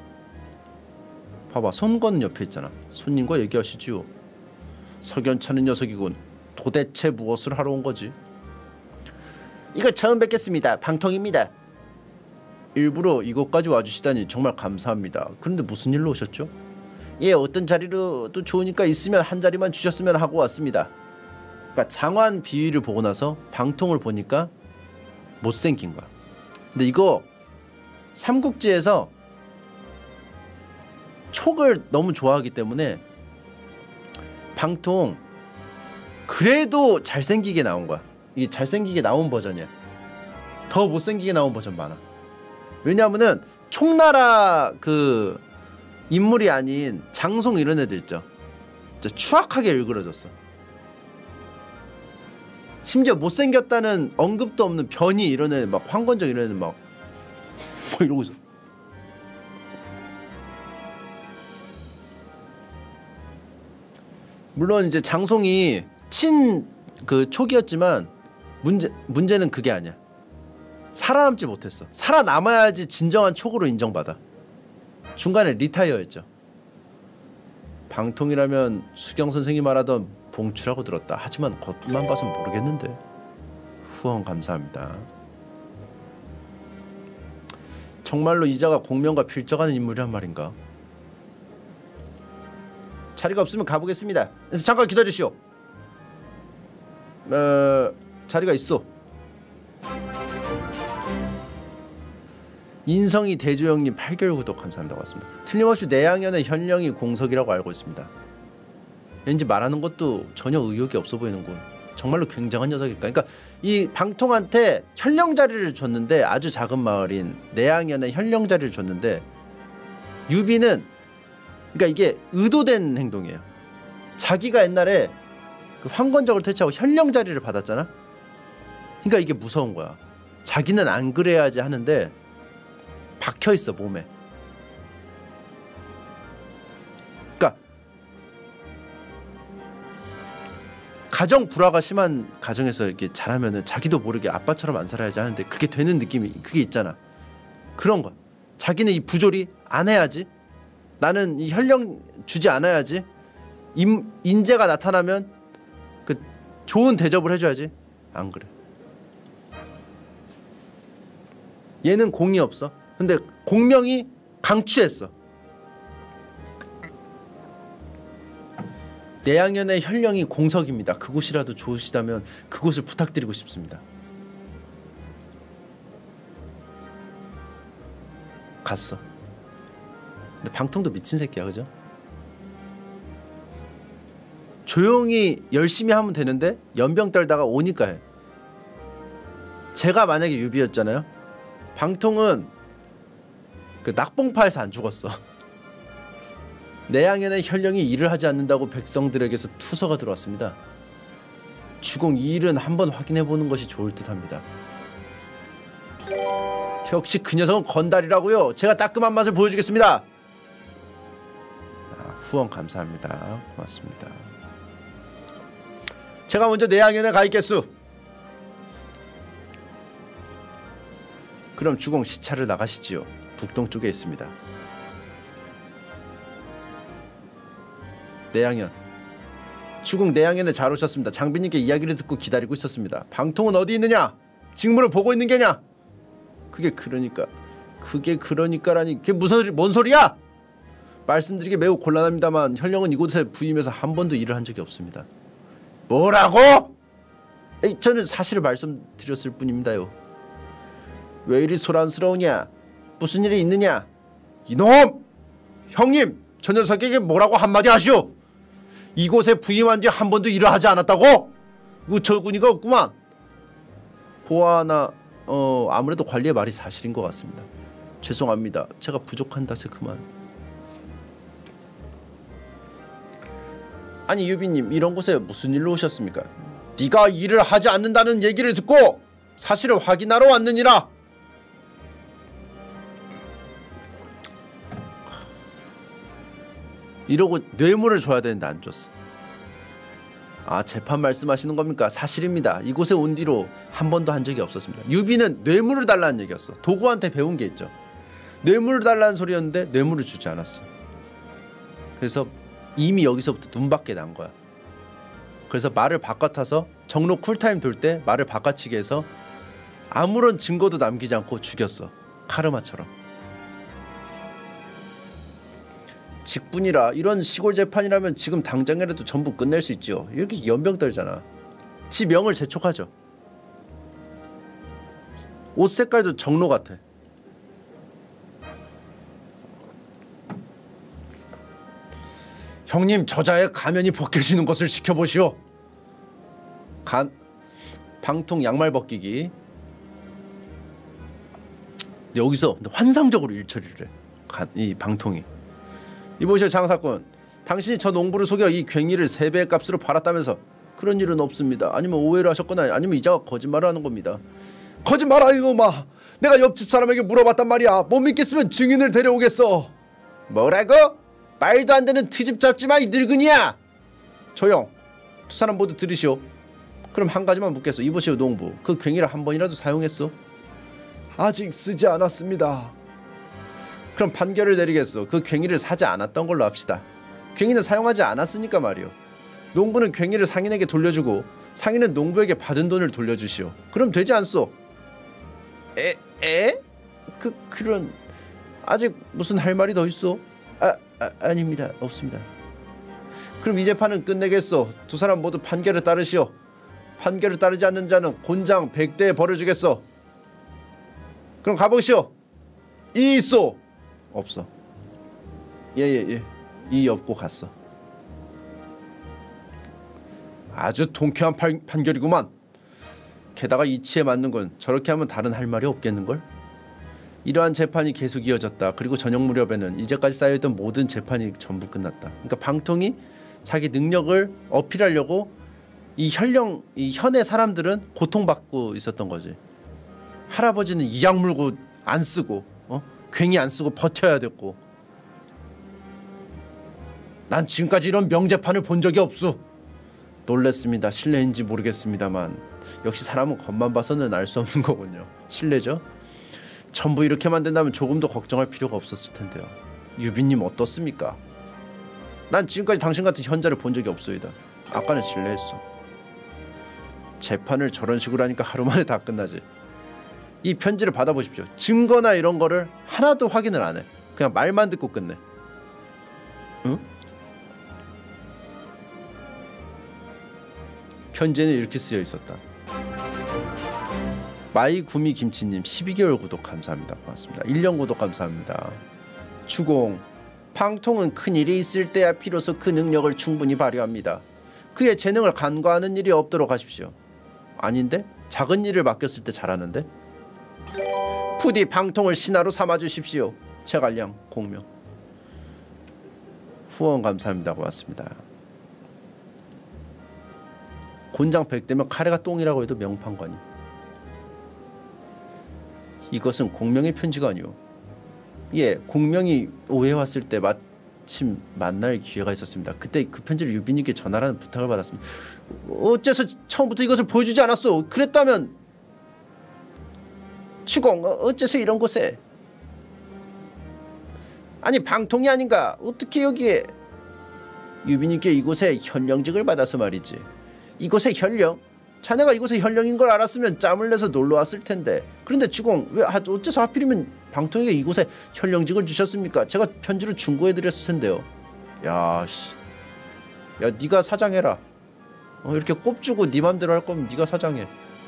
봐봐 손건 옆에 있잖아. 손님과 얘기하시지요. 석연찮은 녀석이군. 도대체 무엇을 하러 온 거지? 이거 처음 뵙겠습니다. 방통입니다. 일부러 이곳까지 와주시다니 정말 감사합니다. 그런데 무슨 일로 오셨죠? 예, 어떤 자리로 또 좋으니까 있으면 한 자리만 주셨으면 하고 왔습니다. 그러니까 장환 비위를 보고 나서 방통을 보니까 못생긴 거야. 근데 이거 삼국지에서 촉을 너무 좋아하기 때문에 방통 그래도 잘생기게 나온 거야. 이게 잘생기게 나온 버전이야. 더 못생기게 나온 버전 많아. 왜냐하면은 총나라 그 인물이 아닌 장송 이런 애들 있죠. 진짜 추악하게 일그러졌어. 심지어 못생겼다는 언급도 없는 변이 이런 애 막 황건적 이런 애는 막 뭐 이러고 있어. 물론 이제 장송이 친 그 촉이었지만 문제는 그게 아니야. 살아남지 못했어. 살아남아야지 진정한 촉으로 인정받아. 중간에 리타이어했죠. 방통이라면 수경 선생이 말하던 봉추라고 들었다. 하지만 겉만 봐선 모르겠는데. 후원 감사합니다. 정말로 이자가 공명과 필적하는 인물이란 말인가? 자리가 없으면 가보겠습니다. 그래서 잠깐 기다리시오. 자리가 있어. 인성이 대조형님 8개월 구독 감사합니다. 고맙습니다. 틀림없이 내양연의 현령이 공석이라고 알고 있습니다. 왠지 말하는 것도 전혀 의욕이 없어 보이는군. 정말로 굉장한 녀석일까. 그러니까 이 방통한테 현령 자리를 줬는데, 아주 작은 마을인 내양연의 현령 자리를 줬는데, 유비는 그러니까 이게 의도된 행동이에요. 자기가 옛날에 그 황건적을 퇴치하고 현령 자리를 받았잖아. 그러니까 이게 무서운 거야. 자기는 안 그래야지 하는데 박혀 있어 몸에. 그러니까 가정 불화가 심한 가정에서 이렇게 자라면은 자기도 모르게 아빠처럼 안 살아야지 하는데 그렇게 되는 느낌이 그게 있잖아. 그런 거. 자기는 이 부조리 안 해야지. 나는 이 현령 주지 않아야지. 인재가 나타나면 그 좋은 대접을 해줘야지. 안 그래. 얘는 공이 없어. 근데 공명이 강취했어. 내양연의 현령이 공석입니다. 그곳이라도 좋으시다면 그곳을 부탁드리고 싶습니다. 갔어. 근데 방통도 미친 새끼야, 그죠? 조용히 열심히 하면 되는데 연병 떨다가 오니까 해. 제가 만약에 유비였잖아요. 방통은 그 낙봉파에서 안 죽었어. 내양연의 현령이 일을 하지 않는다고 백성들에게서 투서가 들어왔습니다. 주공 이 일은 한번 확인해보는 것이 좋을 듯합니다. 역시 그 녀석은 건달이라고요. 제가 따끔한 맛을 보여주겠습니다. 후원 감사합니다. 고맙습니다. 제가 먼저 내양연에 가 있겠수. 그럼 주공 시차를 나가시지요. 북동쪽에 있습니다. 내양현. 추궁 내양현에 잘 오셨습니다. 장비님께 이야기를 듣고 기다리고 있었습니다. 방통은 어디 있느냐? 직무를 보고 있는 게냐? 그게 그러니까라니 그게 뭔 소리야? 말씀드리기 매우 곤란합니다만 현령은 이곳에 부임해서 한 번도 일을 한 적이 없습니다. 뭐라고? 저는 사실을 말씀드렸을 뿐입니다요. 왜 이리 소란스러우냐? 무슨 일이 있느냐? 이놈! 형님! 저 녀석에게 뭐라고 한마디 하시오! 이곳에 부임한 지 한 번도 일을 하지 않았다고? 어처구니가 없구만. 보아나 아무래도 관리의 말이 사실인 것 같습니다. 죄송합니다. 제가 부족한 탓에 그만. 아니 유비님 이런 곳에 무슨 일로 오셨습니까? 네가 일을 하지 않는다는 얘기를 듣고 사실을 확인하러 왔느니라. 이러고 뇌물을 줘야 되는데 안 줬어. 아 재판 말씀하시는 겁니까? 사실입니다. 이곳에 온 뒤로 한 번도 한 적이 없었습니다. 유비는 뇌물을 달라는 얘기였어. 도구한테 배운 게 있죠. 뇌물을 달라는 소리였는데 뇌물을 주지 않았어. 그래서 이미 여기서부터 눈밖에 난 거야. 그래서 말을 바꿔타서 정로 쿨타임 돌 때 말을 바꿔치게 해서 아무런 증거도 남기지 않고 죽였어. 카르마처럼. 직분이라 이런 시골 재판이라면 지금 당장이라도 전부 끝낼 수 있지요. 이렇게 연병 떨잖아. 지 명을 재촉하죠. 옷 색깔도 정로 같아. 형님 저자의 가면이 벗겨지는 것을 지켜보시오. 방통 양말 벗기기. 여기서 환상적으로 일처리를 해. 이 방통이. 이보시오 장사꾼. 당신이 저 농부를 속여 이 괭이를 3배의 값으로 팔았다면서. 그런 일은 없습니다. 아니면 오해를 하셨거나 아니면 이자가 거짓말을 하는 겁니다. 거짓말 아니고마. 내가 옆집 사람에게 물어봤단 말이야. 못 믿겠으면 증인을 데려오겠어. 뭐라고? 말도 안 되는 트집 잡지 마 이 늙은이야. 조용. 두 사람 모두 들으시오. 그럼 한 가지만 묻겠소. 이보시오 농부. 그 괭이를 한 번이라도 사용했소? 아직 쓰지 않았습니다. 그럼 판결을 내리겠소. 그 괭이를 사지 않았던 걸로 합시다. 괭이는 사용하지 않았으니까 말이오. 농부는 괭이를 상인에게 돌려주고 상인은 농부에게 받은 돈을 돌려주시오. 그럼 되지 않소? 에? 그런 아직 무슨 할 말이 더 있소? 아닙니다. 없습니다. 그럼 이 재판은 끝내겠소. 두 사람 모두 판결을 따르시오. 판결을 따르지 않는 자는 곤장 100대에 벌을 주겠소. 그럼 가보시오. 이 있소. 없어. 예. 이 없고 갔어. 아주 통쾌한 판결이구만. 게다가 이치에 맞는 건 저렇게 하면 다른 할 말이 없겠는걸? 이러한 재판이 계속 이어졌다. 그리고 저녁 무렵에는 이제까지 쌓여있던 모든 재판이 전부 끝났다. 그러니까 방통이 자기 능력을 어필하려고 이 현의 사람들은 고통받고 있었던 거지. 할아버지는 이약 물고 안 쓰고 괭이 안 쓰고 버텨야 됐고, 난 지금까지 이런 명재판을 본 적이 없소. 놀랬습니다. 실례인지 모르겠습니다만 역시 사람은 겉만 봐서는 알 수 없는 거군요. 실례죠? 전부 이렇게 만든다면 조금 더 걱정할 필요가 없었을 텐데요. 유비님 어떻습니까? 난 지금까지 당신 같은 현자를 본 적이 없소이다. 아까는 실례했어. 재판을 저런 식으로 하니까 하루 만에 다 끝나지. 이 편지를 받아보십시오. 증거나 이런 거를 하나도 확인을 안 해. 그냥 말만 듣고 끝내. 응? 편지에는 이렇게 쓰여 있었다. 마이구미 김치님 12개월 구독 감사합니다. 고맙습니다. 1년 구독 감사합니다. 추공. 방통은 큰일이 있을 때야 비로소 그 능력을 충분히 발휘합니다. 그의 재능을 간과하는 일이 없도록 하십시오. 아닌데? 작은 일을 맡겼을 때 잘하는데? 부디 방통을 신하로 삼아주십시오. 제갈량 공명. 후원 감사합니다. 고맙습니다. 곤장 100대면 카레가 똥이라고 해도 명판관이. 이것은 공명의 편지가 아니오. 예, 공명이 오해 왔을 때 마침 만날 기회가 있었습니다. 그때 그 편지를 유비님께 전하라는 부탁을 받았습니다. 어째서 처음부터 이것을 보여주지 않았소? 그랬다면 추공 어째서 이런 곳에? 아니 방통이 아닌가? 어떻게 여기에? 유비님께 이곳에 현령직을 받아서 말이지. 이곳에 현령? 자네가 이곳에 현령인 걸 알았으면 짬을 내서 놀러 왔을 텐데. 그런데 주공 왜 어째서 하필이면 방통에게 이곳에 현령직을 주셨습니까? 제가 편지로 충고해드렸을 텐데요. 야 씨, 야 네가 사장해라. 이렇게 꼽주고 네 맘대로 할 거면 네가 사장해.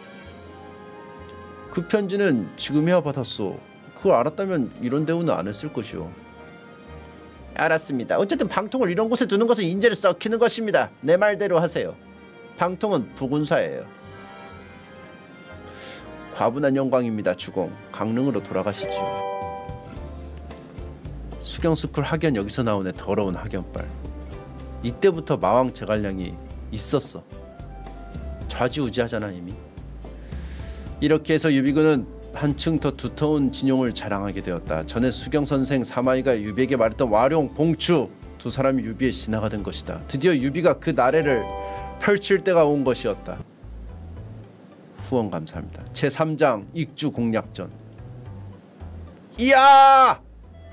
그 편지는 지금이야 받았어. 그걸 알았다면 이런 대우는 안 했을 것이오. 알았습니다. 어쨌든 방통을 이런 곳에 두는 것은 인재를 썩히는 것입니다. 내 말대로 하세요. 방통은 부군사예요. 과분한 영광입니다. 주공. 강릉으로 돌아가시지요. 수경스쿨 학연 여기서 나오네. 더러운 학연빨. 이때부터 마왕 제갈량이 있었어. 좌지우지하잖아 이미. 이렇게 해서 유비군은 한층 더 두터운 진용을 자랑하게 되었다. 전에 수경선생 사마이가 유비에게 말했던 와룡, 봉추 두 사람이 유비의 신하가 된 것이다. 드디어 유비가 그 나래를 펼칠 때가 온 것이었다. 후원 감사합니다. 제3장 익주 공략전. 이야!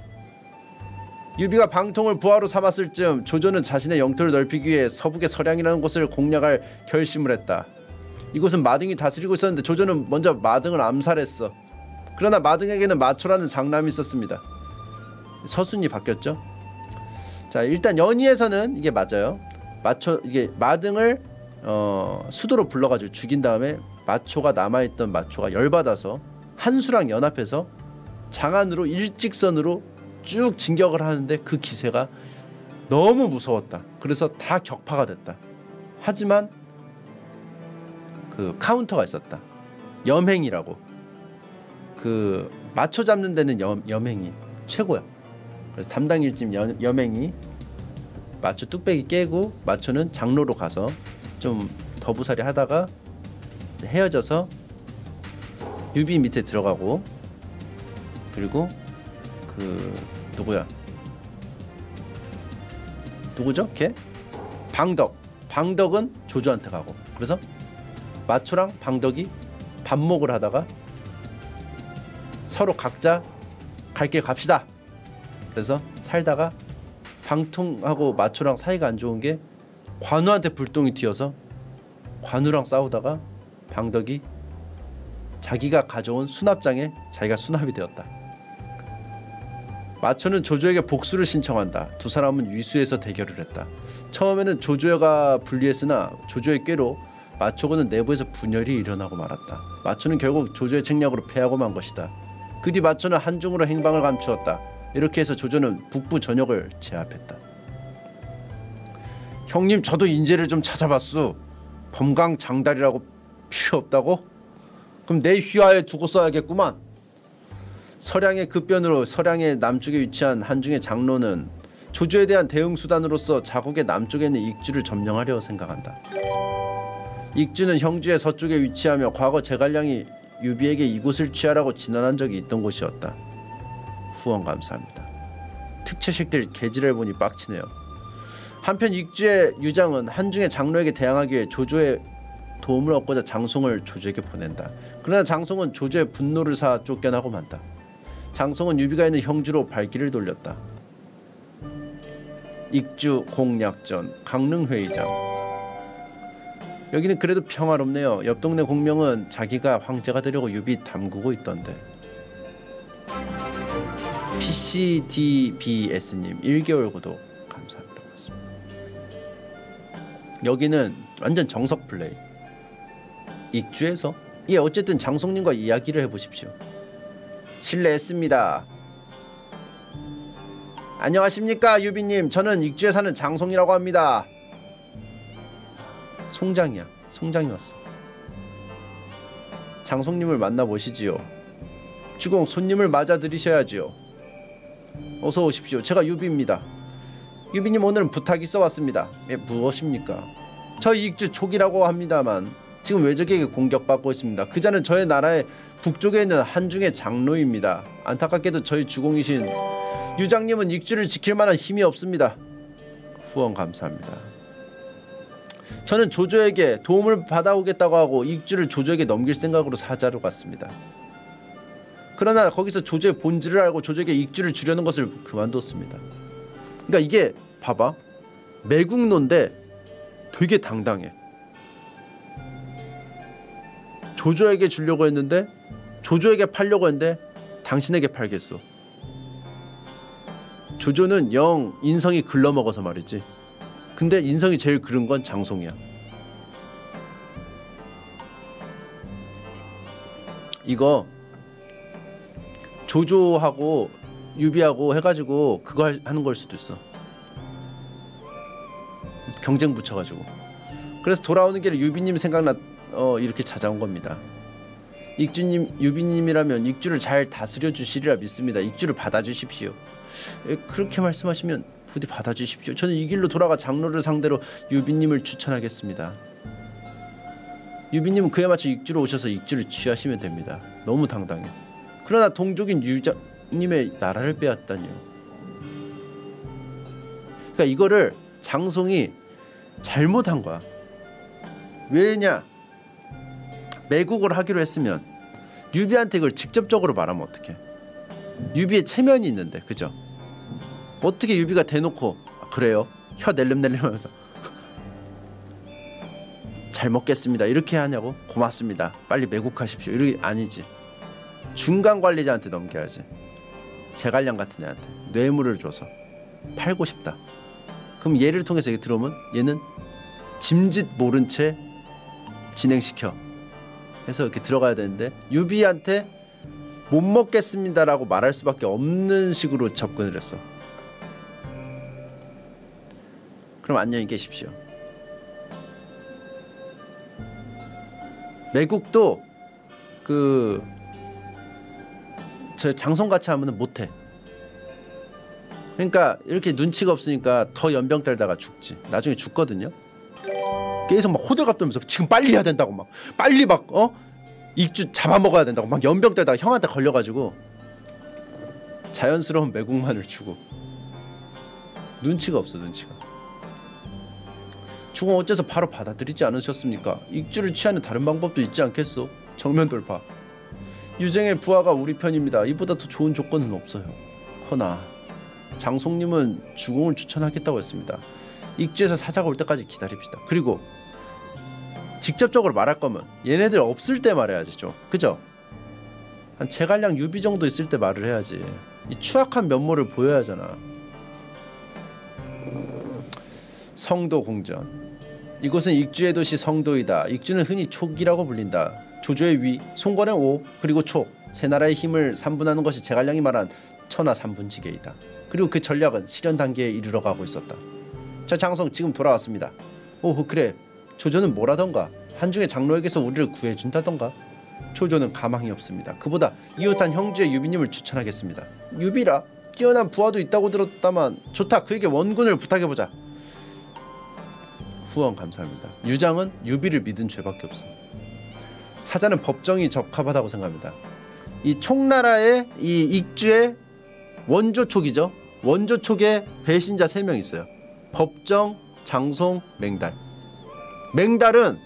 유비가 방통을 부하로 삼았을 즈음 조조는 자신의 영토를 넓히기 위해 서북의 서량이라는 곳을 공략할 결심을 했다. 이곳은 마등이 다스리고 있었는데 조조는 먼저 마등을 암살했어. 그러나 마등에게는 마초라는 장남이 있었습니다. 서순이 바뀌었죠. 자, 일단 연의에서는 이게 맞아요. 이게 마등을 수도로 불러가지고 죽인 다음에 마초가 남아있던 마초가 열받아서 한수랑 연합해서 장안으로 일직선으로 쭉 진격을 하는데 그 기세가 너무 무서웠다. 그래서 다 격파가 됐다. 하지만 그 카운터가 있었다. 염행이라고. 그 마초 잡는 데는 염행이 최고야. 그래서 담당 일진 염행이 마초 뚝배기 깨고 마초는 장로로 가서 좀 더부살이 하다가 헤어져서 유비 밑에 들어가고, 그리고 그 누구죠? 걔? 방덕은 조조한테 가고, 그래서 마초랑 방덕이 반목을 하다가 서로 각자 갈 길 갑시다. 그래서 살다가 방통하고 마초랑 사이가 안 좋은 게 관우한테 불똥이 튀어서 관우랑 싸우다가 방덕이 자기가 가져온 수납장에 자기가 수납이 되었다. 마초는 조조에게 복수를 신청한다. 두 사람은 위수에서 대결을 했다. 처음에는 조조가 불리했으나 조조의 꾀로 마초군은 내부에서 분열이 일어나고 말았다. 마초는 결국 조조의 책략으로 패하고 만 것이다. 그 뒤 마초는 한중으로 행방을 감추었다. 이렇게 해서 조조는 북부 전역을 제압했다. 형님, 저도 인재를 좀 찾아봤수. 범강장달이라고 필요 없다고? 그럼 내 휘하에 두고 써야겠구만. 서량의 급변으로 서량의 남쪽에 위치한 한중의 장로는 조조에 대한 대응 수단으로서 자국의 남쪽에 있는 익주를 점령하려 생각한다. 익주는 형주의 서쪽에 위치하며 과거 제갈량이 유비에게 이곳을 취하라고 진언한 적이 있던 곳이었다. 후원 감사합니다. 특채식들 개지를 보니 빡치네요. 한편 익주의 유장은 한중의 장로에게 대항하기 위해 조조의 도움을 얻고자 장송을 조조에게 보낸다. 그러나 장송은 조조의 분노를 사 쫓겨나고 만다. 장송은 유비가 있는 형주로 발길을 돌렸다. 익주 공략전 강릉회의장. 여기는 그래도 평화롭네요. 옆 동네 공명은 자기가 황제가 되려고 유비 담그고 있던데. PCDBS님 1개월 구독 감사합니다. 여기는 완전 정석 플레이. 익주에서 어쨌든 장송님과 이야기를 해보십시오. 실례했습니다. 안녕하십니까 유비님. 저는 익주에 사는 장송이라고 합니다. 송장이야. 송장이 왔어. 장송님을 만나보시지요. 주공, 손님을 맞아들이셔야지요. 어서 오십시오. 제가 유비입니다. 유비님, 오늘은 부탁이 써왔습니다. 무엇입니까? 저 익주 촉이라고 합니다만 지금 외적에게 공격받고 있습니다. 그자는 저의 나라의 북쪽에 있는 한중의 장로입니다. 안타깝게도 저희 주공이신 유장님은 익주를 지킬 만한 힘이 없습니다. 후원 감사합니다. 저는 조조에게 도움을 받아오겠다고 하고 익주를 조조에게 넘길 생각으로 사자로 갔습니다. 그러나 거기서 조조의 본질을 알고 조조에게 익주를 주려는 것을 그만뒀습니다. 그러니까 이게 봐봐. 매국노인데 되게 당당해. 조조에게 주려고 했는데 조조에게 팔려고 했는데 당신에게 팔겠어. 조조는 영 인성이 글러먹어서 말이지. 근데 인성이 제일 그른 건 장송이야. 이거 조조하고 유비하고 해가지고 그거 하는 걸 수도 있어. 경쟁 붙여가지고. 그래서 돌아오는 길에 유비님 생각나 이렇게 찾아온 겁니다. 익주님, 유비님이라면 익주를 잘 다스려 주시리라 믿습니다. 익주를 받아주십시오. 그렇게 말씀하시면 부디 받아주십시오. 저는 이 길로 돌아가 장로를 상대로 유비님을 추천하겠습니다. 유비님은 그에 맞춰 익주로 오셔서 익주를 취하시면 됩니다. 너무 당당해. 그러나 동족인 유장님의 나라를 빼앗다니요. 그러니까 이거를 장송이 잘못한 거야. 왜냐? 매국을 하기로 했으면 유비한테 이걸 직접적으로 말하면 어떡해? 유비의 체면이 있는데, 그죠? 어떻게 유비가 대놓고 그래요? 혀 낼름낼름하면서 잘 먹겠습니다 이렇게 하냐고? 고맙습니다. 빨리 매국하십시오. 이렇게 아니지. 중간 관리자한테 넘겨야지. 제갈량 같은 애한테 뇌물을 줘서 팔고 싶다. 그럼 얘를 통해서 이게 들어오면 얘는 짐짓 모른 채 진행시켜. 해서 이렇게 들어가야 되는데 유비한테 못 먹겠습니다라고 말할 수밖에 없는 식으로 접근을 했어. 그럼 안녕히 계십시오. 매국도 저 장송같이 하면은 못해. 그러니까 이렇게 눈치가 없으니까 더 연병 떨다가 죽지. 나중에 죽거든요. 계속 막 호들갑 떨면서 지금 빨리 해야 된다고 막 빨리 막 익주 잡아먹어야 된다고 막 연병 떨다가 형한테 걸려가지고 자연스러운 매국만을 주고. 눈치가 없어. 눈치가. 주공 어째서 바로 받아들이지 않으셨습니까? 익주를 취하는 다른 방법도 있지 않겠소? 정면 돌파. 유쟁의 부하가 우리 편입니다. 이보다 더 좋은 조건은 없어요. 허나 장송님은 주공을 추천하겠다고 했습니다. 익주에서 사자가 올 때까지 기다립시다. 그리고 직접적으로 말할 거면 얘네들 없을 때 말해야지 좀. 그죠? 한 제갈량 유비 정도 있을 때 말을 해야지. 이 추악한 면모를 보여야 하잖아. 성도 공전. 이곳은 익주의 도시 성도이다. 익주는 흔히 촉이라고 불린다. 조조의 위, 송건의 오, 그리고 촉. 세 나라의 힘을 삼분하는 것이 제갈량이 말한 천하 삼분지계이다. 그리고 그 전략은 실현 단계에 이르러가고 있었다. 저 장송 지금 돌아왔습니다. 오 그래. 조조는 뭐라던가? 한중의 장로에게서 우리를 구해준다던가? 조조는 가망이 없습니다. 그보다 이웃한 형주의 유비님을 추천하겠습니다. 유비라? 뛰어난 부하도 있다고 들었다만. 좋다. 그에게 원군을 부탁해보자. 후원 감사합니다. 유장은 유비를 믿은 죄밖에 없어. 사자는 법정이 적합하다고 생각합니다. 이 촉나라의 이 익주의 원조촉이죠. 원조촉에 배신자 3명 있어요. 법정, 장송, 맹달. 맹달은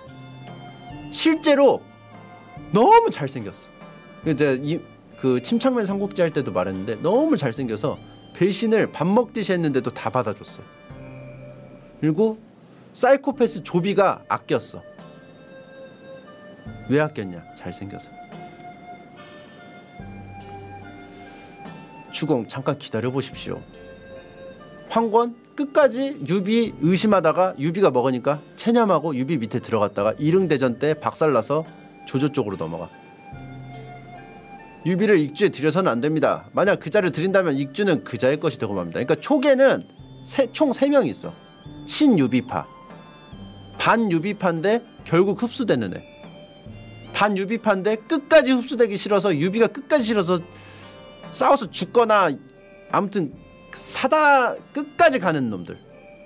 실제로 너무 잘생겼어. 이제 그 침착맨 삼국지 할 때도 말했는데 너무 잘생겨서 배신을 밥 먹듯이 했는데도 다 받아줬어. 그리고 사이코패스 조비가 아꼈어. 왜 아꼈냐? 잘생겨서. 주공 잠깐 기다려보십시오. 황권 끝까지 유비 의심하다가 유비가 먹으니까 체념하고 유비 밑에 들어갔다가 이릉대전 때 박살나서 조조 쪽으로 넘어가. 유비를 익주에 들여서는 안됩니다. 만약 그자를 들인다면 익주는 그자의 것이 되고 맙니다. 그러니까 촉에는 총 3명이 있어. 친유비파, 반유비파인데 결국 흡수되는 애, 반유비파인데 끝까지 흡수되기 싫어서 유비가 끝까지 싫어서 싸워서 죽거나 아무튼 사다 끝까지 가는 놈들.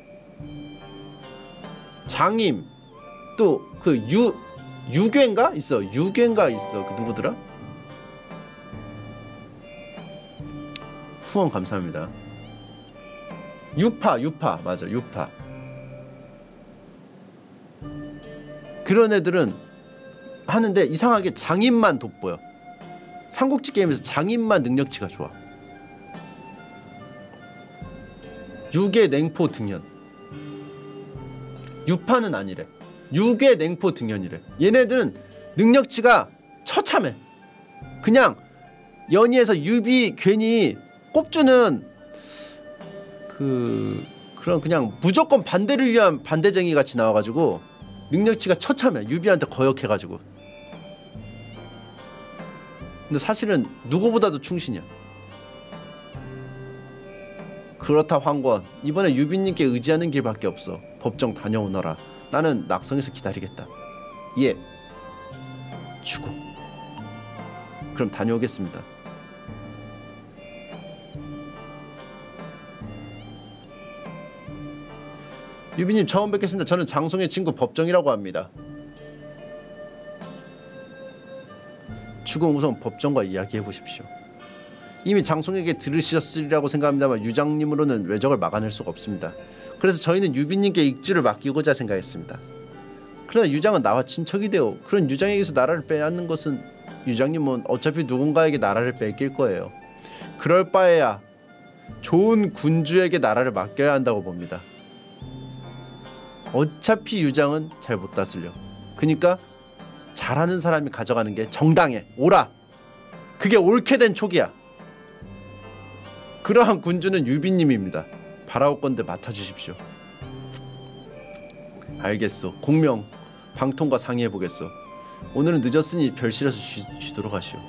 장임 또 그 유괴인가 있어. 유괴인가 있어. 그 누구더라? 후원 감사합니다. 유파 맞아. 유파. 그런 애들은 하는데 이상하게 장임만 돋보여. 삼국지 게임에서 장임만 능력치가 좋아. 유괴 냉포 등연. 유파는 아니래. 유괴 냉포 등연이래. 얘네들은 능력치가 처참해. 그냥 연희에서 유비 괜히 꼽주는 그런 그냥 무조건 반대를 위한 반대쟁이 같이 나와가지고 능력치가 처참해. 유비한테 거역해가지고. 근데 사실은 누구보다도 충신이야. 그렇다 황권. 이번에 유비님께 의지하는 길밖에 없어. 법정 다녀오너라. 나는 낙성에서 기다리겠다. 예. 주고. 그럼 다녀오겠습니다. 유비님 처음 뵙겠습니다. 저는 장송의 친구 법정이라고 합니다. 주공 우선 법정과 이야기해보십시오. 이미 장송에게 들으셨으리라고 생각합니다만 유장님으로는 외적을 막아낼 수가 없습니다. 그래서 저희는 유비님께 익주를 맡기고자 생각했습니다. 그러나 유장은 나와 친척이 되어 그런 유장에게서 나라를 빼앗는 것은 유장님은 어차피 누군가에게 나라를 뺏길 거예요. 그럴 바에야 좋은 군주에게 나라를 맡겨야 한다고 봅니다. 어차피 유장은 잘 못 다스려. 그니까 잘하는 사람이 가져가는 게 정당해. 옳아. 그게 옳게 된 촉이야. 그러한 군주는 유비님입니다. 바라옵건대 맡아주십시오. 알겠소. 공명 방통과 상의해보겠소. 오늘은 늦었으니 별실에서 쉬도록 하시오.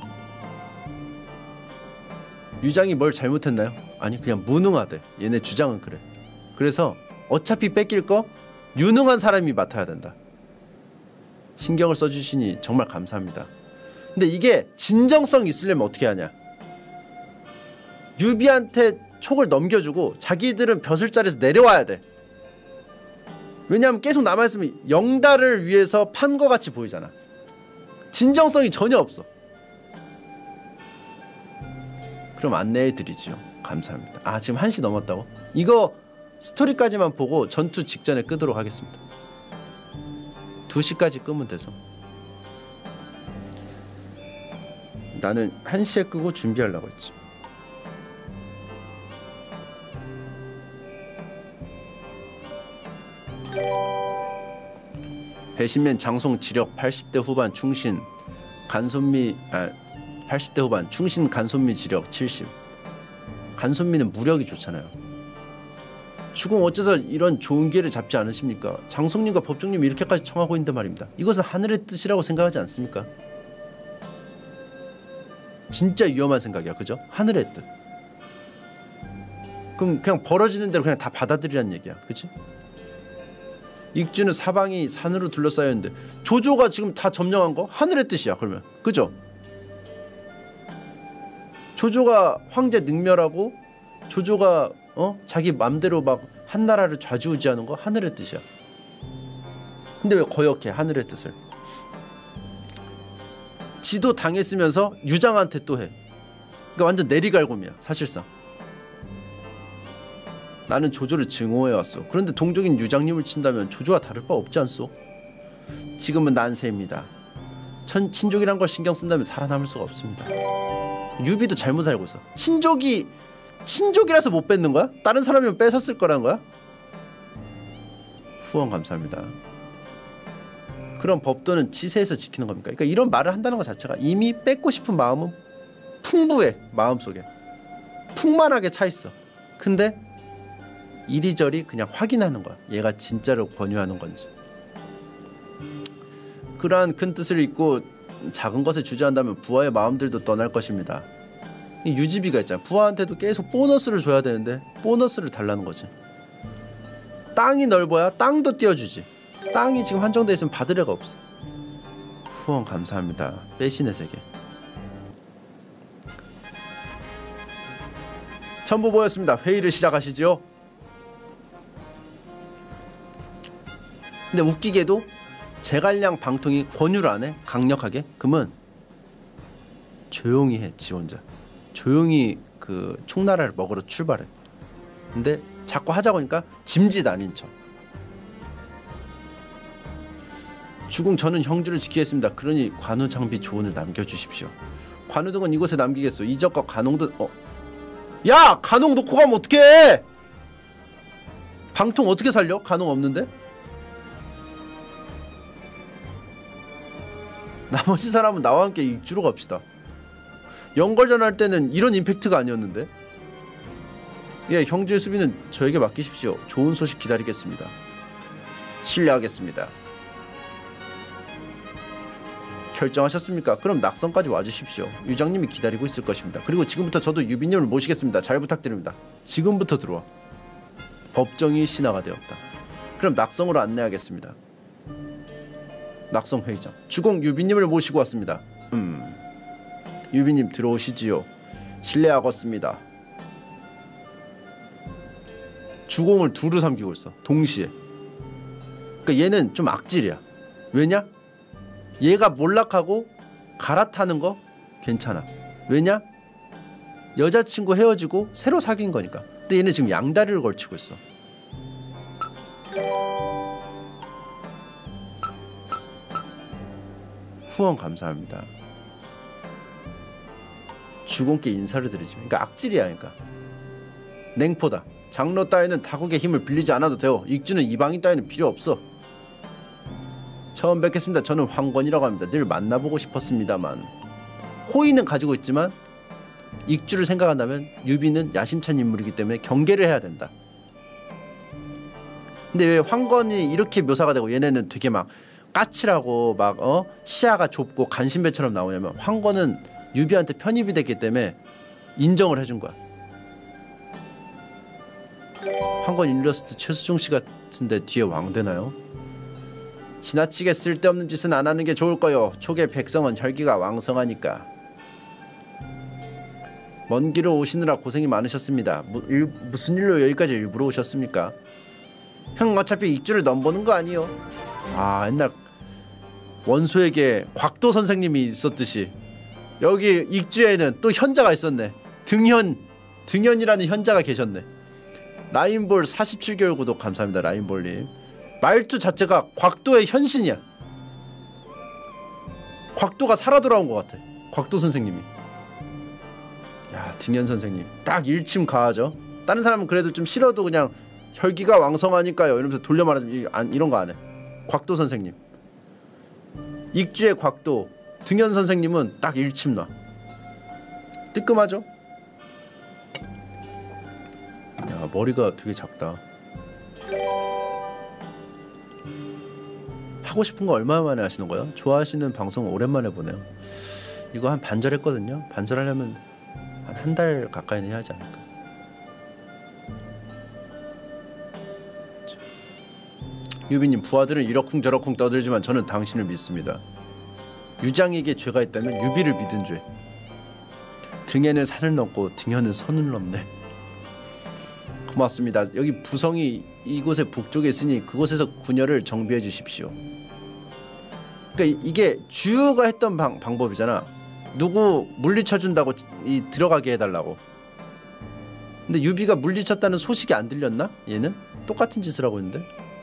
유장이 뭘 잘못했나요? 아니 그냥 무능하대. 얘네 주장은 그래. 그래서 어차피 뺏길 거 유능한 사람이 맡아야 된다. 신경을 써주시니 정말 감사합니다. 근데 이게 진정성 있으려면 어떻게 하냐. 유비한테 촉을 넘겨주고 자기들은 벼슬자리에서 내려와야 돼. 왜냐하면 계속 남아있으면 영달을 위해서 판 거 같이 보이잖아. 진정성이 전혀 없어. 그럼 안내해드리죠. 감사합니다. 아 지금 1시 넘었다고? 이거 스토리까지만 보고 전투 직전에 끄도록 하겠습니다. 2시까지 끄면 돼서. 나는 1시에 끄고 준비하려고 했지. 배신맨 장송 지력 80대 후반 충신 간손미 80대 후반 충신 간손미 지력 70. 간손미는 무력이 좋잖아요. 주공 어째서 이런 좋은 기회를 잡지 않으십니까? 장송님과 법정님이 이렇게까지 청하고 있는데 말입니다. 이것은 하늘의 뜻이라고 생각하지 않습니까? 진짜 위험한 생각이야. 그죠? 하늘의 뜻. 그럼 그냥 벌어지는 대로 그냥 다 받아들이라는 얘기야. 그치? 익주는 사방이 산으로 둘러싸여 있는데 조조가 지금 다 점령한 거 하늘의 뜻이야. 그러면 그죠? 조조가 황제 능멸하고 조조가 자기 맘대로 막 한나라를 좌지우지하는 거 하늘의 뜻이야. 근데 왜 거역해 하늘의 뜻을? 지도 당했으면서 유장한테 또 해. 그러니까 완전 내리갈굼이야 사실상. 나는 조조를 증오해왔어. 그런데 동족인 유장님을 친다면 조조와 다를 바 없지 않소? 지금은 난세입니다. 친족이란 걸 신경 쓴다면 살아남을 수가 없습니다. 유비도 잘못 알고 있어. 친족이라서 못 뺏는 거야? 다른 사람이면 뺏었을 거란 거야? 후원 감사합니다. 그럼 법도는 지세에서 지키는 겁니까? 그러니까 이런 말을 한다는 것 자체가 이미 뺏고 싶은 마음은 풍부해. 마음속에 풍만하게 차 있어. 근데 이리저리 그냥 확인하는 거야. 얘가 진짜로 권유하는 건지. 그러한 큰 뜻을 잊고 작은 것에 주저한다면 부하의 마음들도 떠날 것입니다. 유지비가 있잖아. 부하한테도 계속 보너스를 줘야 되는데 보너스를 달라는 거지. 땅이 넓어야 땅도 띄워주지. 땅이 지금 한정돼 있으면 받을 애가 없어. 후원 감사합니다. 빼신의 세계. 첨부보였습니다. 회의를 시작하시죠. 근데 웃기게도 제갈량 방통이 권유를 안 해. 강력하게. 그러면 조용히 해. 지 혼자. 조용히 그 총나라를 먹으러 출발해. 근데 자꾸 하자고 하니까 짐짓 아닌 척. 주공 저는 형주를 지키겠습니다. 그러니 관우 장비 조언을 남겨주십시오. 관우 등은 이곳에 남기겠소. 이적과 간홍도 야! 간홍 놓고 가면 어떡해! 방통 어떻게 살려? 간홍 없는데? 나머지 사람은 나와 함께 익주로 갑시다. 연걸전 할 때는 이런 임팩트가 아니었는데. 예, 형제의 수비는 저에게 맡기십시오. 좋은 소식 기다리겠습니다. 실례하겠습니다. 결정하셨습니까? 그럼 낙성까지 와주십시오. 유장님이 기다리고 있을 것입니다. 그리고 지금부터 저도 유비님을 모시겠습니다. 잘 부탁드립니다. 지금부터 들어와. 법정이 신하가 되었다. 그럼 낙성으로 안내하겠습니다. 낙성 회의장. 주공 유비님을 모시고 왔습니다. 유비님 들어오시지요. 실례하겠습니다. 주공을 두루 삼키고 있어. 동시에. 그러니까 얘는 좀 악질이야. 왜냐? 얘가 몰락하고 갈아타는 거 괜찮아. 왜냐? 여자친구 헤어지고 새로 사귄 거니까. 근데 얘는 지금 양다리를 걸치고 있어. 후원 감사합니다. 주공께 인사를 드리죠. 그러니까 악질이야. 그러니까 냉포다. 장로 따위는 타국의 힘을 빌리지 않아도 돼요. 익주는 이방인 따위는 필요 없어. 처음 뵙겠습니다. 저는 황권이라고 합니다. 늘 만나보고 싶었습니다만. 호의는 가지고 있지만 익주를 생각한다면 유비는 야심찬 인물이기 때문에 경계를 해야 된다. 근데 왜 황건이 이렇게 묘사가 되고 얘네는 되게 막 까칠하고 막 시야가 좁고 간신배처럼 나오냐면 황건은 유비한테 편입이 됐기 때문에 인정을 해준 거야. 황건 일러스트 최수종씨 같은데 뒤에 왕 되나요? 지나치게 쓸데없는 짓은 안 하는 게 좋을 거요. 초계 백성은 혈기가 왕성하니까. 먼 길을 오시느라 고생이 많으셨습니다. 무슨 일로 여기까지 일부러 오셨습니까? 형 어차피 익주를 넘보는 거 아니요? 아, 옛날 원소에게 곽도 선생님이 있었듯이 여기 익주에는 또 현자가 있었네. 등현이라는 현자가 계셨네. 라인볼 47개월 구독 감사합니다. 라인볼님. 말투 자체가 곽도의 현신이야. 곽도가 살아 돌아온 것 같아. 곽도 선생님이. 야, 등현 선생님 딱 일침 가하죠. 다른 사람은 그래도 좀 싫어도 그냥 혈기가 왕성하니까요 이러면서 돌려 말하면 이런 거 안 해. 곽도 선생님. 익주의 곽도 등현 선생님은 딱 일침 놔. 뜨끔하죠? 야, 머리가 되게 작다. 하고 싶은 거 얼마 만에 하시는 거예요? 좋아하시는 방송 오랜만에 보네요. 이거 한 반절 했거든요. 반절하려면 한 달 가까이는 해야 하지 않을까. 유비님, 부하들은 이러쿵저러쿵 떠들지만 저는 당신을 믿습니다. 유장에게 죄가 있다면 유비를 믿은 죄. 등에는 산을 넘고 등현은 선을 넘네. 고맙습니다. 여기 부성이 이곳의 북쪽에 있으니 그곳에서 군여를 정비해 주십시오. 그러니까 이게 주유가 했던 방법이잖아. 누구 물리쳐준다고 들어가게 해달라고. 근데 유비가 물리쳤다는 소식이 안 들렸나? 얘는? 똑같은 짓을 하고 있는데?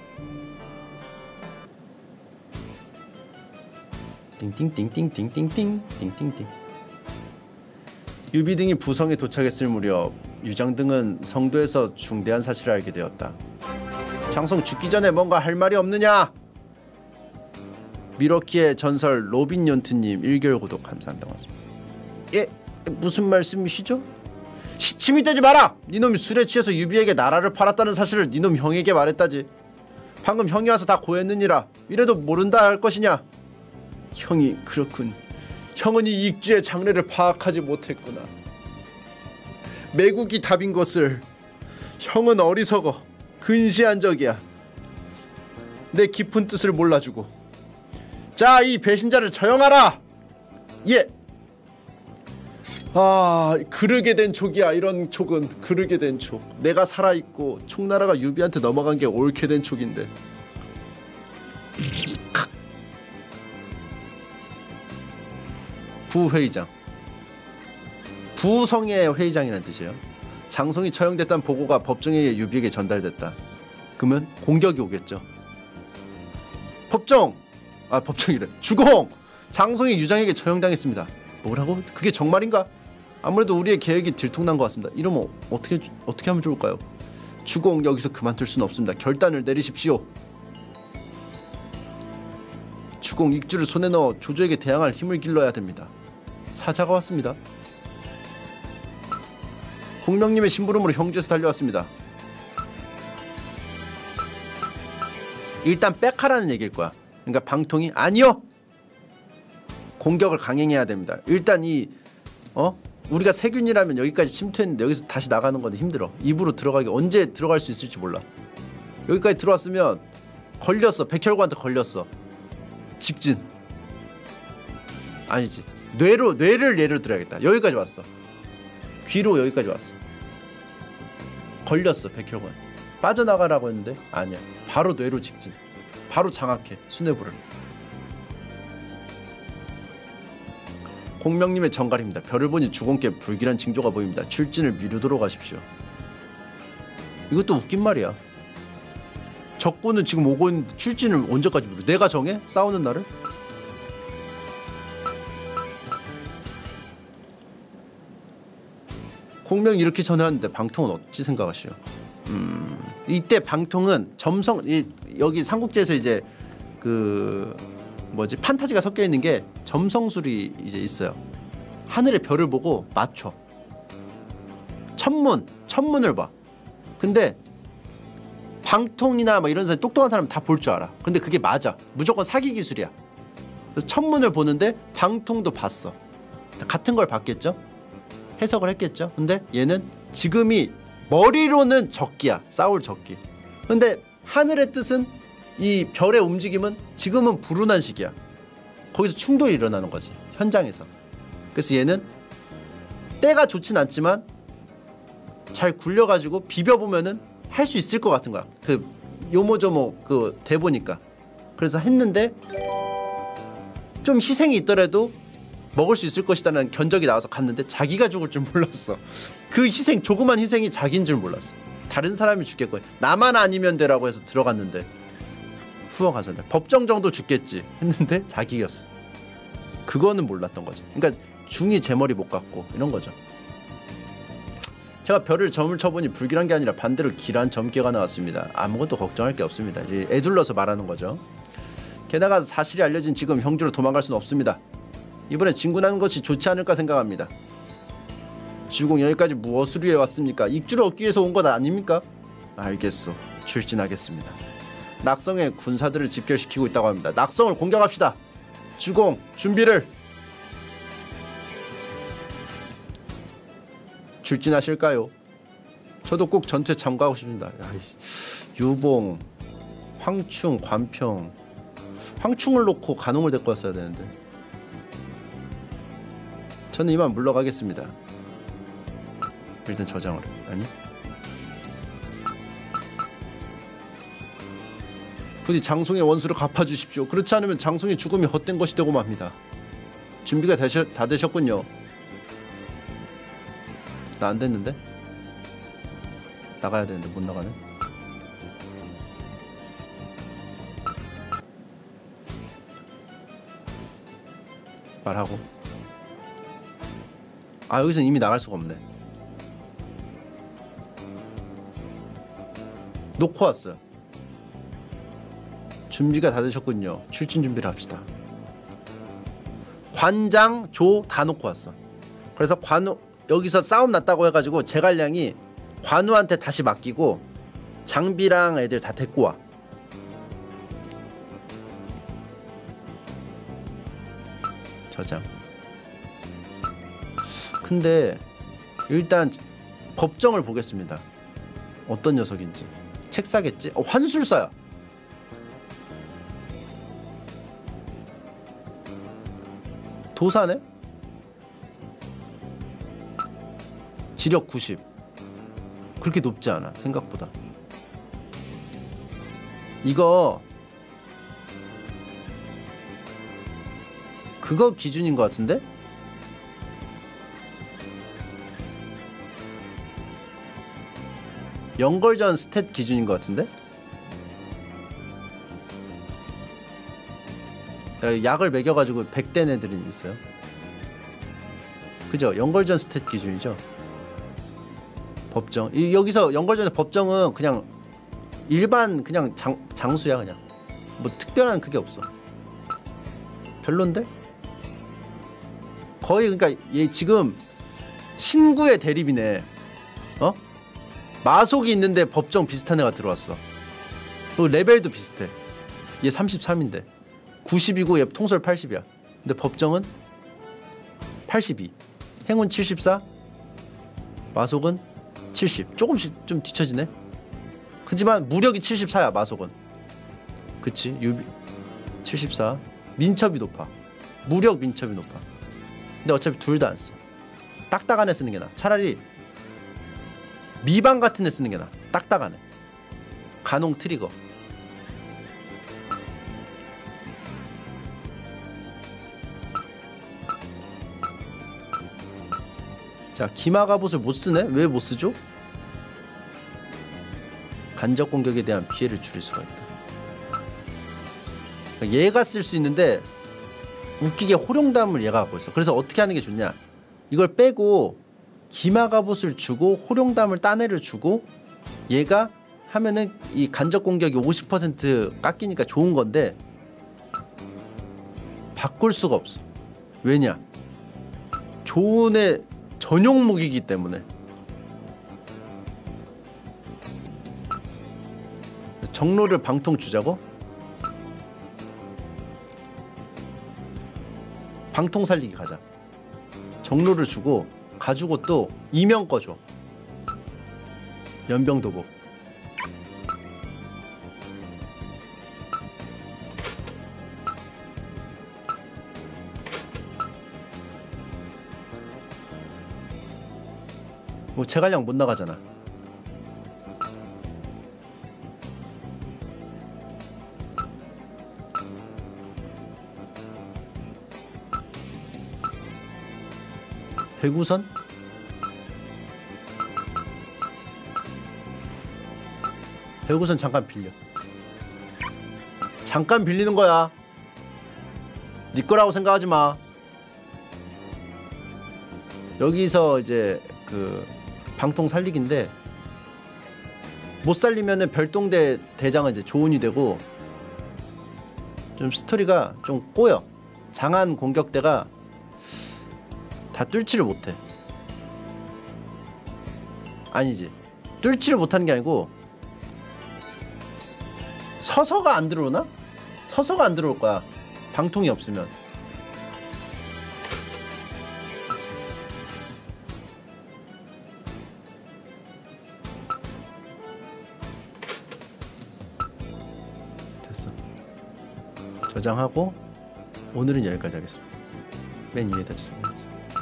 띵띵띵띵띵띵띵 띵띵띵. 유비 등이 부성에 도착했을 무렵 유장 등은 성도에서 중대한 사실을 알게 되었다. 장성 죽기 전에 뭔가 할 말이 없느냐? 미러키의 전설 로빈 연트님 1개월 구독 감사합니다. 고맙습니다. 예? 무슨 말씀이시죠? 시침이 되지 마라! 니놈이 술에 취해서 유비에게 나라를 팔았다는 사실을 니놈 형에게 말했다지. 방금 형이 와서 다 고했느니라. 이래도 모른다 할 것이냐? 형이 그렇군. 형은 이 익주의 장래를 파악하지 못했구나. 매국이 답인 것을. 형은 어리석어 근시한 적이야. 내 깊은 뜻을 몰라주고. 자, 이 배신자를 처형하라. 예. 아, 그르게 된 족이야. 이런 족은 그르게 된 족. 내가 살아있고 총나라가 유비한테 넘어간 게 옳게 된 족인데. 부회의장. 부성의 회의장이라는 뜻이에요. 장성이 처형됐다는 보고가 법정에 의해 유비에게 전달됐다. 그러면 공격이 오겠죠. 법정이래. 주공! 장성이 유장에게 처형당했습니다. 뭐라고? 그게 정말인가? 아무래도 우리의 계획이 들통난 것 같습니다. 이러면 어떻게 하면 좋을까요? 주공, 여기서 그만둘 수는 없습니다. 결단을 내리십시오. 주공 익주를 손에 넣어 조조에게 대항할 힘을 길러야 됩니다. 사자가 왔습니다. 홍명님의 심부름으로 형주에서 달려왔습니다. 일단 백하라는 얘기일 거야. 그러니까 방통이 아니요. 공격을 강행해야 됩니다. 일단 우리가 세균이라면 여기까지 침투했는데 여기서 다시 나가는 건데 힘들어. 입으로 들어가기 언제 들어갈 수 있을지 몰라. 여기까지 들어왔으면 걸렸어. 백혈구한테 걸렸어. 직진. 아니지. 뇌를 예를 들어야겠다. 여기까지 왔어. 귀로 여기까지 왔어. 걸렸어. 백혈관. 빠져나가라고 했는데 아니야. 바로 뇌로 직진. 바로 장악해. 수뇌부를. 공명님의 정갈입니다. 별을 보니 주공께 불길한 징조가 보입니다. 출진을 미루도록 하십시오. 이것도 웃긴 말이야. 적군은 지금 오고 있는데 출진을 언제까지 미루? 내가 정해? 싸우는 날을? 공명이 이렇게 전해왔는데 방통은 어찌 생각하시오? 이때 방통은 여기 삼국지에서 이제 판타지가 섞여 있는 게 점성술이 이제 있어요. 하늘의 별을 보고 맞춰. 천문을 봐. 근데 방통이나 막 이런 사람 똑똑한 사람 다 볼 줄 알아. 근데 그게 맞아. 무조건 사기 기술이야. 그래서 천문을 보는데 방통도 봤어. 같은 걸 봤겠죠? 해석을 했겠죠? 근데 얘는 지금이 머리로는 적기야. 싸울 적기. 근데 하늘의 뜻은 이 별의 움직임은 지금은 불운한 시기야. 거기서 충돌이 일어나는 거지. 현장에서. 그래서 얘는 때가 좋진 않지만 잘 굴려가지고 비벼보면은 할 수 있을 것 같은 거야. 요모조모 대보니까. 그래서 했는데 좀 희생이 있더라도 먹을 수 있을 것이다라는 견적이 나와서 갔는데 자기가 죽을 줄 몰랐어. 그 희생, 조그만 희생이 자기인 줄 몰랐어. 다른 사람이 죽겠거니. 나만 아니면 되라고 해서 들어갔는데 후원 가졌네. 법정 정도 죽겠지 했는데 자기였어. 그거는 몰랐던 거지. 그러니까 중이 제 머리 못 갔고 이런 거죠. 제가 별을 점을 쳐보니 불길한 게 아니라 반대로 길한 점괘가 나왔습니다. 아무것도 걱정할 게 없습니다. 이제 애둘러서 말하는 거죠. 게다가 사실이 알려진 지금 형주로 도망갈 수는 없습니다. 이번에 진군하는 것이 좋지 않을까 생각합니다. 주공 여기까지 무엇을 위해 왔습니까? 익주를 얻기 위해서 온 것 아닙니까? 알겠소. 출진하겠습니다. 낙성에 군사들을 집결시키고 있다고 합니다. 낙성을 공격합시다. 주공 준비를. 출진하실까요? 저도 꼭 전투에 참가하고 싶습니다. 유봉, 황충, 관평. 황충을 놓고 간홍을 데리고 왔어야 되는데. 저는 이만 물러가겠습니다. 일단 저장을 아니? 부디 장송의 원수를 갚아주십시오. 그렇지 않으면 장송의 죽음이 헛된 것이 되고 맙니다. 준비가 다 되셨군요. 나 안 됐는데? 나가야 되는데 못 나가네. 말하고. 아 여기서 이미 나갈 수가 없네. 놓고 왔어요. 준비가 다 되셨군요. 출진 준비를 합시다. 관장, 조 다 놓고 왔어. 그래서 관우 여기서 싸움 났다고 해가지고 제갈량이 관우한테 다시 맡기고 장비랑 애들 다 데리고 와. 저장. 근데 일단 법정을 보겠습니다. 어떤 녀석인지. 책사겠지? 환술사야. 도사네? 지력 90. 그렇게 높지 않아 생각보다. 이거 그거 기준인 것 같은데? 연걸전 스탯 기준인 것 같은데? 약을 먹여가지고 100된 애들이 있어요. 그죠? 연걸전 스탯 기준이죠. 법정. 여기서 연걸전의 법정은 그냥 일반 그냥 장수야. 그냥 뭐 특별한 그게 없어. 별론데? 거의 그러니까 얘 지금 신구의 대립이네. 어? 마속이 있는데 법정 비슷한 애가 들어왔어. 그리고 레벨도 비슷해. 얘 33인데 90이고 얘 통솔 80이야. 근데 법정은 82, 행운 74, 마속은 70. 조금씩 좀 뒤처지네. 하지만 무력이 74야 마속은. 그치? 유비 74. 민첩이 높아. 무력 민첩이 높아. 근데 어차피 둘 다 안 써. 딱딱한 애 쓰는 게 나아. 차라리 미방 같은 애 쓰는 게 나아. 딱딱한 애. 간홍 트리거. 자, 기마갑옷을 못 쓰네? 왜 못 쓰죠? 간접 공격에 대한 피해를 줄일 수가 있다. 그러니까 얘가 쓸 수 있는데 웃기게 호룡담을 얘가 갖고 있어. 그래서 어떻게 하는 게 좋냐? 이걸 빼고 기마갑옷을 주고 호룡담을 딴 애를 주고 얘가 하면은 이 간접 공격이 50% 깎이니까 좋은 건데 바꿀 수가 없어. 왜냐? 좋은 애 전용 무기이기 때문에. 정로를 방통 주자고? 방통 살리기 가자. 정로를 주고 가지고 또 이명 거 줘. 연병도복. 뭐 제갈량 못 나가잖아. 대구선? 대구선 잠깐 빌려. 잠깐 빌리는 거야. 네 거라고 생각하지 마. 여기서 이제 그 방통 살리기인데 못 살리면은 별동대 대장은 이제 조은이 되고 좀 스토리가 좀 꼬여. 장안 공격대가 다 뚫지를 못해. 아니지, 뚫지를 못하는 게 아니고 서서가 안 들어오나? 서서가 안 들어올 거야. 방통이 없으면. 됐어. 저장하고 오늘은 여기까지 하겠습니다. 맨 위에다 저장해야지.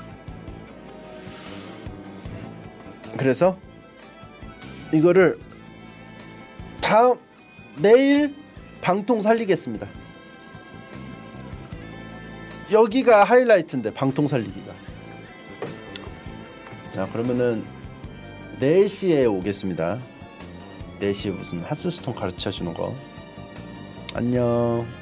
그래서 이거를 다음 내일 방통 살리겠습니다. 여기가 하이라이트인데 방통 살리기가. 자, 그러면은 4시에 오겠습니다. 4시에 무슨 하스스톤 가르쳐주는 거. 안녕.